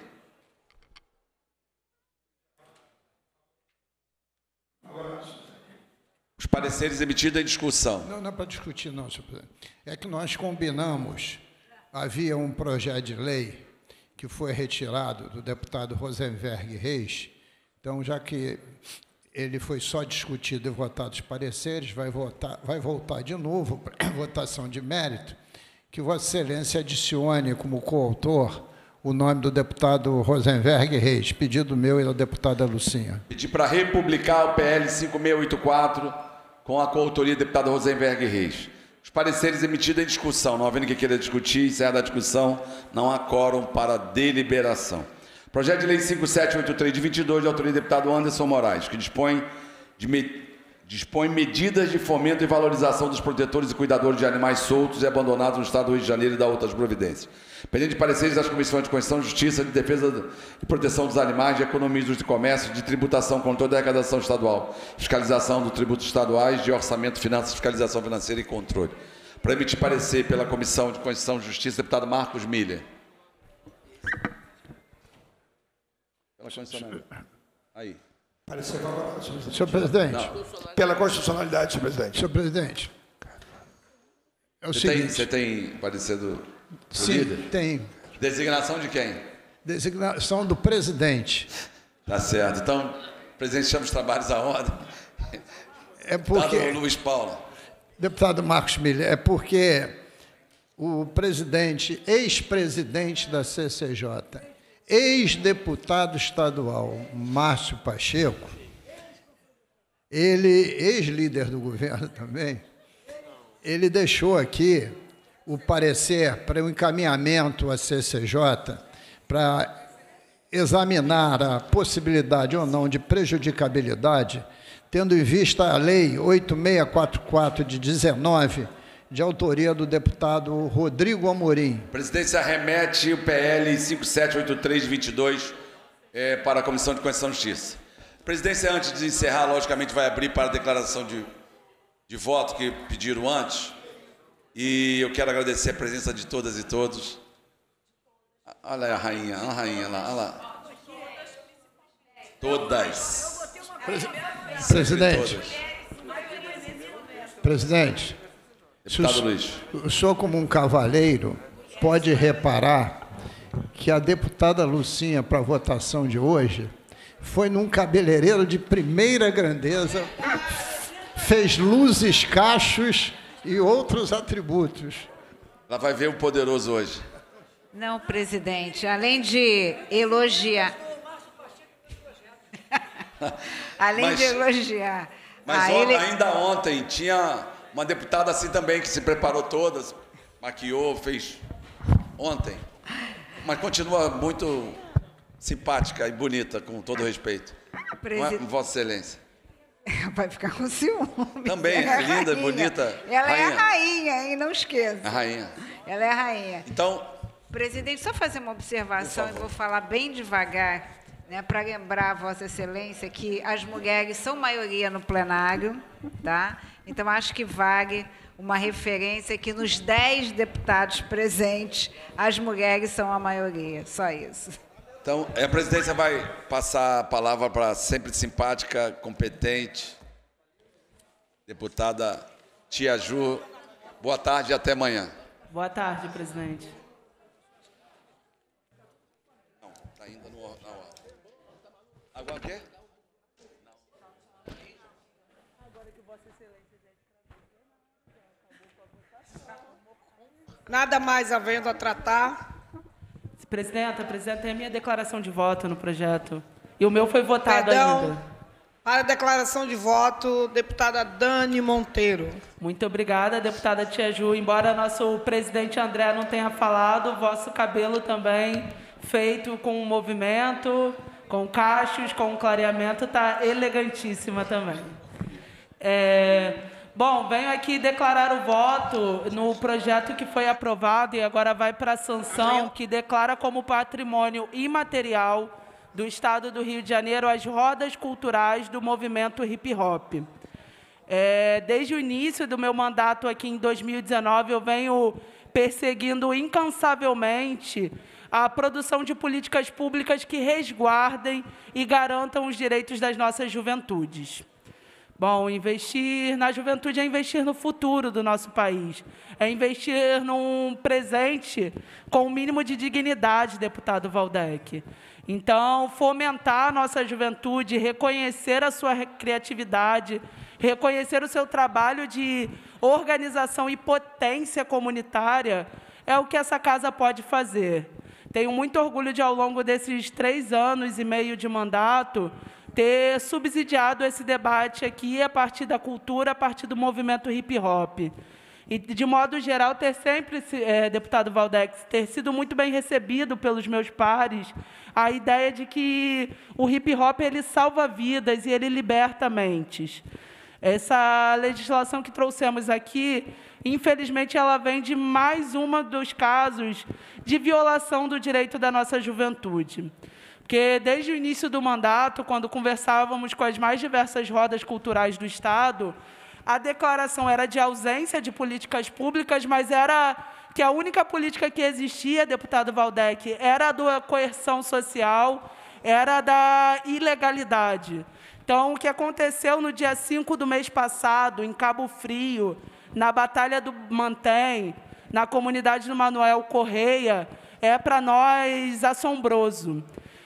P: Os pareceres emitidos em discussão.
J: Não é para discutir, não, senhor presidente. É que nós combinamos, havia um projeto de lei que foi retirado do deputado Rosenberg Reis. Então, já que ele foi só discutido e votado os pareceres, vai voltar de novo para votação de mérito, que Vossa Excelência adicione como coautor o nome do deputado Rosenberg Reis, pedido meu e da deputada Lucinha.
P: Pedir para republicar o PL 5684 com a coautoria do deputado Rosenberg Reis. Os pareceres emitidos em discussão, não havendo quem queira discutir, encerrada a discussão, não há quórum para deliberação. Projeto de lei 5783 de 22, de autoria do deputado Anderson Moraes, que dispõe dispõe medidas de fomento e valorização dos protetores e cuidadores de animais soltos e abandonados no Estado do Rio de Janeiro e dá outras providências. Pendente de pareceres das Comissões de Constituição, Justiça, de Defesa e Proteção dos Animais, de Economia e de Comércio, de Tributação, Controle da Arrecadação Estadual, Fiscalização dos Tributos Estaduais, de Orçamento, Finanças, Fiscalização Financeira e Controle. Para emitir parecer pela Comissão de Constituição e Justiça, deputado Marcos Miller. Aí.
H: Parecer favorável, senhor presidente. Não. Pela constitucionalidade, senhor presidente.
J: Senhor presidente. É o seguinte.
P: Você tem parecer do
J: Sim,
P: líder?
J: Tem.
P: Designação de quem?
J: Designação do presidente.
P: Tá certo. Então, presidente, chama os trabalhos à ordem.
J: É porque...
P: Deputado Luiz Paulo.
J: Deputado Marcos Miller, é porque o presidente, ex-presidente da CCJ, ex-deputado estadual Márcio Pacheco, ele, ex-líder do governo também, ele deixou aqui o parecer para o encaminhamento à CCJ para examinar a possibilidade ou não de prejudicabilidade, tendo em vista a Lei 8644 de 19, de autoria do deputado Rodrigo Amorim.
P: A presidência remete o PL 5783-22 para a Comissão de Constituição e Justiça. A presidência, antes de encerrar, logicamente, vai abrir para a declaração de voto que pediram antes. E eu quero agradecer a presença de todas e todos. Olha a rainha lá, olha lá. Todas.
J: Presidente. Presidente.
P: Deputado Luiz.
J: O senhor, como um cavalheiro, pode reparar que a deputada Lucinha, para a votação de hoje, foi num cabeleireiro de primeira grandeza, fez luzes, cachos e outros atributos.
P: Ela vai ver o poderoso hoje.
X: Não, presidente, além de elogiar... de elogiar...
P: Mas ainda ontem tinha uma deputada assim também, que se preparou todas, maquiou, fez ontem. Mas continua muito simpática e bonita, com todo respeito. Não é, Vossa Excelência?
X: Vai ficar com ciúme.
P: Também, é linda, bonita.
X: Ela
P: rainha.
X: é a rainha, hein? Não esqueça.
P: A rainha.
X: Ela é a rainha.
P: Então...
X: Presidente, só fazer uma observação, e vou falar bem devagar, né, para lembrar a Vossa Excelência que as mulheres são maioria no plenário, tá? Então, acho que vale uma referência que nos 10 deputados presentes, as mulheres são a maioria, só isso.
P: Então, a presidência vai passar a palavra para a sempre simpática, competente, deputada Tia Ju. Boa tarde e até amanhã.
S: Boa tarde, presidente.
P: Não, está ainda na ordem. Agora o quê?
V: Nada mais havendo a tratar.
S: Presidenta, apresentei a minha declaração de voto no projeto. E o meu foi votado ainda.
V: Para a declaração de voto, deputada Dani Monteiro.
S: Muito obrigada, deputada Tia Ju. Embora nosso presidente André não tenha falado, o vosso cabelo também, feito com movimento, com cachos, com clareamento, está elegantíssima também. Bom, venho aqui declarar o voto no projeto que foi aprovado e agora vai para a sanção, que declara como patrimônio imaterial do Estado do Rio de Janeiro as rodas culturais do movimento hip-hop. Desde o início do meu mandato aqui em 2019, eu venho perseguindo incansavelmente a produção de políticas públicas que resguardem e garantam os direitos das nossas juventudes. Bom, investir na juventude é investir no futuro do nosso país, é investir num presente com o mínimo de dignidade, deputado Waldeck. Então, fomentar a nossa juventude, reconhecer a sua criatividade, reconhecer o seu trabalho de organização e potência comunitária é o que essa casa pode fazer. Tenho muito orgulho de, ao longo desses 3 anos e meio de mandato, ter subsidiado esse debate aqui a partir da cultura, a partir do movimento hip-hop. E, de modo geral, ter sempre, deputado Waldeck, ter sido muito bem recebido pelos meus pares a ideia de que o hip-hop ele salva vidas e ele liberta mentes. Essa legislação que trouxemos aqui, infelizmente, ela vem de mais um dos casos de violação do direito da nossa juventude. Porque, desde o início do mandato, quando conversávamos com as mais diversas rodas culturais do Estado, a declaração era de ausência de políticas públicas, mas era que a única política que existia, deputado Valdec, era a da coerção social, era da ilegalidade. Então, o que aconteceu no dia 5 do mês passado, em Cabo Frio, na Batalha do Mantém, na comunidade do Manuel Correia, é para nós assombroso.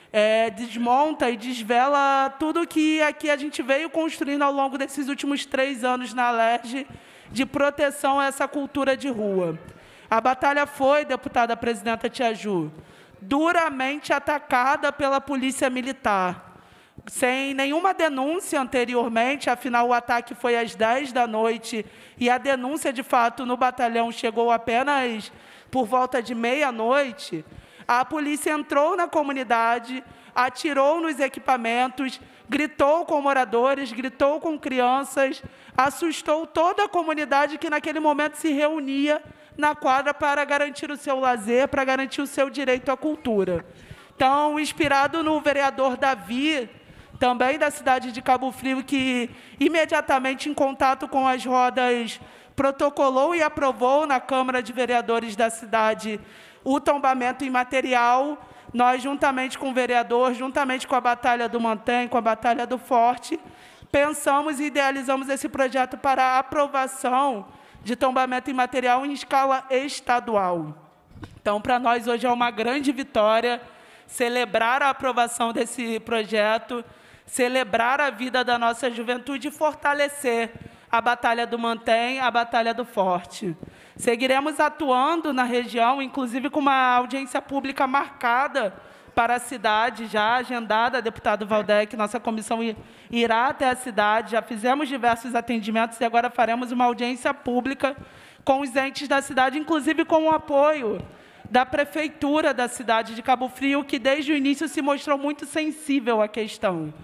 S: Desmonta e desvela tudo que aqui a gente veio construindo ao longo desses últimos 3 anos na LERJ de proteção a essa cultura de rua. A batalha foi, deputada presidenta Tia Ju, duramente atacada pela polícia militar, sem nenhuma denúncia anteriormente, afinal o ataque foi às 10 da noite e a denúncia, de fato, no batalhão chegou apenas por volta de meia-noite. A polícia entrou na comunidade, atirou nos equipamentos, gritou com moradores, gritou com crianças, assustou toda a comunidade que naquele momento se reunia na quadra para garantir o seu lazer, para garantir o seu direito à cultura. Então, inspirado no vereador Davi, também da cidade de Cabo Frio, que imediatamente em contato com as rodas protocolou e aprovou na Câmara de Vereadores da cidade o tombamento imaterial, nós, juntamente com o vereador, juntamente com a Batalha do Mantém, com a Batalha do Forte, pensamos e idealizamos esse projeto para a aprovação de tombamento imaterial em escala estadual. Então, para nós, hoje é uma grande vitória celebrar a aprovação desse projeto, celebrar a vida da nossa juventude e fortalecer a Batalha do Mantém, a Batalha do Forte. Seguiremos atuando na região, inclusive com uma audiência pública marcada para a cidade, já agendada, deputado Valdec, nossa comissão irá até a cidade, já fizemos diversos atendimentos e agora faremos uma audiência pública com os entes da cidade, inclusive com o apoio da Prefeitura da cidade de Cabo Frio, que desde o início se mostrou muito sensível à questão.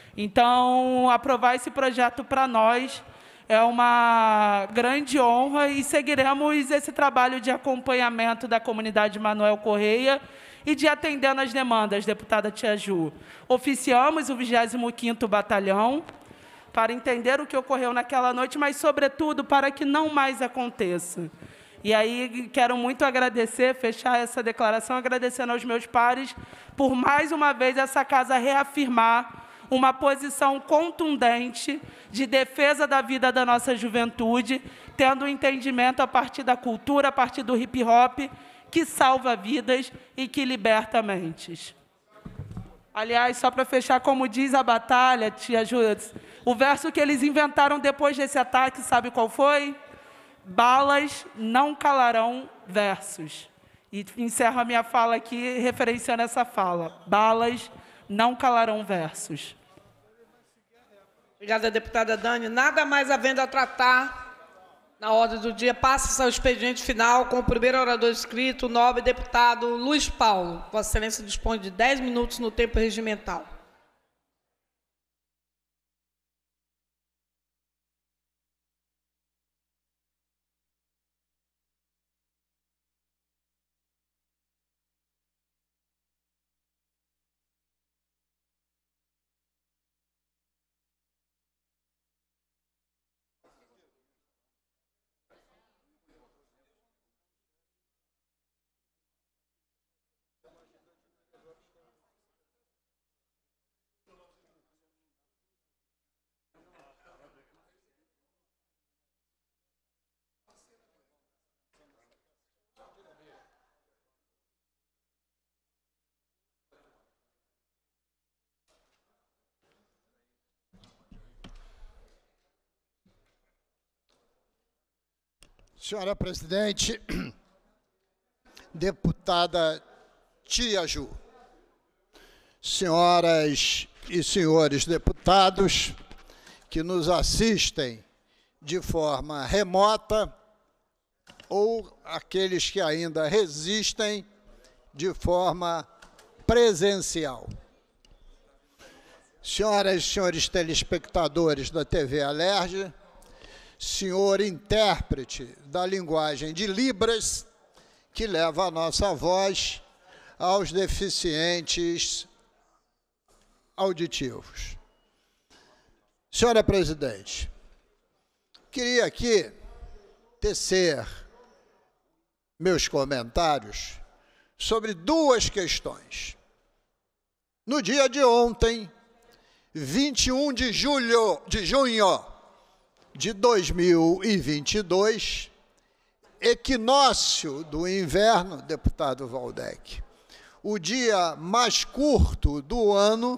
S: Então, aprovar esse projeto para nós é uma grande honra e seguiremos esse trabalho de acompanhamento da comunidade Manuel Correia e de atendendo as demandas, deputada Tia Ju. Oficiamos o 25º Batalhão para entender o que ocorreu naquela noite, mas, sobretudo, para que não mais aconteça. E aí quero muito agradecer, fechar essa declaração, agradecendo aos meus pares por, mais uma vez, essa casa reafirmar uma posição contundente de defesa da vida da nossa juventude, tendo um entendimento a partir da cultura, a partir do hip-hop, que salva vidas e que liberta mentes. Aliás, só para fechar, como diz a Batalha, Tia Júlia, o verso que eles inventaram depois desse ataque, sabe qual foi? Balas não calarão versos. E encerro a minha fala aqui referenciando essa fala. Balas não calarão versos.
V: Obrigada, deputada Dani. Nada mais havendo a tratar na ordem do dia, passa-se ao expediente final com o primeiro orador inscrito, o nobre deputado Luiz Paulo. Vossa Excelência dispõe de 10 minutos no tempo regimental.
J: Senhora presidente, deputada Tia Ju, senhoras e senhores deputados que nos assistem de forma remota ou aqueles que ainda resistem de forma presencial.
K: senhoras e senhores telespectadores da TV Alerj, senhor intérprete da linguagem de Libras, que leva a nossa voz aos deficientes auditivos. Senhora presidente, queria aqui tecer meus comentários sobre duas questões. No dia de ontem, 21 de junho de 2022, equinócio do inverno, deputado Waldeck, o dia mais curto do ano,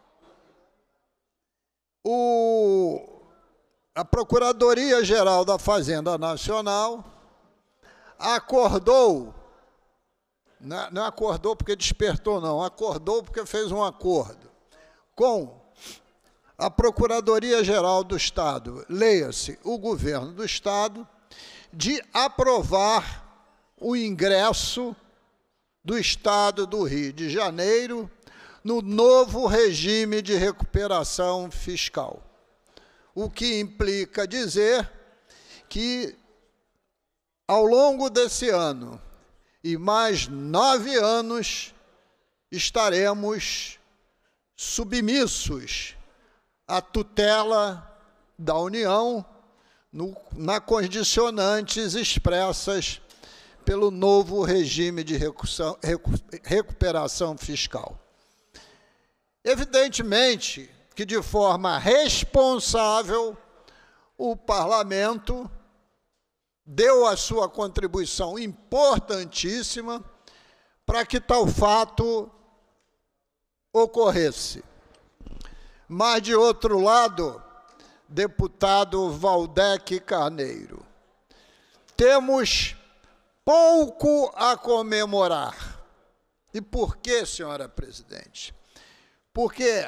K: a Procuradoria-Geral da Fazenda Nacional acordou, não acordou porque despertou, não, acordou porque fez um acordo com a Procuradoria-Geral do Estado, leia-se, o governo do Estado, de aprovar o ingresso do Estado do Rio de Janeiro no novo regime de recuperação fiscal. O que implica dizer que, ao longo desse ano e mais 9 anos, estaremos submissos à tutela da União na condicionantes expressas pelo novo regime de recuperação fiscal. Evidentemente que, de forma responsável, o Parlamento deu a sua contribuição importantíssima para que tal fato ocorresse. Mas, de outro lado, deputado Waldeck Carneiro, temos pouco a comemorar. E por quê, senhora presidente? Porque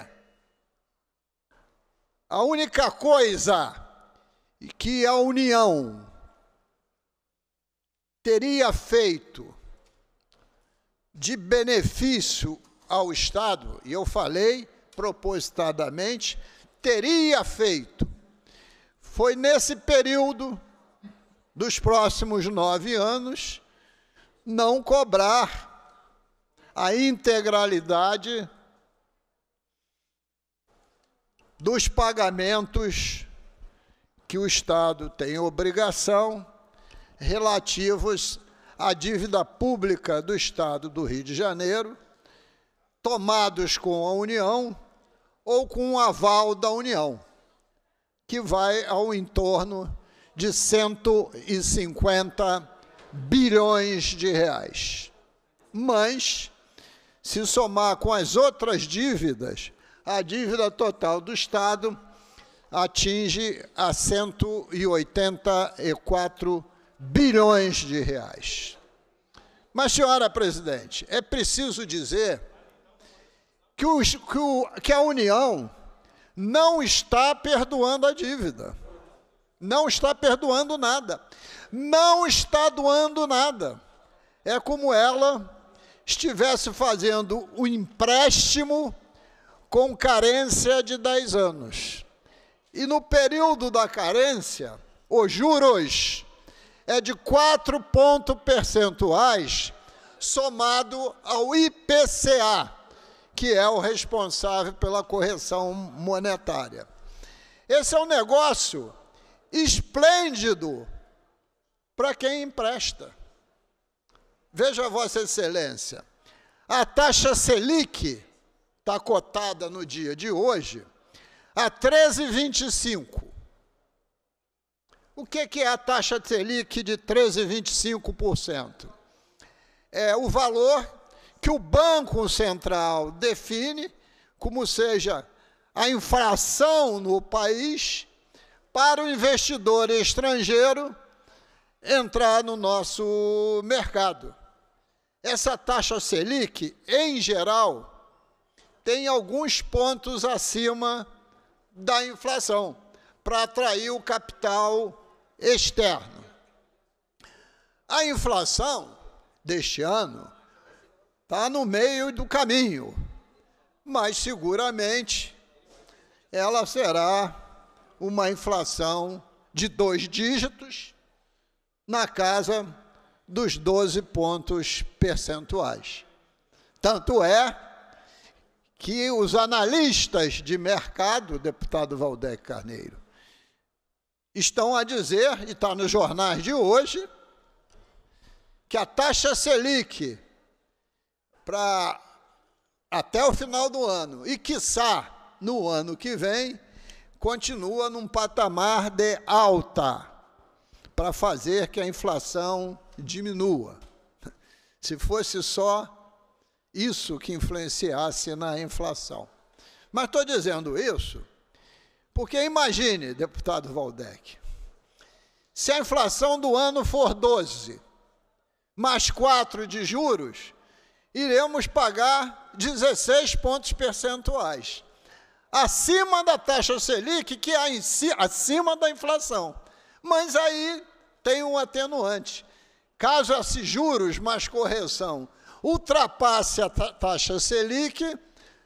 K: a única coisa que a União teria feito de benefício ao Estado, e eu falei propositadamente, teria feito, foi nesse período dos próximos 9 anos, não cobrar a integralidade dos pagamentos que o Estado tem obrigação relativos à dívida pública do Estado do Rio de Janeiro, tomados com a União ou com o aval da União, que vai ao entorno de 150 bilhões de reais. Mas, se somar com as outras dívidas, a dívida total do Estado atinge a 184 bilhões de reais. Mas, senhora presidente, é preciso dizer que a União não está perdoando a dívida. Não está perdoando nada. Não está doando nada. É como ela estivesse fazendo o empréstimo com carência de 10 anos. E no período da carência, os juros é de 4 pontos percentuais somado ao IPCA, que é o responsável pela correção monetária. Esse é um negócio esplêndido para quem empresta. Veja, Vossa Excelência, a taxa Selic está cotada no dia de hoje a 13,25. O que é a taxa Selic de 13,25%? É o valor que o Banco Central define como seja a inflação no país para o investidor estrangeiro entrar no nosso mercado. Essa taxa Selic, em geral, tem alguns pontos acima da inflação para atrair o capital externo. A inflação deste ano está no meio do caminho, mas seguramente ela será uma inflação de 2 dígitos, na casa dos 12 pontos percentuais. Tanto é que os analistas de mercado, deputado Valdec Carneiro, estão a dizer, e está nos jornais de hoje, que a taxa Selic para até o final do ano, e quiçá no ano que vem, continua num patamar de alta, para fazer que a inflação diminua. Se fosse só isso que influenciasse na inflação. Mas estou dizendo isso porque imagine, deputado Valdec, se a inflação do ano for 12, mais 4 de juros, iremos pagar 16 pontos percentuais, acima da taxa Selic, que é acima da inflação. Mas aí tem um atenuante. Caso esses juros mais correção ultrapasse a taxa Selic,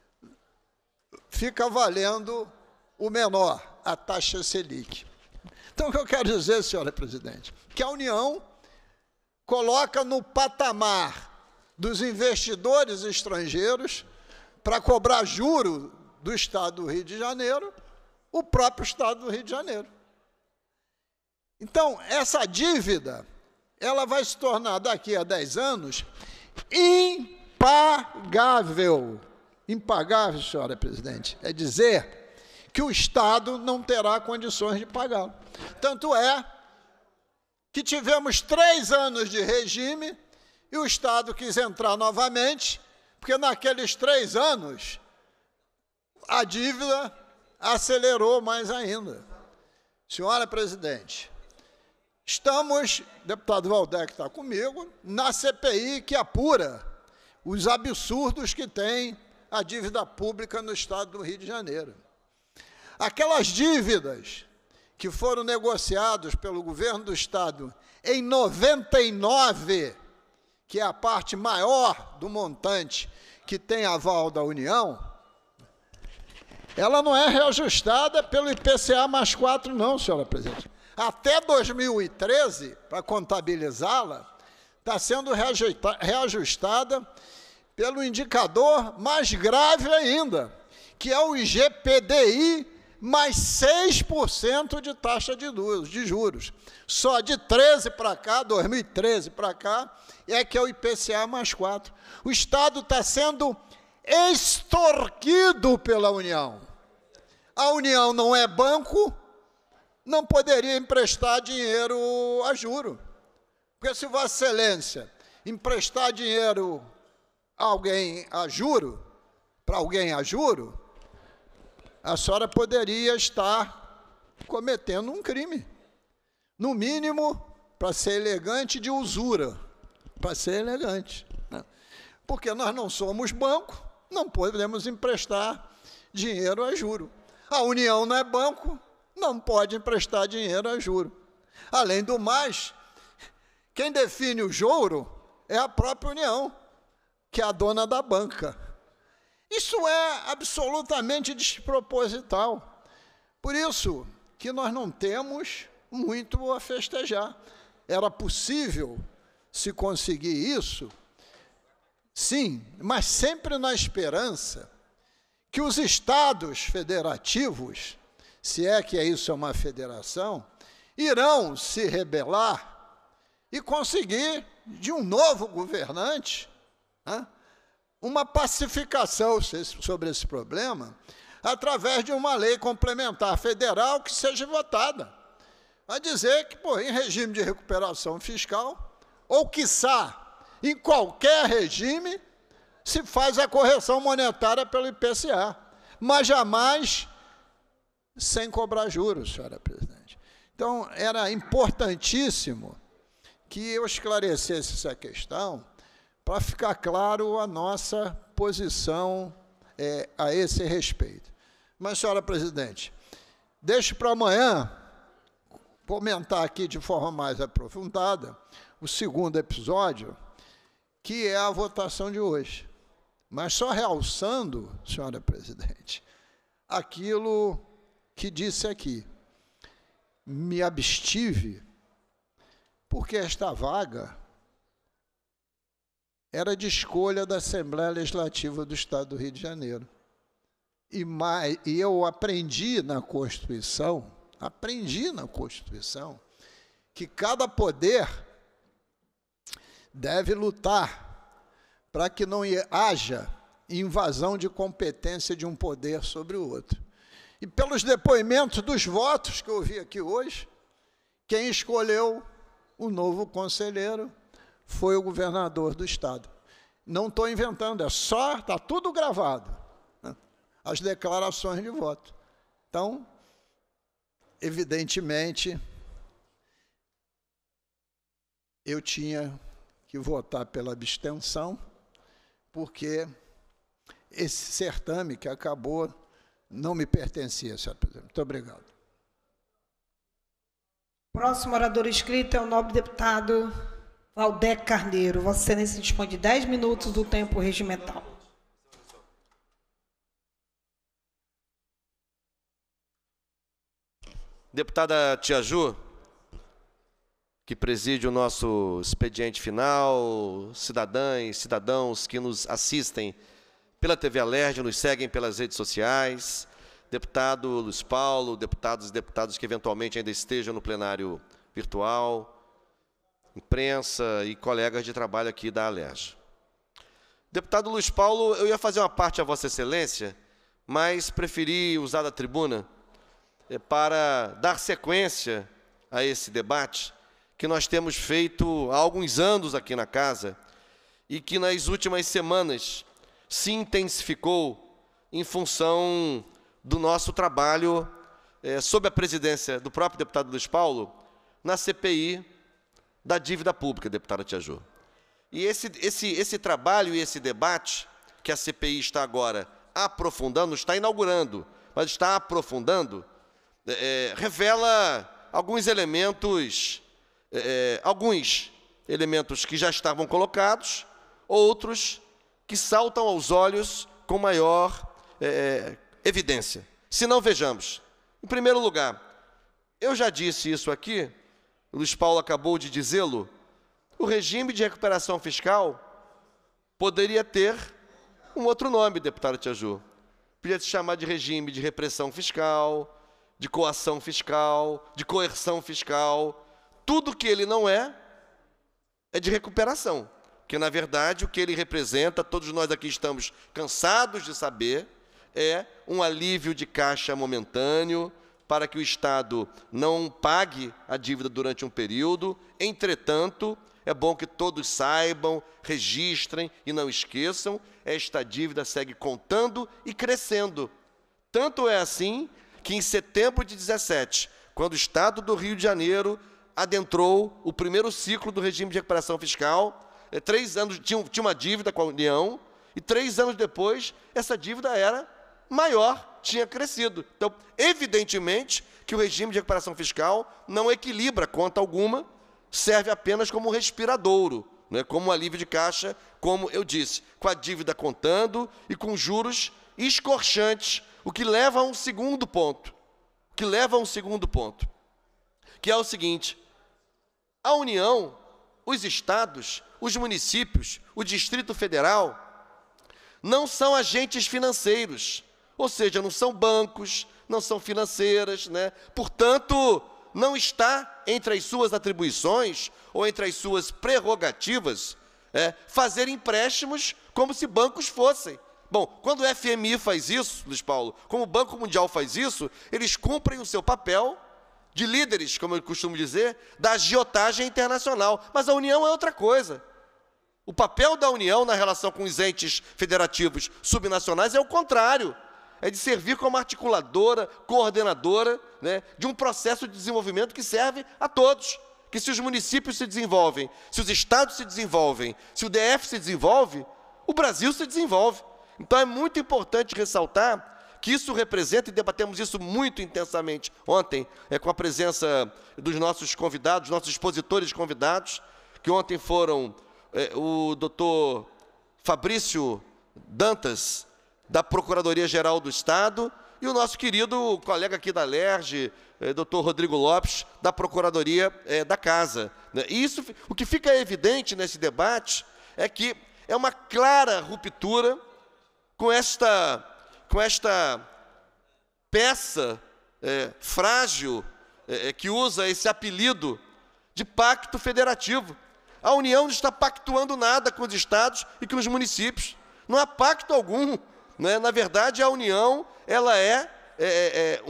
K: fica valendo o menor, a taxa Selic. Então, o que eu quero dizer, senhora presidente, que a União coloca no patamar dos investidores estrangeiros para cobrar juro do Estado do Rio de Janeiro, o próprio Estado do Rio de Janeiro. Então, essa dívida, ela vai se tornar, daqui a 10 anos, impagável. Impagável, senhora presidente, é dizer que o Estado não terá condições de pagá-lo. Tanto é que tivemos 3 anos de regime e o Estado quis entrar novamente, porque naqueles 3 anos a dívida acelerou mais ainda. Senhora presidente, estamos, deputado Valdec está comigo, na CPI que apura os absurdos que tem a dívida pública no Estado do Rio de Janeiro. Aquelas dívidas que foram negociadas pelo governo do Estado em 99, que é a parte maior do montante que tem aval da União, ela não é reajustada pelo IPCA mais 4, não, senhora presidente. Até 2013, para contabilizá-la, está sendo reajustada pelo indicador mais grave ainda, que é o IGPDI mais 6% de taxa de juros. Só de 13 para cá, 2013 para cá, é que é o IPCA mais 4. O Estado está sendo extorquido pela União. A União não é banco, não poderia emprestar dinheiro a juro. Porque se Vossa Excelência emprestar dinheiro a alguém a juro, para alguém a juro, a senhora poderia estar cometendo um crime. No mínimo, para ser elegante, de usura. Para ser elegante. Né? Porque nós não somos banco, não podemos emprestar dinheiro a juro. A União não é banco, não pode emprestar dinheiro a juro. Além do mais, quem define o juro é a própria União, que é a dona da banca. Isso é absolutamente desproposital. Por isso que nós não temos muito a festejar. Era possível se conseguir isso? Sim, mas sempre na esperança que os estados federativos, se é que isso é uma federação, irão se rebelar e conseguir, de um novo governante, né, uma pacificação sobre esse problema, através de uma lei complementar federal que seja votada. Vai dizer que, em regime de recuperação fiscal, ou quiçá, em qualquer regime, se faz a correção monetária pelo IPCA, mas jamais sem cobrar juros, senhora presidente. Então, era importantíssimo que eu esclarecesse essa questão, para ficar claro a nossa posição a esse respeito. Mas, senhora presidente, deixe para amanhã comentar aqui de forma mais aprofundada o segundo episódio, que é a votação de hoje. Mas só realçando, senhora presidente, aquilo que disse aqui. Me abstive porque esta vaga era de escolha da Assembleia Legislativa do Estado do Rio de Janeiro. E eu aprendi na Constituição, que cada poder deve lutar para que não haja invasão de competência de um poder sobre o outro. E pelos depoimentos dos votos que eu ouvi aqui hoje, quem escolheu o novo conselheiro foi o governador do Estado. Não estou inventando, está tudo gravado, né? As declarações de voto. Então, evidentemente, eu tinha que votar pela abstenção, porque esse certame que acabou não me pertencia, senhor presidente. Muito obrigado.
V: Próximo orador inscrito é o nobre deputado Valdec Carneiro. Vossa Excelência dispõe de 10 minutos do tempo regimental.
D: Deputada Tia Ju, que preside o nosso expediente final, cidadãs, cidadãos que nos assistem pela TV Alerj, nos seguem pelas redes sociais, deputado Luiz Paulo, deputados e deputadas que eventualmente ainda estejam no plenário virtual, imprensa e colegas de trabalho aqui da Alerj. Deputado Luiz Paulo, eu ia fazer uma parte a Vossa Excelência, mas preferi usar da tribuna para dar sequência a esse debate que nós temos feito há alguns anos aqui na casa e que nas últimas semanas se intensificou em função do nosso trabalho sob a presidência do próprio deputado Luiz Paulo na CPI da dívida pública, deputada Tia Ju. E esse trabalho e esse debate que a CPI está agora aprofundando, está inaugurando, mas está aprofundando, revela alguns elementos que já estavam colocados, outros que saltam aos olhos com maior evidência. Se não, vejamos. Em primeiro lugar, eu já disse isso aqui, o Luiz Paulo acabou de dizê-lo, o regime de recuperação fiscal poderia ter um outro nome, deputada Tia Ju. Podia se chamar de regime de repressão fiscal, de coação fiscal, de coerção fiscal. Tudo que ele não é de recuperação. Porque, na verdade, o que ele representa, todos nós aqui estamos cansados de saber, é um alívio de caixa momentâneo para que o Estado não pague a dívida durante um período. Entretanto, é bom que todos saibam, registrem e não esqueçam, esta dívida segue contando e crescendo. Tanto é assim que, em setembro de 2017, quando o Estado do Rio de Janeiro adentrou o primeiro ciclo do regime de recuperação fiscal, 3 anos tinha uma dívida com a União, e 3 anos depois, essa dívida era maior, tinha crescido. Então, evidentemente, que o regime de recuperação fiscal não equilibra conta alguma, serve apenas como um respiradouro, né, como um alívio de caixa, como eu disse, com a dívida contando e com juros escorchantes, o que leva a um segundo ponto, que é o seguinte: a União, os estados, os municípios, o Distrito Federal, não são agentes financeiros, ou seja, não são bancos, não são financeiras, né? Portanto, não está entre as suas atribuições ou entre as suas prerrogativas fazer empréstimos como se bancos fossem. Bom, quando o FMI faz isso, Luiz Paulo, como o Banco Mundial faz isso, eles cumprem o seu papel de líderes, como eu costumo dizer, da agiotagem internacional. Mas a União é outra coisa. O papel da União na relação com os entes federativos subnacionais é o contrário. É de servir como articuladora, coordenadora, né, de um processo de desenvolvimento que serve a todos. Que se os municípios se desenvolvem, se os estados se desenvolvem, se o DF se desenvolve, o Brasil se desenvolve. Então é muito importante ressaltar que isso representa, e debatemos isso muito intensamente ontem, com a presença dos nossos convidados, nossos expositores convidados, que ontem foram o doutor Fabrício Dantas, da Procuradoria-Geral do Estado, e o nosso querido colega aqui da LERJ, doutor Rodrigo Lopes, da Procuradoria da Casa. E isso, o que fica evidente nesse debate é que é uma clara ruptura com esta peça frágil que usa esse apelido de pacto federativo. A União não está pactuando nada com os estados e com os municípios. Não há pacto algum, né? Na verdade, a União ela é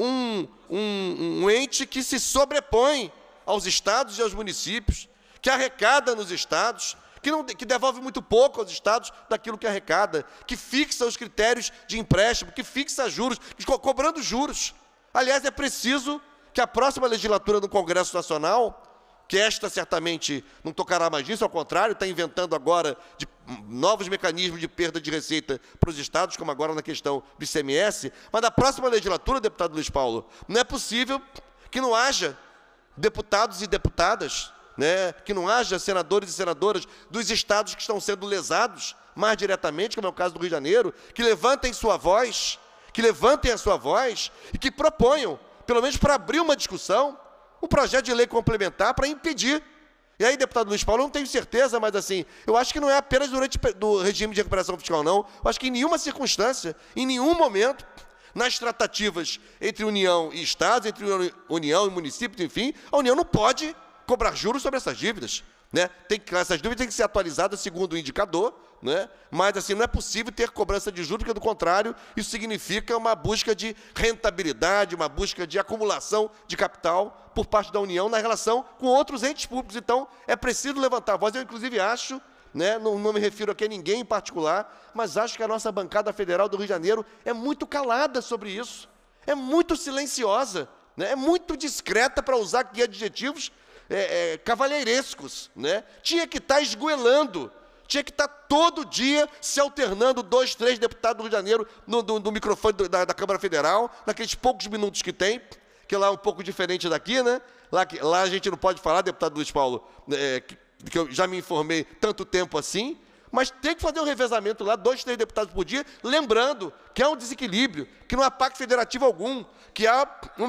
D: um ente que se sobrepõe aos estados e aos municípios, que arrecada nos estados, que devolve muito pouco aos estados daquilo que arrecada, que fixa os critérios de empréstimo, que fixa juros, cobrando juros. Aliás, é preciso que a próxima legislatura do Congresso Nacional, que esta certamente não tocará mais nisso, ao contrário, está inventando agora novos mecanismos de perda de receita para os estados, como agora na questão do ICMS, mas na próxima legislatura, deputado Luiz Paulo, não é possível que não haja deputados e deputadas, né, que não haja senadores e senadoras dos estados que estão sendo lesados mais diretamente, como é o caso do Rio de Janeiro, que levantem sua voz, que levantem a sua voz e que proponham, pelo menos para abrir uma discussão, um projeto de lei complementar para impedir. E aí, deputado Luiz Paulo, eu não tenho certeza, mas assim, eu acho que não é apenas durante o regime de recuperação fiscal, não. Eu acho que em nenhuma circunstância, em nenhum momento, nas tratativas entre União e Estados, entre União e municípios, enfim, a União não pode cobrar juros sobre essas dívidas, né? Essas dívidas têm que ser atualizadas segundo o indicador, né? Mas assim, não é possível ter cobrança de juros, porque, do contrário, isso significa uma busca de rentabilidade, uma busca de acumulação de capital por parte da União na relação com outros entes públicos. Então, é preciso levantar a voz. Eu, inclusive, acho, né, não me refiro aqui a ninguém em particular, mas acho que a nossa bancada federal do Rio de Janeiro é muito calada sobre isso, é muito silenciosa, né, é muito discreta, para usar aqui adjetivos cavalheirescos, né? Tinha que estar esgoelando, tinha que estar todo dia se alternando 2, 3 deputados do Rio de Janeiro no microfone da Câmara Federal, naqueles poucos minutos que tem, que lá é um pouco diferente daqui, né? Lá a gente não pode falar, deputado Luiz Paulo, que eu já me informei tanto tempo assim, mas tem que fazer um revezamento lá, 2, 3 deputados por dia, lembrando que há um desequilíbrio, que não há pacto federativo algum, que há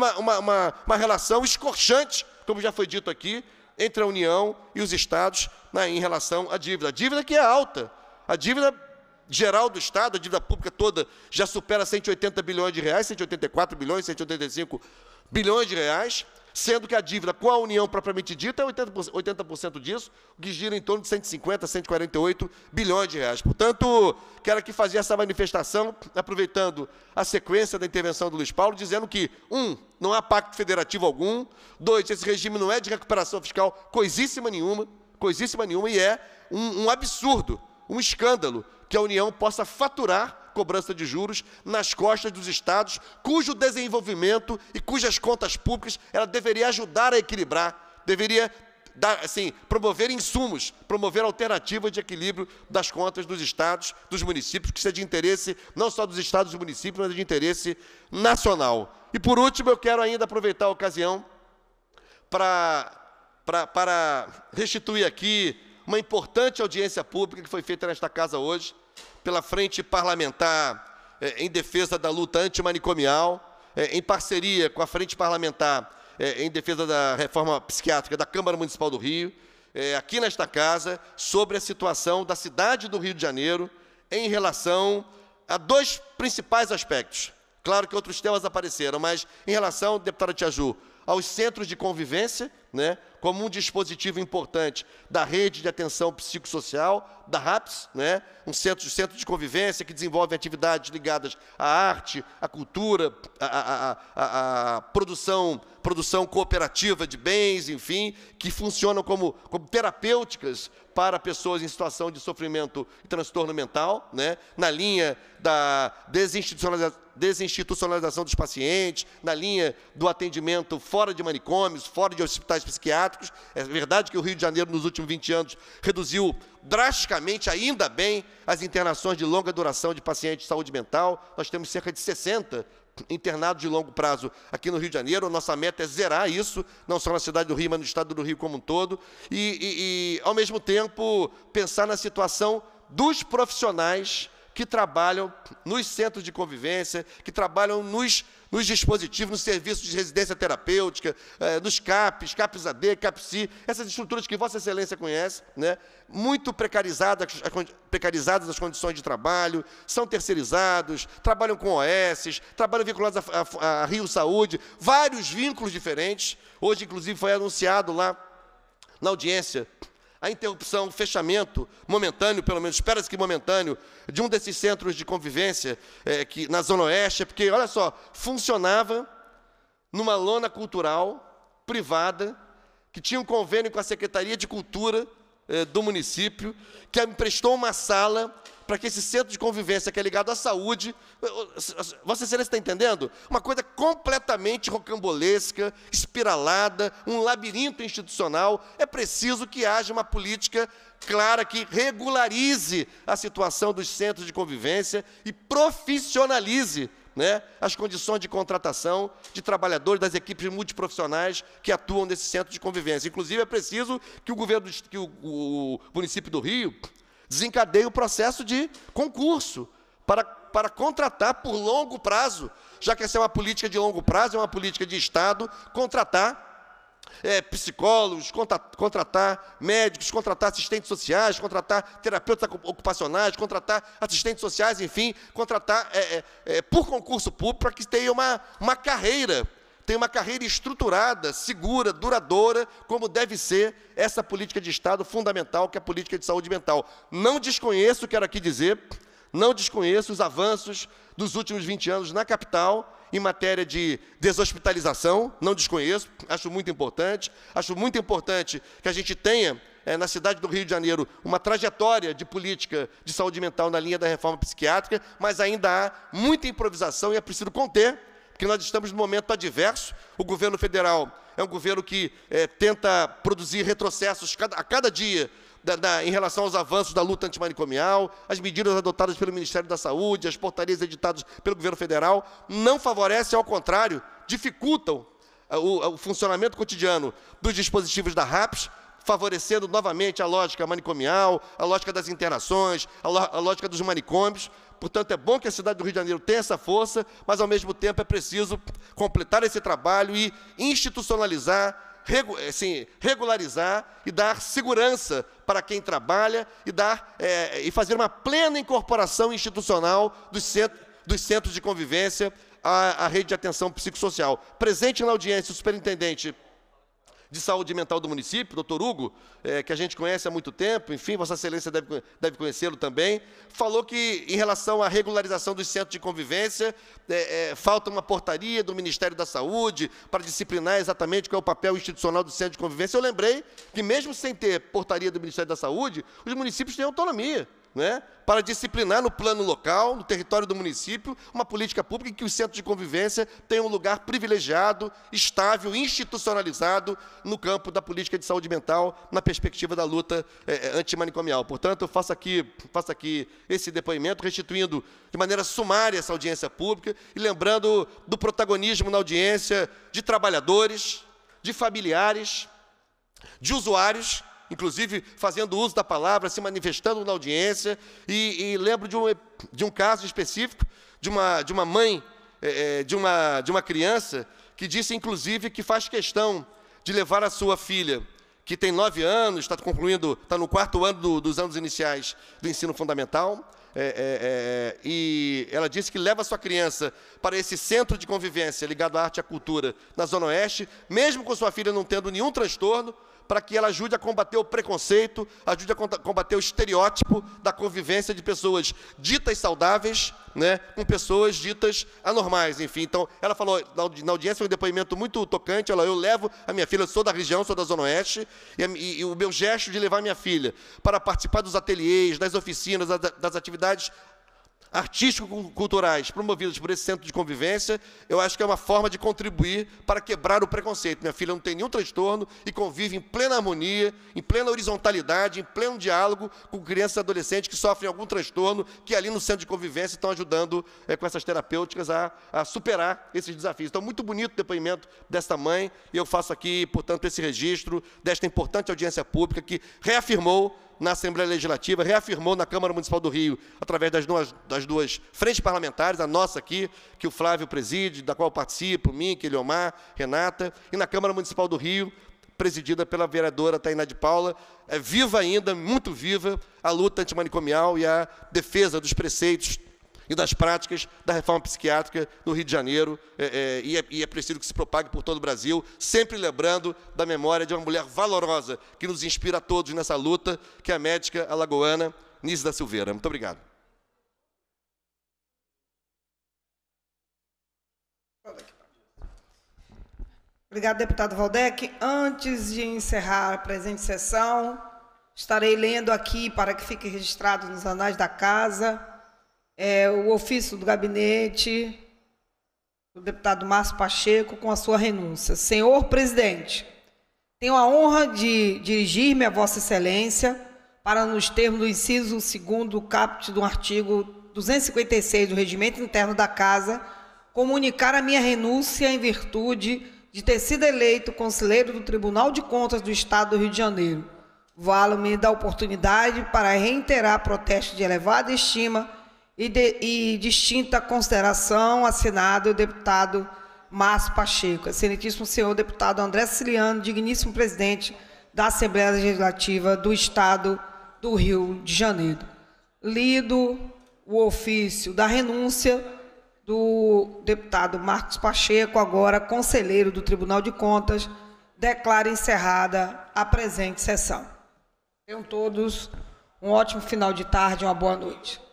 D: uma relação escorchante, como já foi dito aqui, entre a União e os estados em relação à dívida. A dívida que é alta. A dívida geral do Estado, a dívida pública toda, já supera 180 bilhões de reais, 184 bilhões, 185 bilhões de reais, sendo que a dívida com a União propriamente dita é 80% disso, o que gira em torno de 150, 148 bilhões de reais. Portanto, quero aqui fazer essa manifestação, aproveitando a sequência da intervenção do Luiz Paulo, dizendo que, 1, não há pacto federativo algum, 2, esse regime não é de recuperação fiscal coisíssima nenhuma, e é um absurdo, um escândalo, que a União possa faturar cobrança de juros nas costas dos estados, cujo desenvolvimento e cujas contas públicas ela deveria ajudar a equilibrar, deveria promover insumos, promover alternativas de equilíbrio das contas dos estados, dos municípios, que isso é de interesse não só dos estados e dos municípios, mas é de interesse nacional. E, por último, eu quero ainda aproveitar a ocasião para restituir aqui uma importante audiência pública que foi feita nesta casa hoje, pela Frente Parlamentar em defesa da luta antimanicomial, em parceria com a Frente Parlamentar em defesa da reforma psiquiátrica da Câmara Municipal do Rio, aqui nesta casa, sobre a situação da cidade do Rio de Janeiro em relação a 2 principais aspectos. Claro que outros temas apareceram, mas em relação, deputada Tia Ju, aos centros de convivência, né, como um dispositivo importante da rede de atenção psicossocial, da RAPS, né, um centro de convivência que desenvolve atividades ligadas à arte, à cultura, à produção cooperativa de bens, enfim, que funcionam como terapêuticas para pessoas em situação de sofrimento e transtorno mental, né, na linha da desinstitucionalização dos pacientes, na linha do atendimento fora de manicômios, fora de hospitais psiquiátricos. É verdade que o Rio de Janeiro, nos últimos 20 anos, reduziu drasticamente, ainda bem, as internações de longa duração de pacientes de saúde mental. Nós temos cerca de 60 internados de longo prazo aqui no Rio de Janeiro. A nossa meta é zerar isso, não só na cidade do Rio, mas no estado do Rio como um todo. E ao mesmo tempo, pensar na situação dos profissionais que que trabalham nos centros de convivência, que trabalham nos dispositivos, nos serviços de residência terapêutica, nos CAPs, CAPs AD, CAPSI, essas estruturas que Vossa Excelência conhece, né? Muito precarizadas as condições de trabalho, são terceirizados, trabalham com OS, trabalham vinculados a Rio Saúde, vários vínculos diferentes. Hoje, inclusive, foi anunciado lá na audiência a interrupção, o fechamento momentâneo, pelo menos espera-se que momentâneo, de um desses centros de convivência que, na Zona Oeste, porque, olha só, funcionava numa lona cultural privada, que tinha um convênio com a Secretaria de Cultura do município, que emprestou uma sala para que esse centro de convivência, que é ligado à saúde, Vossa Excelência está entendendo? Uma coisa completamente rocambolesca, espiralada, um labirinto institucional. É preciso que haja uma política clara que regularize a situação dos centros de convivência e profissionalize, né, as condições de contratação de trabalhadores das equipes multiprofissionais que atuam nesse centro de convivência. Inclusive, é preciso que o município do Rio desencadeie o processo de concurso para contratar por longo prazo, já que essa é uma política de longo prazo, é uma política de Estado, contratar psicólogos, contratar médicos, contratar assistentes sociais, contratar terapeutas ocupacionais, contratar assistentes sociais, enfim, contratar por concurso público para que tenha uma carreira, estruturada, segura, duradoura, como deve ser essa política de Estado fundamental, que é a política de saúde mental. Não desconheço, quero aqui dizer, não desconheço os avanços dos últimos 20 anos na capital, em matéria de deshospitalização, não desconheço, acho muito importante que a gente tenha, na cidade do Rio de Janeiro, uma trajetória de política de saúde mental na linha da reforma psiquiátrica, mas ainda há muita improvisação e é preciso conter, porque nós estamos num momento adverso. O governo federal é um governo que tenta produzir retrocessos a cada dia em relação aos avanços da luta antimanicomial, as medidas adotadas pelo Ministério da Saúde, as portarias editadas pelo governo federal, não favorecem, ao contrário, dificultam o funcionamento cotidiano dos dispositivos da RAPS, favorecendo novamente a lógica manicomial, a lógica das internações, a lógica dos manicômios. Portanto, é bom que a cidade do Rio de Janeiro tenha essa força, mas, ao mesmo tempo, é preciso completar esse trabalho e institucionalizar, regularizar e dar segurança para quem trabalha e fazer uma plena incorporação institucional dos centros de convivência à rede de atenção psicossocial. Presente na audiência, o superintendente de saúde mental do município, doutor Hugo, que a gente conhece há muito tempo, enfim, Vossa Excelência deve conhecê-lo também, falou que, em relação à regularização dos centros de convivência, falta uma portaria do Ministério da Saúde para disciplinar exatamente qual é o papel institucional do centro de convivência. Eu lembrei que, mesmo sem ter portaria do Ministério da Saúde, os municípios têm autonomia, né, para disciplinar no plano local, no território do município, uma política pública em que os centros de convivência tenham um lugar privilegiado, estável, institucionalizado no campo da política de saúde mental, na perspectiva da luta antimanicomial. Portanto, eu faço aqui esse depoimento, restituindo de maneira sumária essa audiência pública e lembrando do protagonismo na audiência de trabalhadores, de familiares, de usuários, inclusive fazendo uso da palavra, se manifestando na audiência, e lembro de um caso específico, de uma mãe, de uma criança, que disse, inclusive, que faz questão de levar a sua filha, que tem 9 anos, está no 4º ano dos anos iniciais do ensino fundamental, e ela disse que leva a sua criança para esse centro de convivência ligado à arte e à cultura na Zona Oeste, mesmo com sua filha não tendo nenhum transtorno, para que ela ajude a combater o preconceito, ajude a combater o estereótipo da convivência de pessoas ditas saudáveis, né, com pessoas ditas anormais, enfim. Então, ela falou, na audiência, foi um depoimento muito tocante, eu levo a minha filha, sou da região, sou da Zona Oeste, e o meu gesto de levar a minha filha para participar dos ateliês, das oficinas, das atividades artístico-culturais promovidas por esse centro de convivência, eu acho que é uma forma de contribuir para quebrar o preconceito. Minha filha não tem nenhum transtorno e convive em plena harmonia, em plena horizontalidade, em pleno diálogo com crianças e adolescentes que sofrem algum transtorno, que ali no centro de convivência estão ajudando com essas terapêuticas a superar esses desafios. Então, muito bonito o depoimento desta mãe, e eu faço aqui, portanto, esse registro desta importante audiência pública que reafirmou na Assembleia Legislativa, reafirmou na Câmara Municipal do Rio, através das duas frentes parlamentares, a nossa aqui, que o Flávio preside, da qual eu participo, mim, Eliomar, Renata, e na Câmara Municipal do Rio, presidida pela vereadora Tainá de Paula. É viva ainda, muito viva, a luta antimanicomial e a defesa dos preceitos e das práticas da reforma psiquiátrica no Rio de Janeiro, e é preciso que se propague por todo o Brasil, sempre lembrando da memória de uma mulher valorosa que nos inspira a todos nessa luta, que é a médica alagoana Nízia da Silveira. Muito obrigado.
V: Obrigado, deputado Valdec. Antes de encerrar a presente sessão, estarei lendo aqui, para que fique registrado nos anais da casa, o ofício do gabinete do deputado Márcio Pacheco com a sua renúncia. Senhor presidente, tenho a honra de dirigir-me a Vossa Excelência para, nos termos do inciso 2º do caput do artigo 256 do Regimento Interno da Casa, comunicar a minha renúncia em virtude de ter sido eleito conselheiro do Tribunal de Contas do Estado do Rio de Janeiro. Valo-me da oportunidade para reiterar protesto de elevada estima e distinta consideração, assinado o deputado Márcio Pacheco. Excelentíssimo senhor deputado André Siciliano, digníssimo presidente da Assembleia Legislativa do Estado do Rio de Janeiro. Lido o ofício da renúncia do deputado Marcos Pacheco, agora conselheiro do Tribunal de Contas, declaro encerrada a presente sessão. Tenham todos um ótimo final de tarde e uma boa noite.